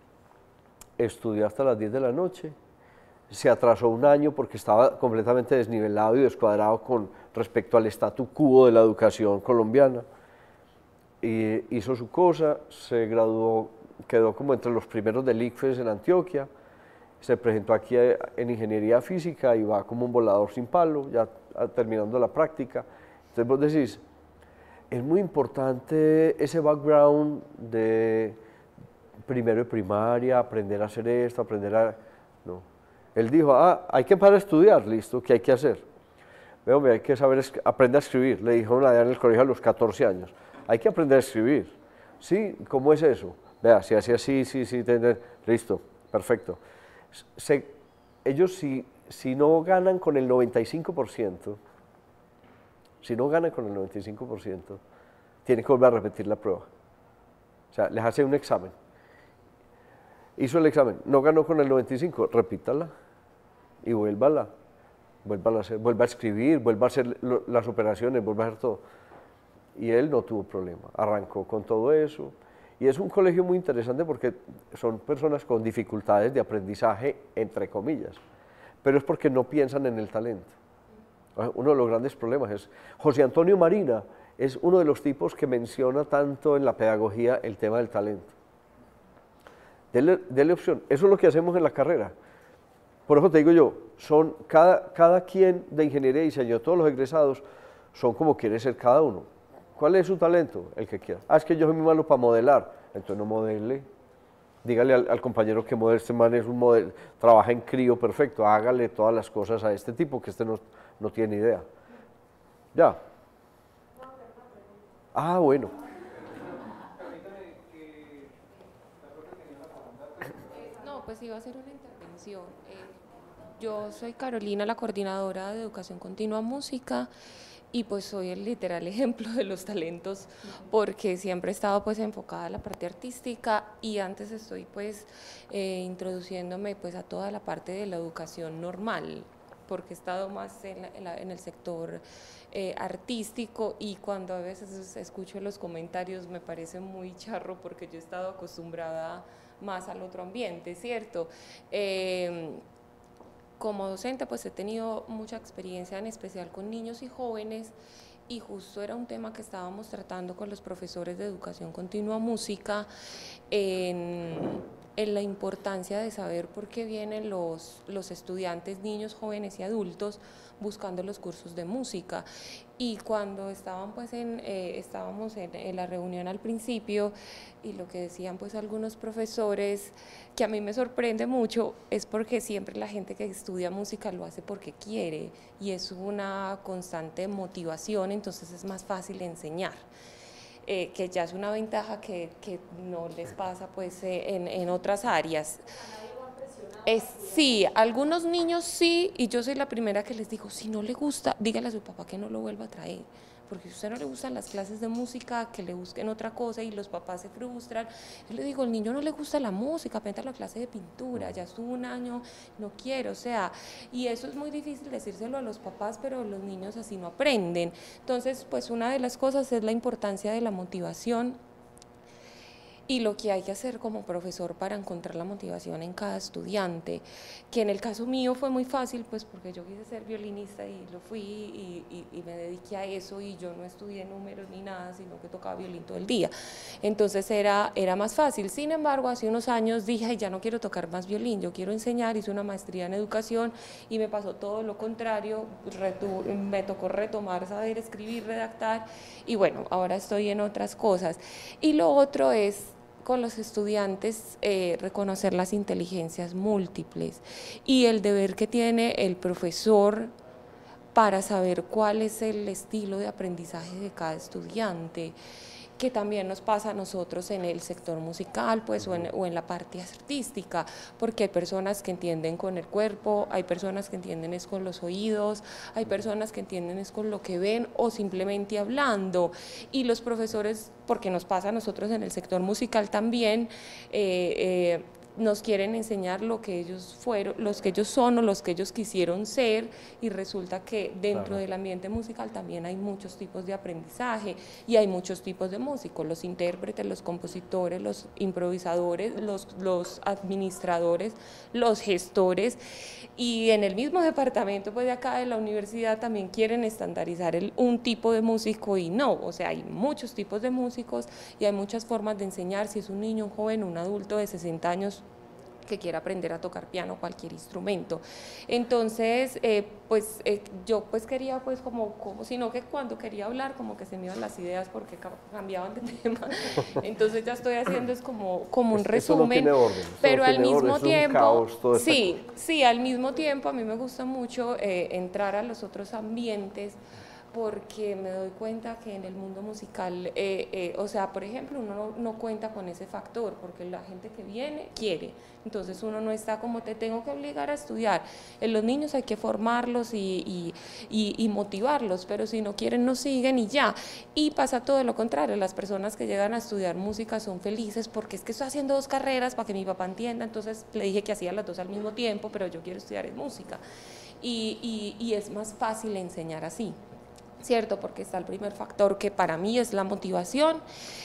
Estudió hasta las diez de la noche, se atrasó un año porque estaba completamente desnivelado y descuadrado con respecto al statu quo de la educación colombiana, y hizo su cosa, se graduó, quedó como entre los primeros del ICFES en Antioquia, se presentó aquí en Ingeniería Física y va como un volador sin palo, ya terminando la práctica. Entonces vos decís, es muy importante ese background de primero de primaria, aprender a hacer esto, aprender a... No. Él dijo, ah, hay que empezar a estudiar, listo, ¿qué hay que hacer? Veo, hay que saber, aprender a escribir, le dijo allá en el colegio a los catorce años, hay que aprender a escribir. Sí, ¿cómo es eso? Vea, si así, así, sí, sí, tener, listo, perfecto. Se, ellos si, si no ganan con el noventa y cinco por ciento, si no ganan con el noventa y cinco por ciento, tienen que volver a repetir la prueba. O sea, les hace un examen. Hizo el examen, no ganó con el noventa y cinco, repítala y vuélvala, vuélvala a hacer, vuelva a escribir, vuelva a hacer lo, las operaciones, vuelva a hacer todo. Y él no tuvo problema, arrancó con todo eso. Y es un colegio muy interesante porque son personas con dificultades de aprendizaje, entre comillas, pero es porque no piensan en el talento. Uno de los grandes problemas es, José Antonio Marina es uno de los tipos que menciona tanto en la pedagogía el tema del talento. Dele, dele opción, eso es lo que hacemos en la carrera. Por eso te digo yo, son cada, cada quien de ingeniería y diseño, todos los egresados son como quiere ser cada uno. ¿Cuál es su talento? El que quiera. Ah, es que yo soy muy malo para modelar, entonces no modele. Dígale al, al compañero que modele, este man es un modelo, trabaja en crío, perfecto, hágale todas las cosas a este tipo que este no, no tiene idea. Ya. Ah, bueno. No, pues iba a hacer una intervención. Eh, yo soy Carolina, la coordinadora de Educación Continua Música, y pues soy el literal ejemplo de los talentos, porque siempre he estado pues enfocada en la parte artística, y antes estoy pues eh, introduciéndome pues a toda la parte de la educación normal, porque he estado más en, la, en, la, en el sector eh, artístico, y cuando a veces escucho los comentarios me parece muy charro porque yo he estado acostumbrada más al otro ambiente, ¿cierto? Eh, Como docente pues he tenido mucha experiencia, en especial con niños y jóvenes, y justo era un tema que estábamos tratando con los profesores de Educación Continua Música, en, en la importancia de saber por qué vienen los, los estudiantes, niños, jóvenes y adultos buscando los cursos de música. Y cuando estaban pues en, eh, estábamos en, en la reunión al principio, y lo que decían pues algunos profesores, que a mí me sorprende mucho, es porque siempre la gente que estudia música lo hace porque quiere, y es una constante motivación, entonces es más fácil enseñar. eh, que ya es una ventaja que, que no les pasa pues eh, en, en otras áreas. Es, sí, algunos niños sí, y yo soy la primera que les digo, si no le gusta, dígale a su papá que no lo vuelva a traer, porque si a usted no le gustan las clases de música, que le busquen otra cosa y los papás se frustran. Yo le digo, el niño no le gusta la música, vente a la clase de pintura, ya estuvo un año, no quiero, o sea, y eso es muy difícil decírselo a los papás, pero los niños así no aprenden. Entonces, pues una de las cosas es la importancia de la motivación y lo que hay que hacer como profesor para encontrar la motivación en cada estudiante, que en el caso mío fue muy fácil, pues porque yo quise ser violinista y lo fui y, y, y me dediqué a eso y yo no estudié números ni nada, sino que tocaba violín todo el día, entonces era, era más fácil. Sin embargo, hace unos años dije, ay, ya no quiero tocar más violín, yo quiero enseñar, hice una maestría en educación y me pasó todo lo contrario, retu me tocó retomar saber escribir, redactar y bueno, ahora estoy en otras cosas. Y lo otro es con los estudiantes eh, reconocer las inteligencias múltiples y el deber que tiene el profesor para saber cuál es el estilo de aprendizaje de cada estudiante, que también nos pasa a nosotros en el sector musical, pues, o en, o en la parte artística, porque hay personas que entienden con el cuerpo, hay personas que entienden es con los oídos, hay personas que entienden es con lo que ven o simplemente hablando, y los profesores, porque nos pasa a nosotros en el sector musical también, eh, eh, nos quieren enseñar lo que ellos fueron, los que ellos son o los que ellos quisieron ser, y resulta que dentro claro. del ambiente musical también hay muchos tipos de aprendizaje y hay muchos tipos de músicos, los intérpretes, los compositores, los improvisadores, los, los administradores, los gestores, y en el mismo departamento pues de acá de la universidad también quieren estandarizar el, un tipo de músico y no, o sea, hay muchos tipos de músicos y hay muchas formas de enseñar, si es un niño, un joven, un adulto de sesenta años, que quiera aprender a tocar piano o cualquier instrumento. Entonces, eh, pues eh, yo pues quería pues como, como, sino que cuando quería hablar como que se me iban las ideas porque cambiaban de tema, entonces ya estoy haciendo es como, como un resumen, no orden, pero no al mismo orden, tiempo, caos, todo sí, sí, al mismo tiempo a mí me gusta mucho eh, entrar a los otros ambientes, porque me doy cuenta que en el mundo musical, eh, eh, o sea, por ejemplo, uno no, no cuenta con ese factor, porque la gente que viene quiere, entonces uno no está como te tengo que obligar a estudiar. En los niños hay que formarlos y, y, y, y motivarlos, pero si no quieren no siguen y ya. Y pasa todo lo contrario, las personas que llegan a estudiar música son felices porque es que estoy haciendo dos carreras para que mi papá entienda, entonces le dije que hacía las dos al mismo tiempo, pero yo quiero estudiar en música. Y, y, y es más fácil enseñar así. ¿Cierto? Porque está el primer factor que para mí es la motivación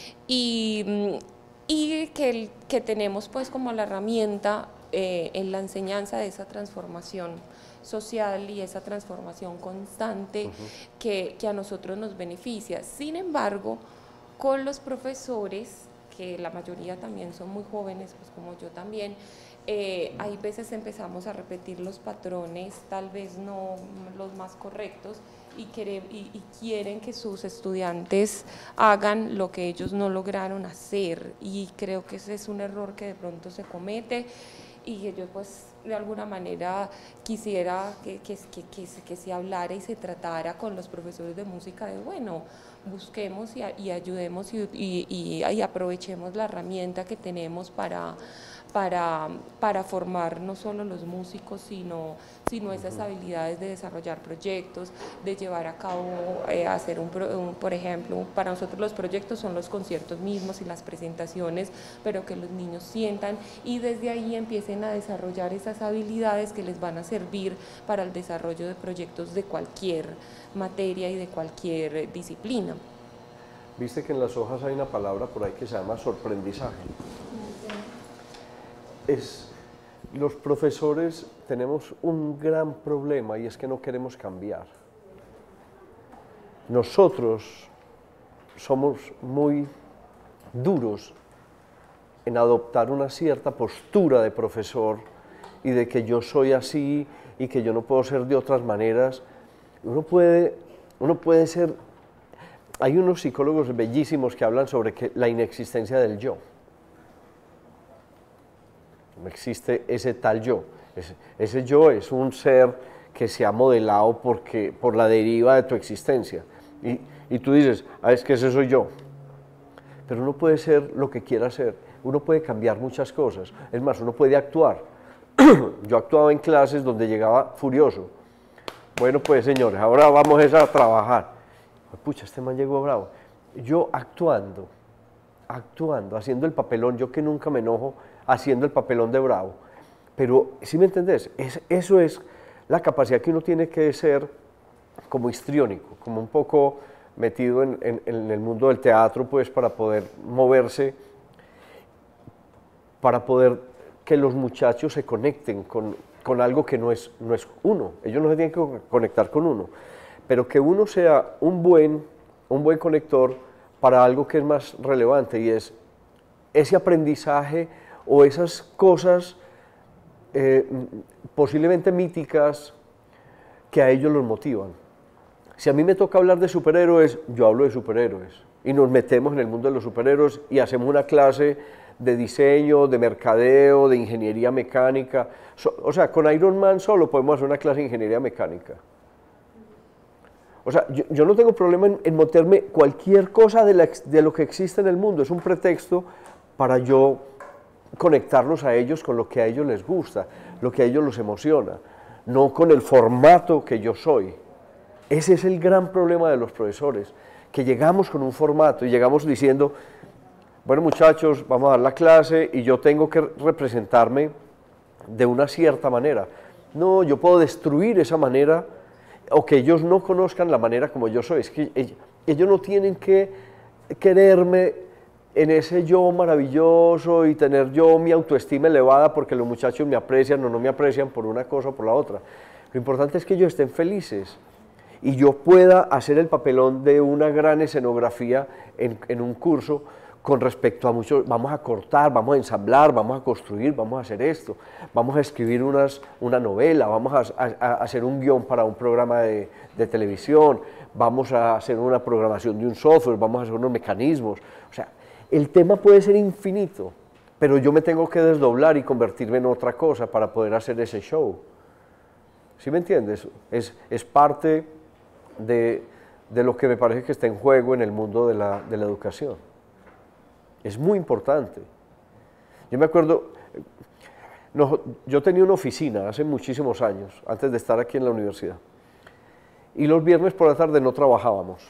y, y que, el, que tenemos pues como la herramienta eh, en la enseñanza de esa transformación social y esa transformación constante uh-huh. que, que a nosotros nos beneficia. Sin embargo, con los profesores, que la mayoría también son muy jóvenes, pues como yo también, eh, hay veces empezamos a repetir los patrones, tal vez no los más correctos, Y, quiere, y, y quieren que sus estudiantes hagan lo que ellos no lograron hacer, y creo que ese es un error que de pronto se comete y que yo pues de alguna manera quisiera que, que, que, que, se, que se hablara y se tratara con los profesores de música de bueno, busquemos y, y ayudemos y, y, y, y aprovechemos la herramienta que tenemos para Para, para formar no solo los músicos, sino, sino esas habilidades de desarrollar proyectos, de llevar a cabo, eh, hacer un, un, por ejemplo, para nosotros los proyectos son los conciertos mismos y las presentaciones, pero que los niños sientan y desde ahí empiecen a desarrollar esas habilidades que les van a servir para el desarrollo de proyectos de cualquier materia y de cualquier disciplina. Viste que en las hojas hay una palabra por ahí que se llama sorprendizaje. Es, los profesores tenemos un gran problema y es que no queremos cambiar. Nosotros somos muy duros en adoptar una cierta postura de profesor y de que yo soy así y que yo no puedo ser de otras maneras. Uno puede, uno puede ser... Hay unos psicólogos bellísimos que hablan sobre que la inexistencia del yo. No existe ese tal yo, ese, ese yo es un ser que se ha modelado porque, por la deriva de tu existencia y, y tú dices, ah, es que ese soy yo, pero uno puede ser lo que quiera ser, uno puede cambiar muchas cosas, es más, uno puede actuar. Yo actuaba en clases donde llegaba furioso. Bueno, pues señores, ahora vamos a trabajar. Pucha, este man llegó bravo. Yo actuando, actuando, haciendo el papelón, yo que nunca me enojo, haciendo el papelón de bravo. Pero, ¿sí me entendés? Es, eso es la capacidad que uno tiene que ser como histriónico, como un poco metido en, en, en el mundo del teatro, pues, para poder moverse, para poder que los muchachos se conecten con, con algo que no es, no es uno. Ellos no se tienen que conectar con uno, pero que uno sea un buen, un buen conector para algo que es más relevante, y es ese aprendizaje o esas cosas eh, posiblemente míticas que a ellos los motivan. Si a mí me toca hablar de superhéroes, yo hablo de superhéroes, y nos metemos en el mundo de los superhéroes y hacemos una clase de diseño, de mercadeo, de ingeniería mecánica. So, o sea, con Iron Man solo podemos hacer una clase de ingeniería mecánica. O sea, yo, yo no tengo problema en, en meterme cualquier cosa de, la, de lo que existe en el mundo, es un pretexto para yo conectarlos a ellos con lo que a ellos les gusta, lo que a ellos los emociona, no con el formato que yo soy. Ese es el gran problema de los profesores, que llegamos con un formato y llegamos diciendo, bueno muchachos, vamos a dar la clase y yo tengo que representarme de una cierta manera. No, yo puedo destruir esa manera, o que ellos no conozcan la manera como yo soy. Es que ellos no tienen que quererme en ese yo maravilloso y tener yo mi autoestima elevada porque los muchachos me aprecian o no me aprecian por una cosa o por la otra. Lo importante es que ellos estén felices y yo pueda hacer el papelón de una gran escenografía en, en un curso con respecto a muchos, vamos a cortar, vamos a ensamblar, vamos a construir, vamos a hacer esto, vamos a escribir unas, una novela, vamos a, a, a hacer un guión para un programa de, de televisión, vamos a hacer una programación de un software, vamos a hacer unos mecanismos. O sea, el tema puede ser infinito, pero yo me tengo que desdoblar y convertirme en otra cosa para poder hacer ese show. ¿Sí me entiendes? Es, es parte de, de lo que me parece que está en juego en el mundo de la, de la educación. Es muy importante. Yo me acuerdo, no, yo tenía una oficina hace muchísimos años, antes de estar aquí en la universidad, y los viernes por la tarde no trabajábamos.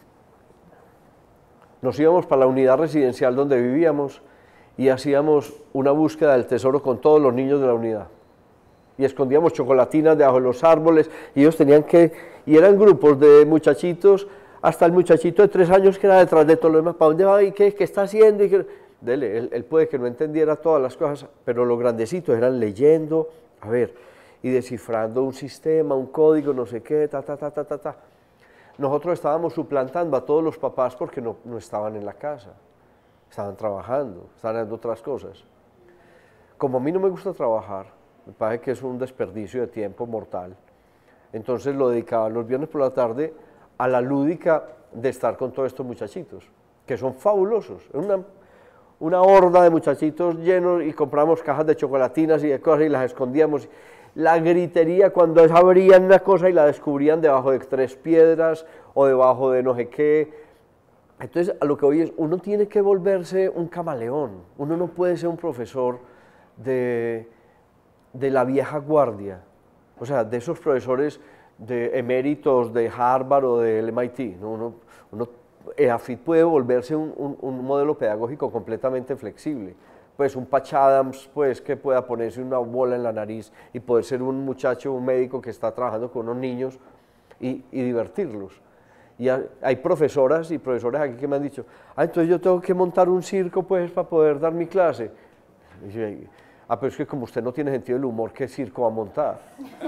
Nos íbamos para la unidad residencial donde vivíamos y hacíamos una búsqueda del tesoro con todos los niños de la unidad. Y escondíamos chocolatinas debajo de los árboles, y ellos tenían que, y eran grupos de muchachitos, hasta el muchachito de tres años que era detrás de todo lo demás, ¿para dónde va y qué, qué está haciendo? Y qué? Dele, él, él puede que no entendiera todas las cosas, pero los grandecitos eran leyendo, a ver, y descifrando un sistema, un código, no sé qué, ta, ta, ta, ta, ta, ta. Nosotros estábamos suplantando a todos los papás porque no, no estaban en la casa, estaban trabajando, estaban haciendo otras cosas. Como a mí no me gusta trabajar, me parece que es un desperdicio de tiempo mortal, entonces lo dedicaba los viernes por la tarde a la lúdica de estar con todos estos muchachitos, que son fabulosos, una, una horda de muchachitos llenos, y compramos cajas de chocolatinas y de cosas y las escondíamos. La gritería cuando abrían una cosa y la descubrían debajo de tres piedras o debajo de no sé qué. Entonces, a lo que hoy es, uno tiene que volverse un camaleón, uno no puede ser un profesor de, de la vieja guardia, o sea, de esos profesores de eméritos de Harvard o del M I T, ¿no? uno, uno, EAFIT puede volverse un, un, un modelo pedagógico completamente flexible, pues un Patch Adams, pues que pueda ponerse una bola en la nariz y poder ser un muchacho, un médico que está trabajando con unos niños y, y divertirlos. Y hay profesoras y profesores aquí que me han dicho, ah, entonces yo tengo que montar un circo pues para poder dar mi clase. Y yo, ah, pero es que como usted no tiene sentido del humor, ¿qué circo va a montar?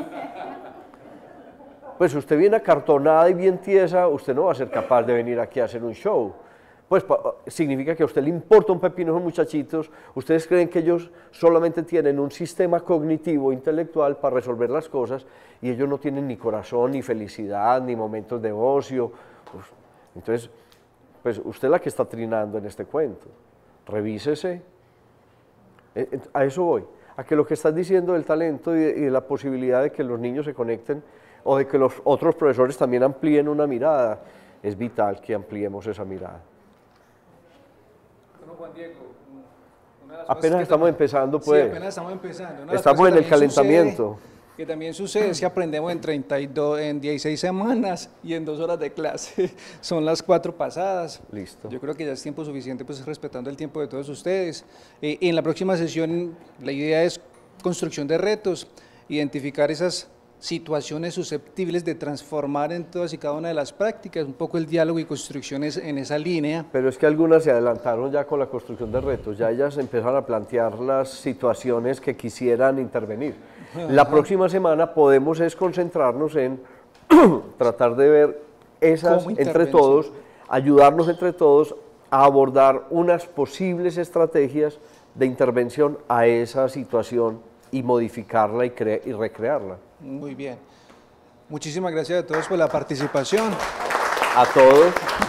Pues usted viene acartonada y bien tiesa, usted no va a ser capaz de venir aquí a hacer un show. Pues significa que a usted le importa un pepino a esos muchachitos, ustedes creen que ellos solamente tienen un sistema cognitivo, intelectual para resolver las cosas, y ellos no tienen ni corazón, ni felicidad, ni momentos de ocio. Pues, entonces, pues usted es la que está trinando en este cuento, revísese. A eso voy, a que lo que estás diciendo del talento y de, y de la posibilidad de que los niños se conecten, o de que los otros profesores también amplíen una mirada, es vital que ampliemos esa mirada. Juan Diego. Una de las cosas Apenas que estamos también- empezando, pues. Sí, apenas estamos empezando. Una de las Estamos cosas en el que también calentamiento. sucede- que también sucede es que aprendemos en treinta y dos, en dieciséis semanas y en dos horas de clase. Son las cuatro pasadas. Listo. Yo creo que ya es tiempo suficiente, pues respetando el tiempo de todos ustedes. Eh, en la próxima sesión, la idea es construcción de retos, identificar esas situaciones susceptibles de transformar en todas y cada una de las prácticas, un poco el diálogo y construcciones en esa línea. Pero es que algunas se adelantaron ya con la construcción de retos, ya ellas empezaron a plantear las situaciones que quisieran intervenir. La Ajá. próxima semana podemos es concentrarnos en tratar de ver esas, ¿Cómo entre intervención? todos, ayudarnos entre todos a abordar unas posibles estrategias de intervención a esa situación y modificarla y, cre- y recrearla. Muy bien. Muchísimas gracias a todos por la participación. A todos.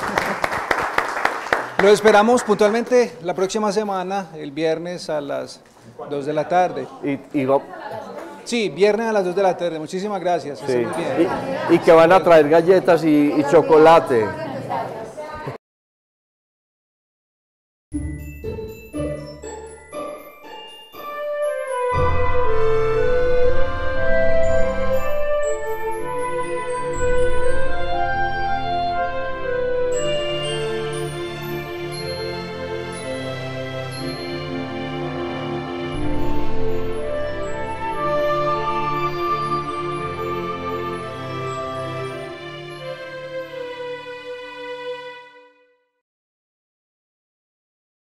Lo esperamos puntualmente la próxima semana, el viernes a las dos de la tarde. Y, y va- Sí, viernes a las dos de la tarde. Muchísimas gracias. sí, Estén muy bien. y- y que van a traer galletas y, y chocolate.